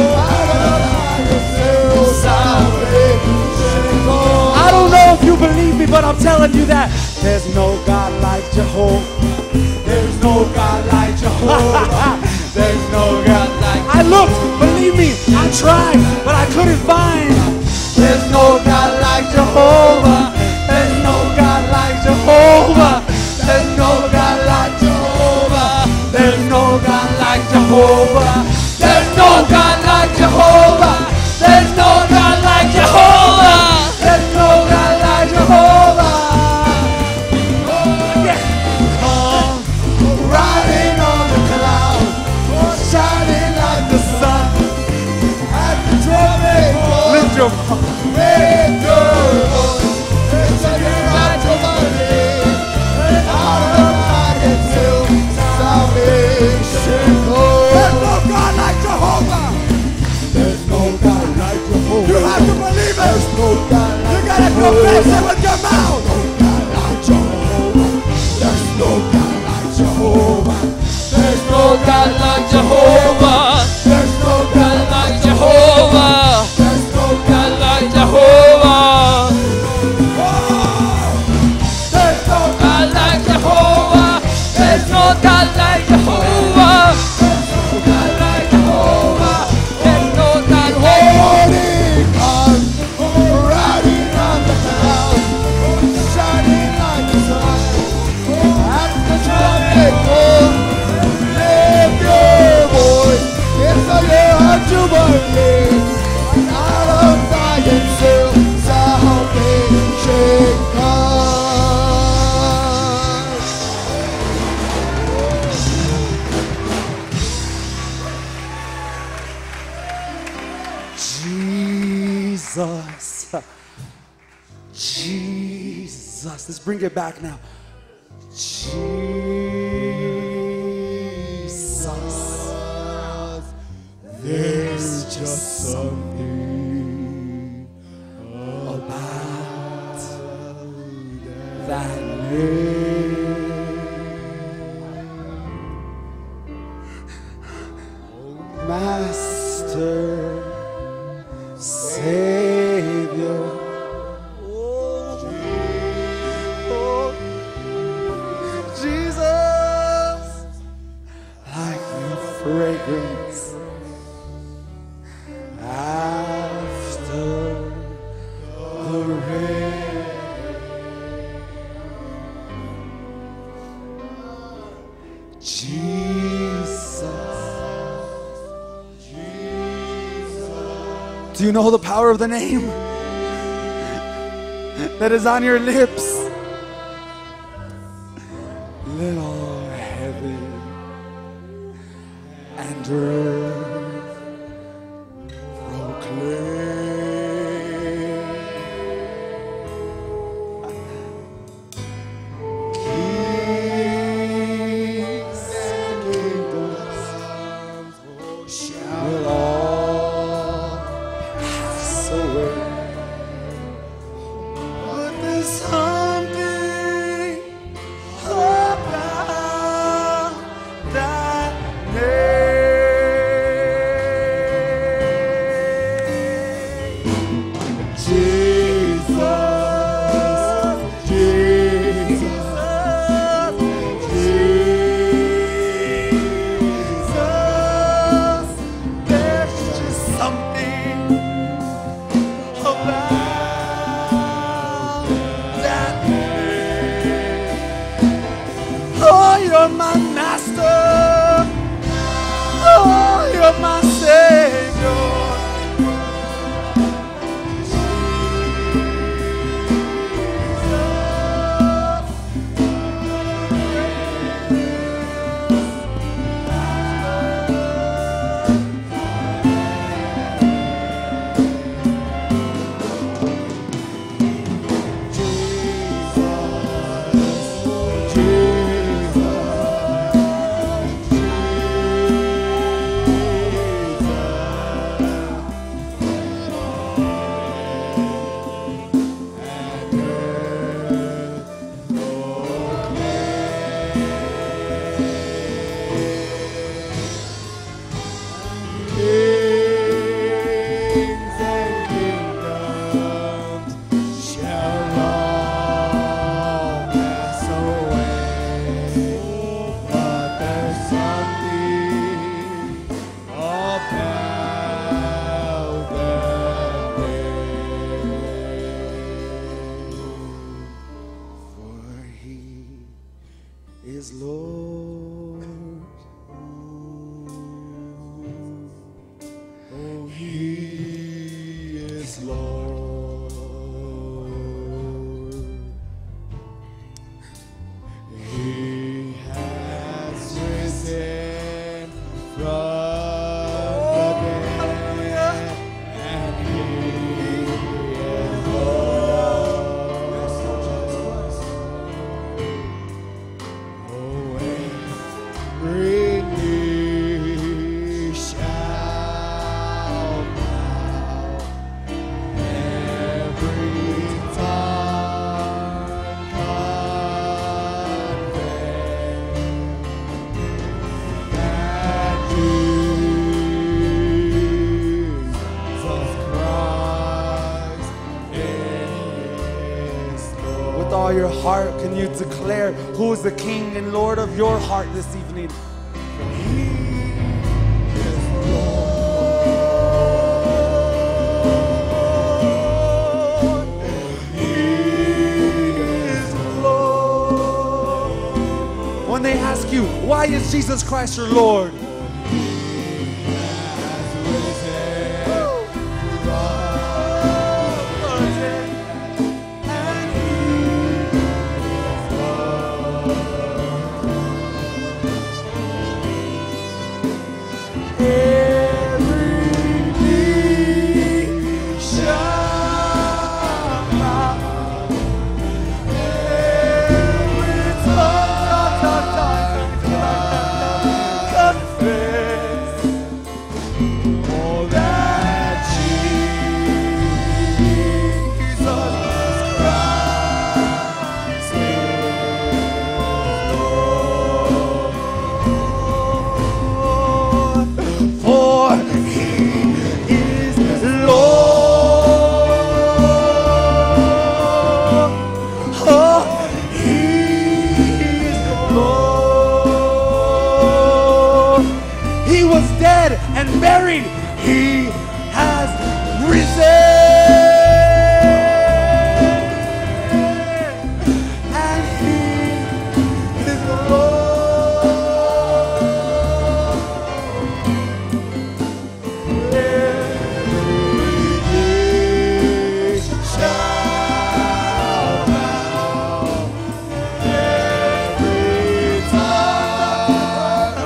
I don't know if you believe me, but I'm telling you that there's no God like Jehovah. There's no God like Jehovah. There's no God like Jehovah. I looked, believe me, I tried, but I couldn't find. There's no God like Jehovah. There's no God like Jehovah. There's no God like Jehovah. There's no God like Jehovah. There's no God like Jehovah. There's no God like Jehovah. There's no God like Jehovah. Yeah. Come riding on the clouds, shining like the sun at the trumpet call. Lift your voice. Lift your voice. It's a year of jubilee. And out of my until salvation comes. There's no God like Jehovah. There's no God like Jehovah. You have to believe it. There's no God like Jehovah. You gotta confess it with your mouth. There's no God like Jehovah. There's no God like Jehovah. There's no God like Jehovah. There's no God like Jehovah. There's no God like Jehovah. There's no God like Jehovah. There's no God like Jehovah. There's no God like Jehovah. Riding on the clouds, shining like the sun. At the trumpet call, lift your voice. It's a year of jubilee. Out of Zion till salvation comes. Jesus, Jesus. Let's bring it back now. Jesus, there's just something about that name. Master, Savior. Jesus, like the fragrance after the rain. Jesus, do you know the power of the name that is on your lips? Let all heaven and earth proclaim. Kings and kingdoms will all pass away, but there's something is Lord. Oh, He is Lord. He has risen from the dead, and He is Lord. Oh, every knee shall bow, every tongue confess that Jesus Christ is Lord. With all your heart, can you declare who is the King and Lord of your heart this evening? He is Lord. He is Lord. When they ask you, why is Jesus Christ your Lord? And buried, He has risen, and He is Lord. Every knee shall bow, every tongue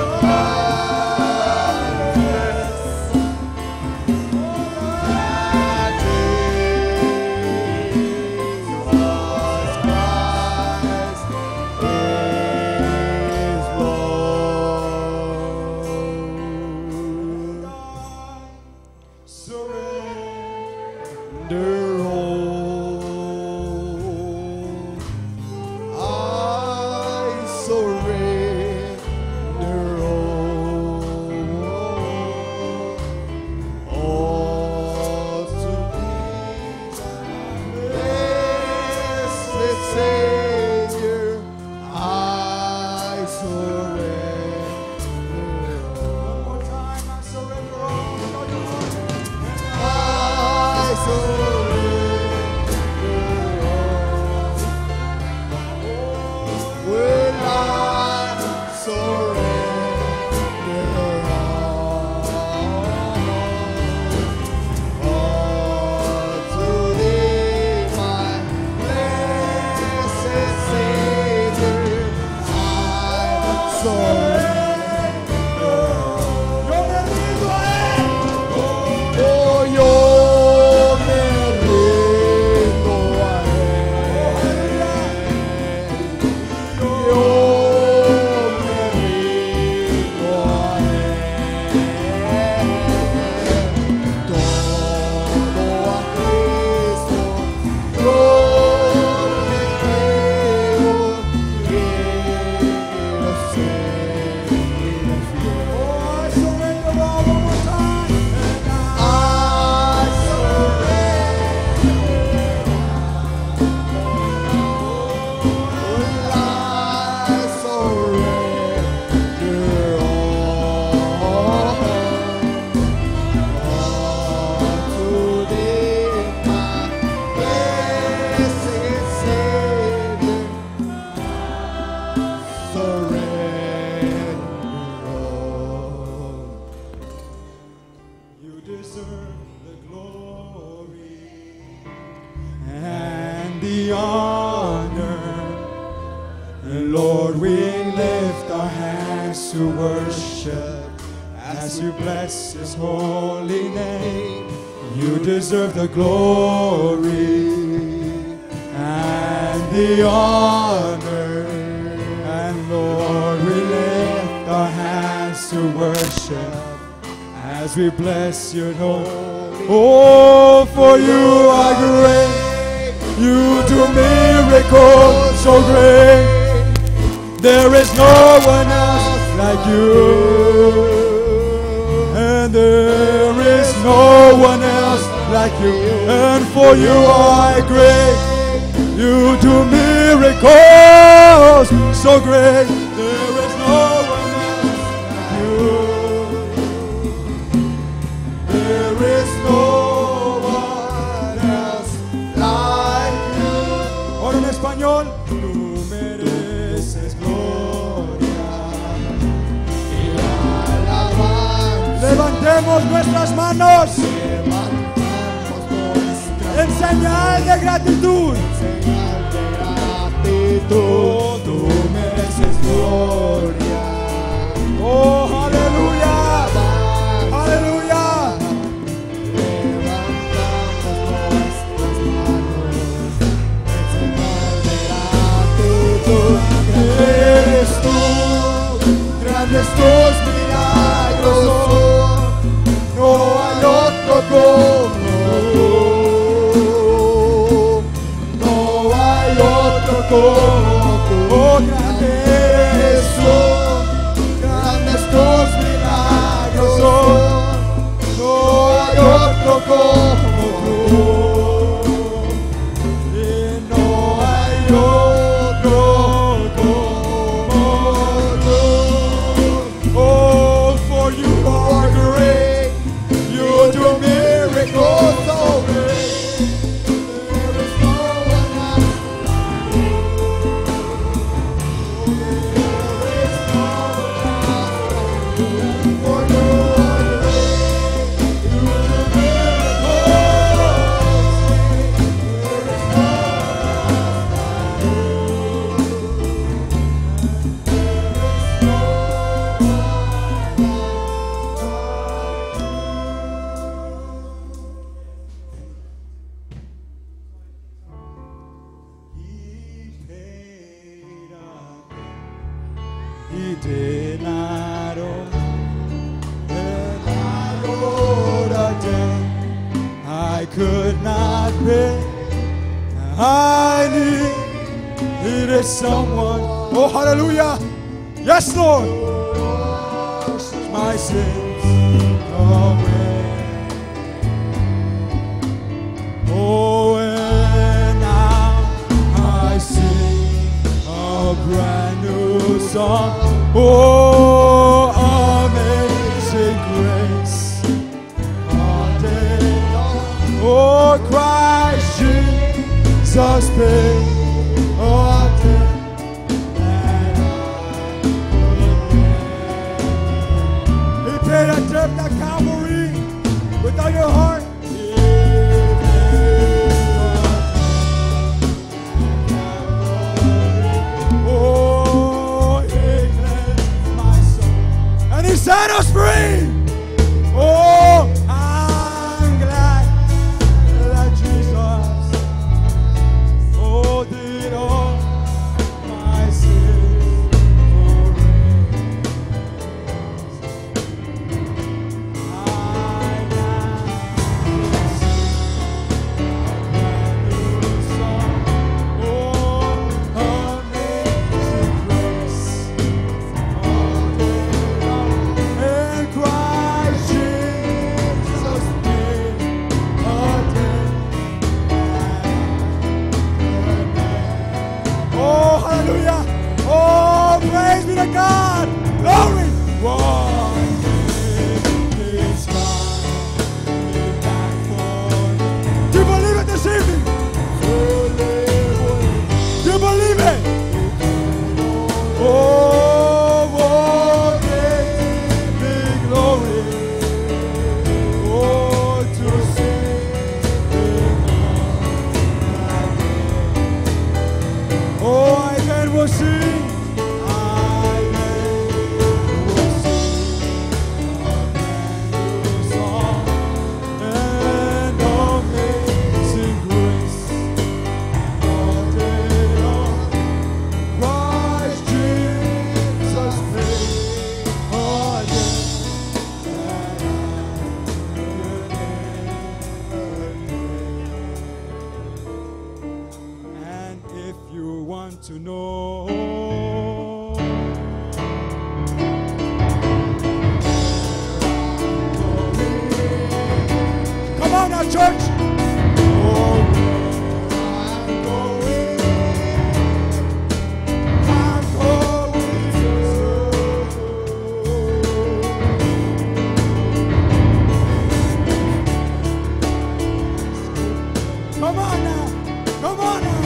hands to worship as you bless His holy name. You deserve the glory and the honor. And Lord, we lift our hands to worship as we bless your name. Oh, for you are great. You do miracles so great. There is no one else like you. And there is no one else like you. And for you are great. You do miracles so great. There is no one else like you. There is no one else like you. Ahora en español. Tú mereces gloria y alabanza. Levantemos nuestras manos en señal de gratitud. Tú, tú mereces gloria. Oh, aleluya, aleluya. Eres tú, grandes tus milagros. No hay otro como tú. No hay otro como tú. Oh, grande eres tú, grandes tus milagros. No hay otro como tú. Y no hay otro como tú. Oh, for you are great. You do miracles so great. Y llenaron el adorarte. I could not pay. I need, needed someone. Oh, hallelujah. Yes, Lord. Wash my sins away. Oh, and now I sing a brand new song. Oh, amazing grace. All day long. Oh, Christ Jesus paid all day. He paid a debt at Calvary without your heart. He set us free. Oh, I'm glad that Jesus, oh, did all my sins erase. I now sing a brand new song. Oh, amazing grace. Hallelujah. Oh, praise be to God. Glory. One day is coming back for me. Do you believe it this evening? Do you believe it? Oh, one day be glory. Oh, to sing. Oh, I can will sing. I want to know. Come on now, church. Oh, I'm going. I'm going to. Come on now. Come on now.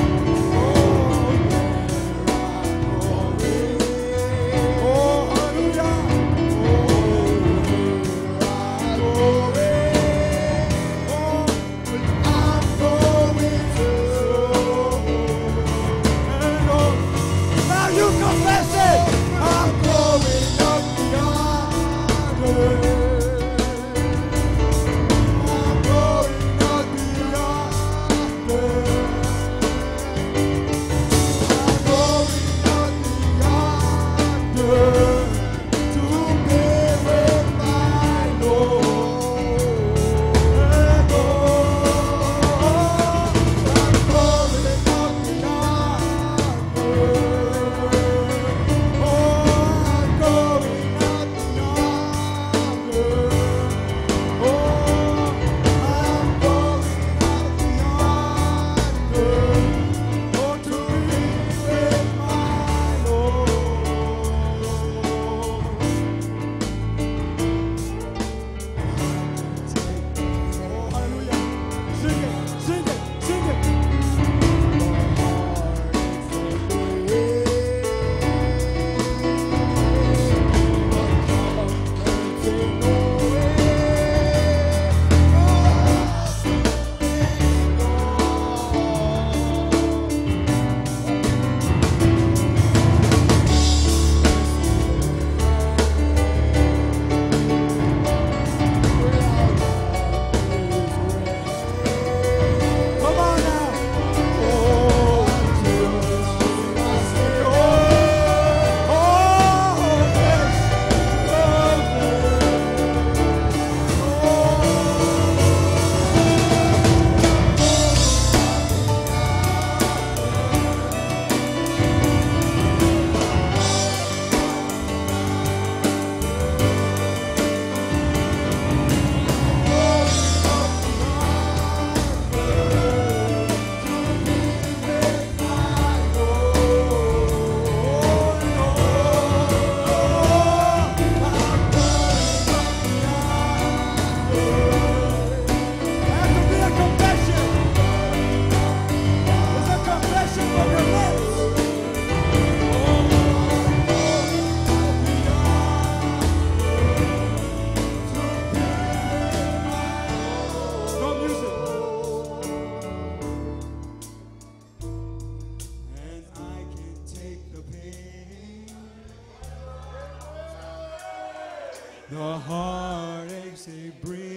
The heartaches they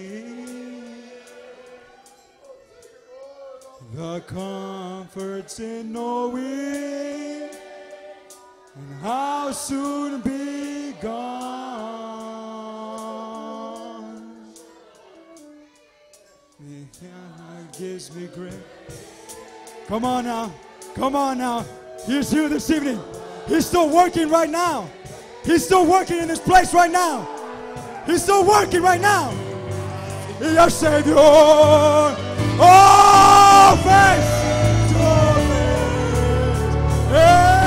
bring, the comforts in knowing, and how soon be gone. It gives me great. Come on now, come on now. He's here this evening. He's still working right now. He's still working in this place right now. He's still working right now. Your Savior. Oh, face to face. Yeah.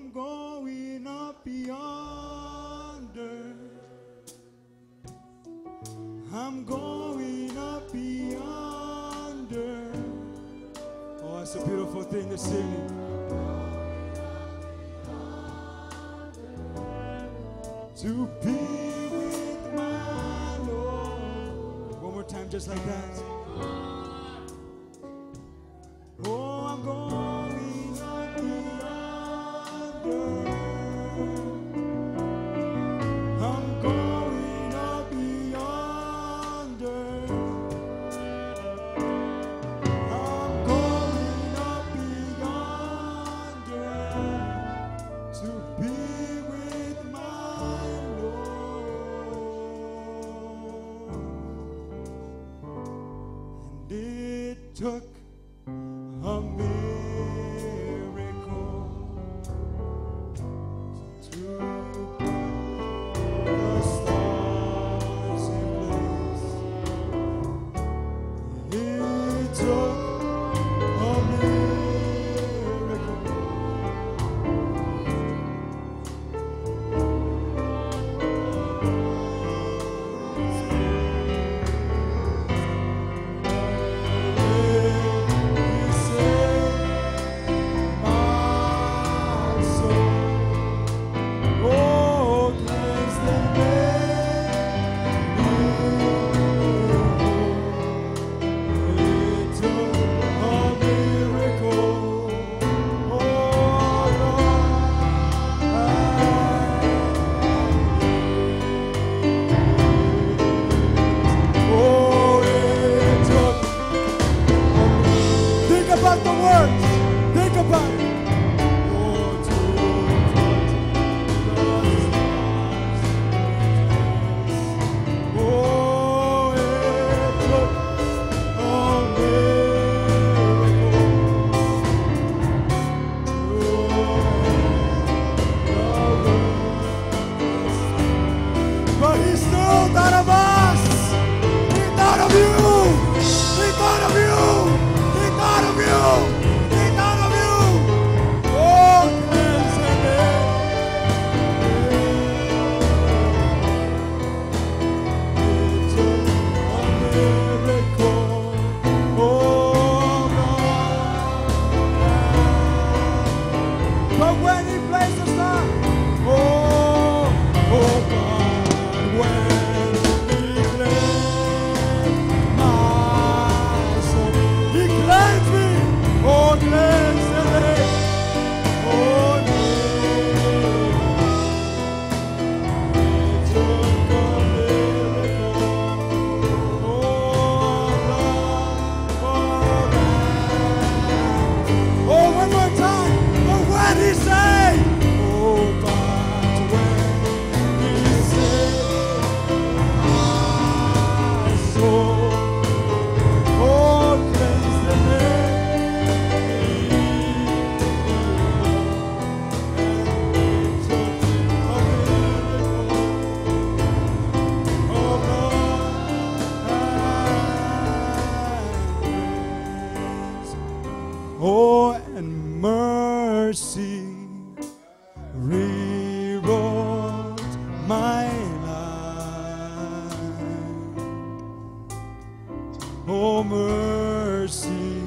I'm going up yonder. I'm going up yonder. Oh, that's a beautiful thing to sing. To be with my Lord. One more time, just like that. Oh, I'm going up yonder. I'm going up yonder. I'm going up yonder to be with my Lord. And it took a miracle to put the stars in place. It took a miracle. He said, my soul, oh, cleanse the It took a miracle, oh Lord. Oh, it took. Think about the words. Think about it. Oh, to oh, it took a miracle. But he still thought of us. He thought of you. He thought of you. He thought of you. He thought of you. Oh, cleanse me. It took a miracle. Oh, Lord. But when he placed us on, oh, oh God, when he cleansed my soul, he cleansed me, oh, cleansed me, oh, it took a miracle, oh, Lord, oh, oh, one more time, but when he said, oh, God, when he said, my soul, oh, cleanse the Oh, and mercy rewrote my life. Oh, mercy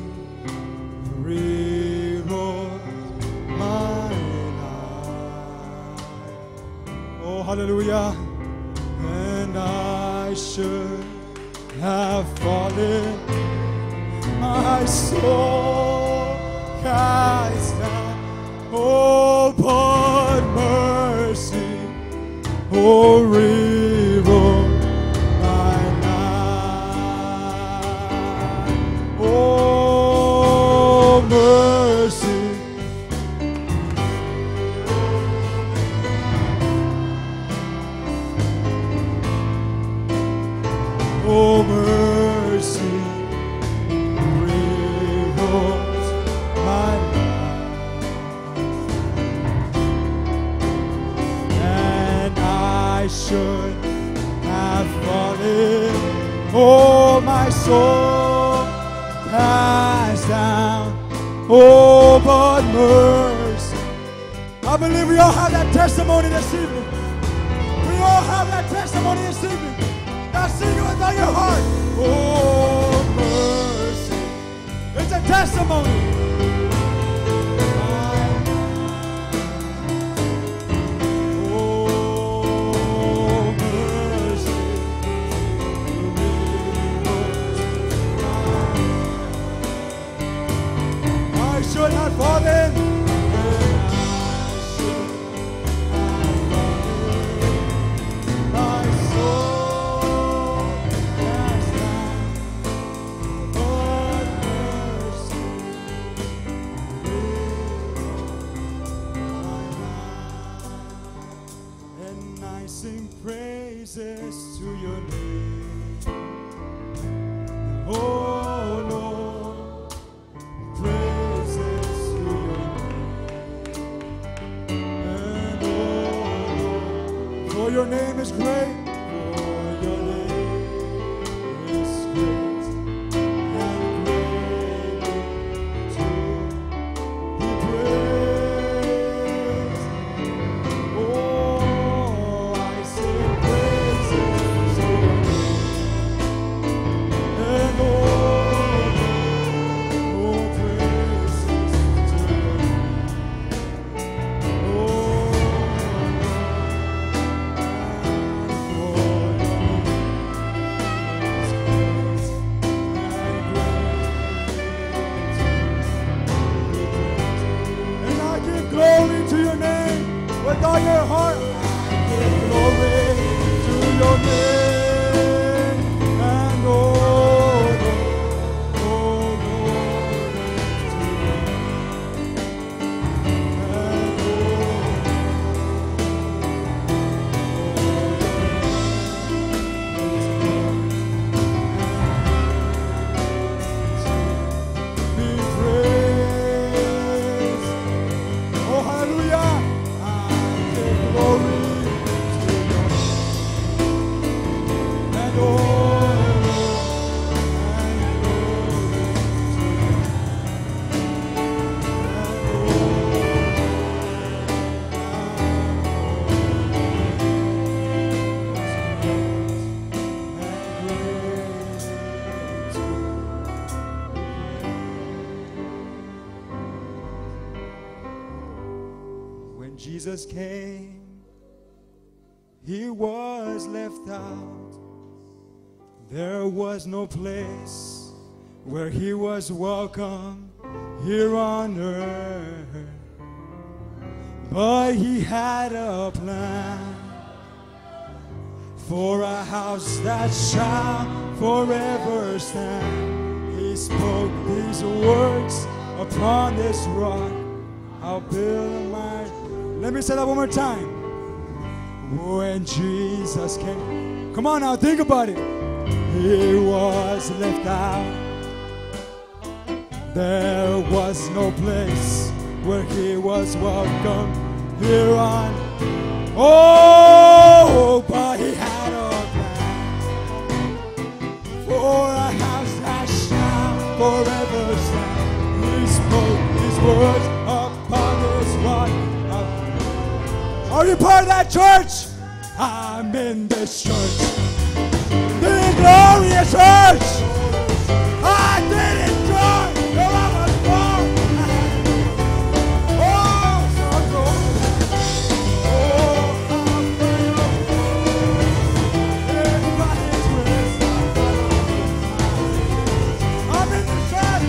rewrote my life. Oh, hallelujah. And I should have fallen, my soul cast down. Oh, but mercy, oh, rewrote my life. Oh, mercy. Oh, mercy rewrote my life, and I should have fallen. Oh, my soul cast down. Oh, but mercy, I I believe we all have that testimony this evening. We all have that testimony this evening. Now sing it with all your heart. Oh, mercy. It's a testimony. Oh, mercy. I should have fallen. Praises to your name, oh Lord, praises to your name, and oh Lord, for your name is great, for your name is great, and greatly to be praised. Oh, I sing praises to your name, and oh, oh, praises to your name, oh, and I give glory to your name with all your heart. I give glory to your name, and oh, Lord, oh, Lord, to your name, and be praised. Oh, hallelujah. I give glory to your name. And oh, and glory to your When Jesus came, he was left out. There was no place where he was welcome here on earth. But he had a plan for a house that shall forever stand. He spoke these words upon this rock. I'll build my. Let me say that one more time. When Jesus came, come on now, think about it. He was left out. There was no place where he was welcome here on. Oh, but he had a plan for a house that shall forever stand. He spoke these words upon this rock. Are you part of that church? I'm in this church, the glorious church. I didn't join till I was born. Oh, so glorious. Oh, I'm free. Everybody's with. I'm in the church.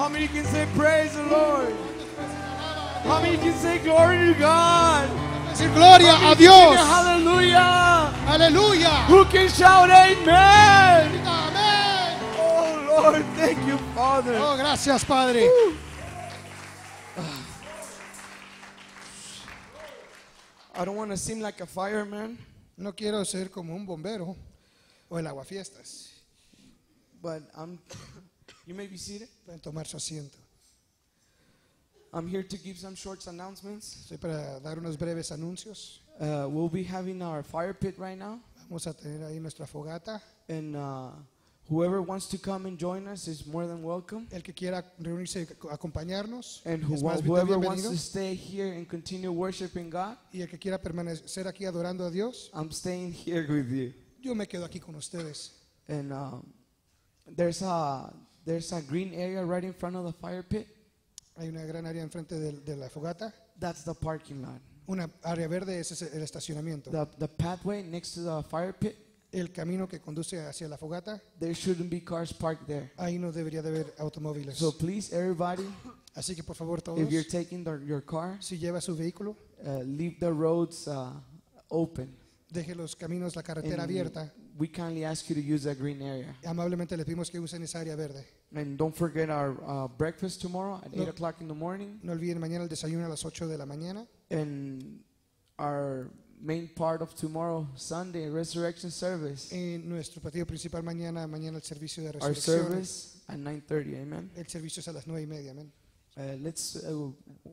How many can say praise the Lord? How many can say glory to God? Decir gloria How a many can say Dios. hallelujah. Aleluya. Who can shout amen? Amén. Oh Lord, thank you, Father. Oh, gracias, Padre. I don't want to seem like a fireman, No quiero ser como un bombero o el aguafiestas. but I'm. You may be seated. Pueden tomar su asiento. I'm here to give some short announcements. Estoy para dar unos breves anuncios. Uh, we'll be having our fire pit right now, Vamos a tener ahí nuestra fogata. and uh, whoever wants to come and join us is more than welcome. El que quiera reunirse y acompañarnos And who, es más whoever wants bienvenido. to stay here and continue worshiping God, Y el que quiera permanecer aquí adorando a Dios, I'm staying here with you. yo me quedo aquí con ustedes. And um, there's a there's a green area right in front of the fire pit. Hay una gran área enfrente de, de la fogata. That's the parking lot. Una área verde, ese es el estacionamiento. The the pathway next to the fire pit. El camino que conduce hacia la fogata, There shouldn't be cars parked there. ahí no debería de haber automóviles. So please, everybody, Así que por favor todos, if you're taking the, your car, si lleva su vehículo, uh, leave the roads uh, open. deje los caminos, la carretera And abierta. we kindly ask you to use that green area. Amablemente les pedimos que usen esa área verde. And don't forget our uh, breakfast tomorrow at No. eight o'clock in the morning. No olviden mañana el desayuno a las ocho de la mañana. And our main part of tomorrow, Sunday, resurrection service. En nuestro partido principal mañana, mañana el servicio de Our resurrección. service at nine thirty, amen. El servicio es a las nueve y media, amén. Uh, let's uh,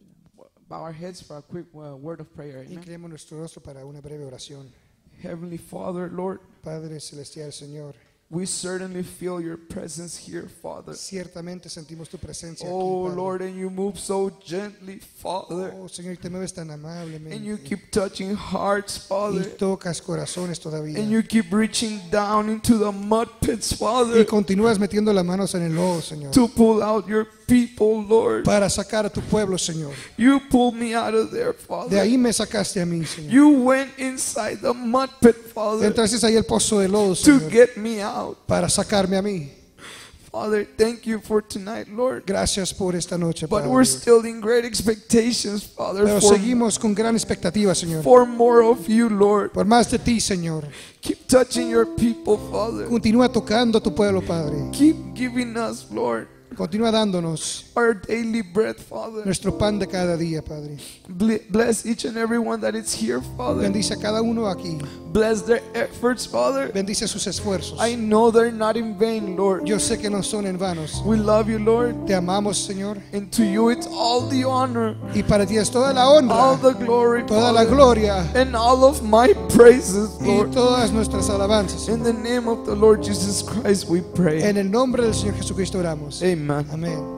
bow our heads for a quick uh, word of prayer, Y amen. creemos nuestro rostro para una breve oración. Heavenly Father, Lord, Padre Celestial, Señor, we certainly feel your presence here, Father. ciertamente sentimos tu presencia Oh, aquí, Padre. Lord, and you move so gently, Father. Oh, Señor, y te mueves tan amablemente. And you keep touching hearts, y Father. tocas corazones todavía. And you keep reaching down into the mud pits, y Father, continúas metiendo las manos en el lodo, Señor, to pull out your people, Lord. para sacar a tu pueblo, Señor. You pulled me out of there, De Father. ahí me sacaste a mí, Señor. You went inside the mud pit, Father, Entraste ahí el pozo de lodo, to Señor, get me out. para sacarme a mí. Father, thank you for tonight, Lord. Gracias por esta noche, But Padre. we're still in great expectations, Father, Pero for, seguimos con gran expectativa, Señor, for more of you, Lord. por más de ti, Señor. Keep touching your people, Father. Continúa tocando a tu pueblo, Padre. Keep giving us, Lord, Continúa dándonos our daily bread, Father. nuestro pan de cada día, Padre. Ble- Bless each and every one that is here, Father. Bendice a cada uno aquí. Bless their efforts, Father. Bendice sus esfuerzos. I know they're not in vain, Lord. Yo sé que no son en vanos. We love you, Lord. Te amamos, Señor. And to you it's all the honor, Y para ti es toda la all honra, the glory, toda la Father, gloria and all of my praises, y Lord. todas nuestras alabanzas. In the name of the Lord Jesus Christ we pray. En el nombre del Señor Jesucristo oramos. Amen. Amén.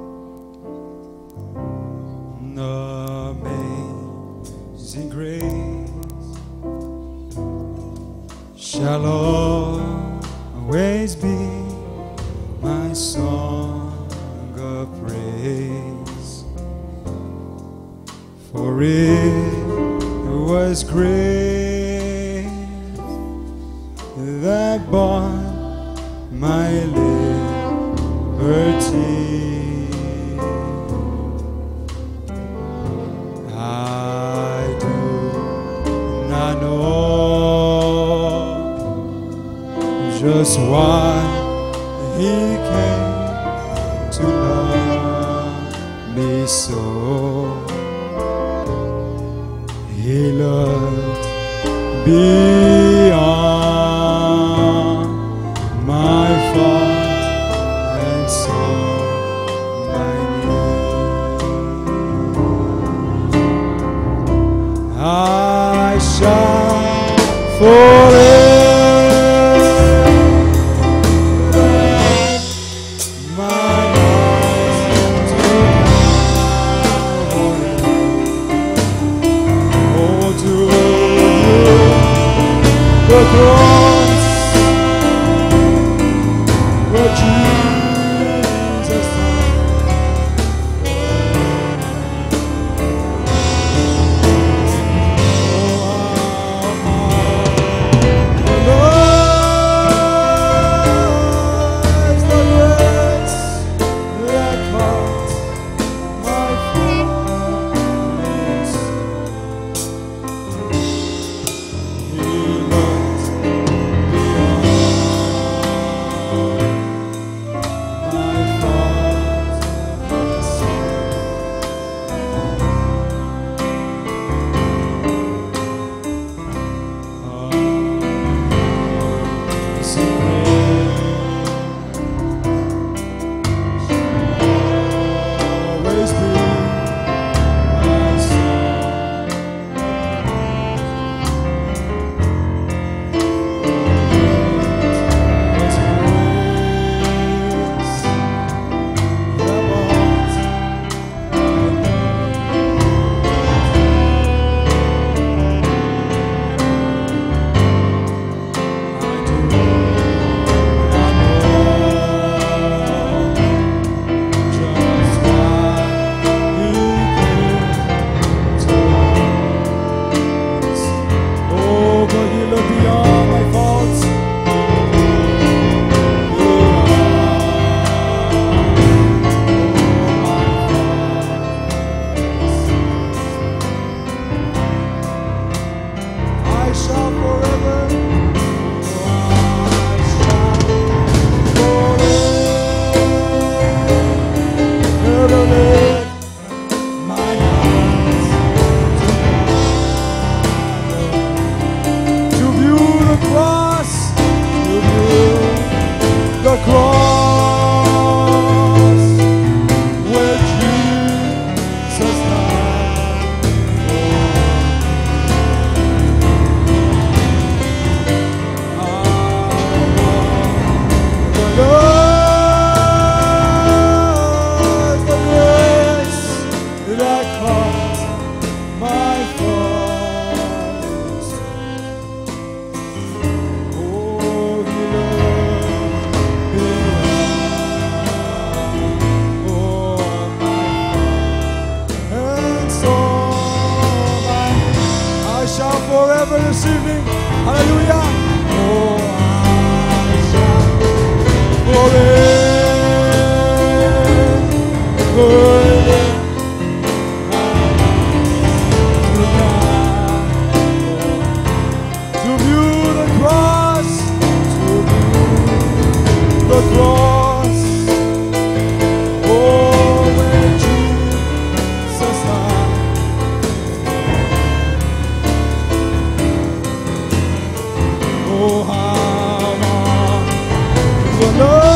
Amazing grace shall always be my song of praise, for it was grace that bought my liberty. I do not know just why he came to love me so. He looked beyond my fault and saw my need. I shall forever my life to Calvary. Oh, to you was the grace that caught my thoughts. Oh, He loved me. Oh, and so I, I shall forever this evening. Hallelujah. Oh, I shall forever to view the cross, to view the cross. Oh, where Jesus died. Oh, how I love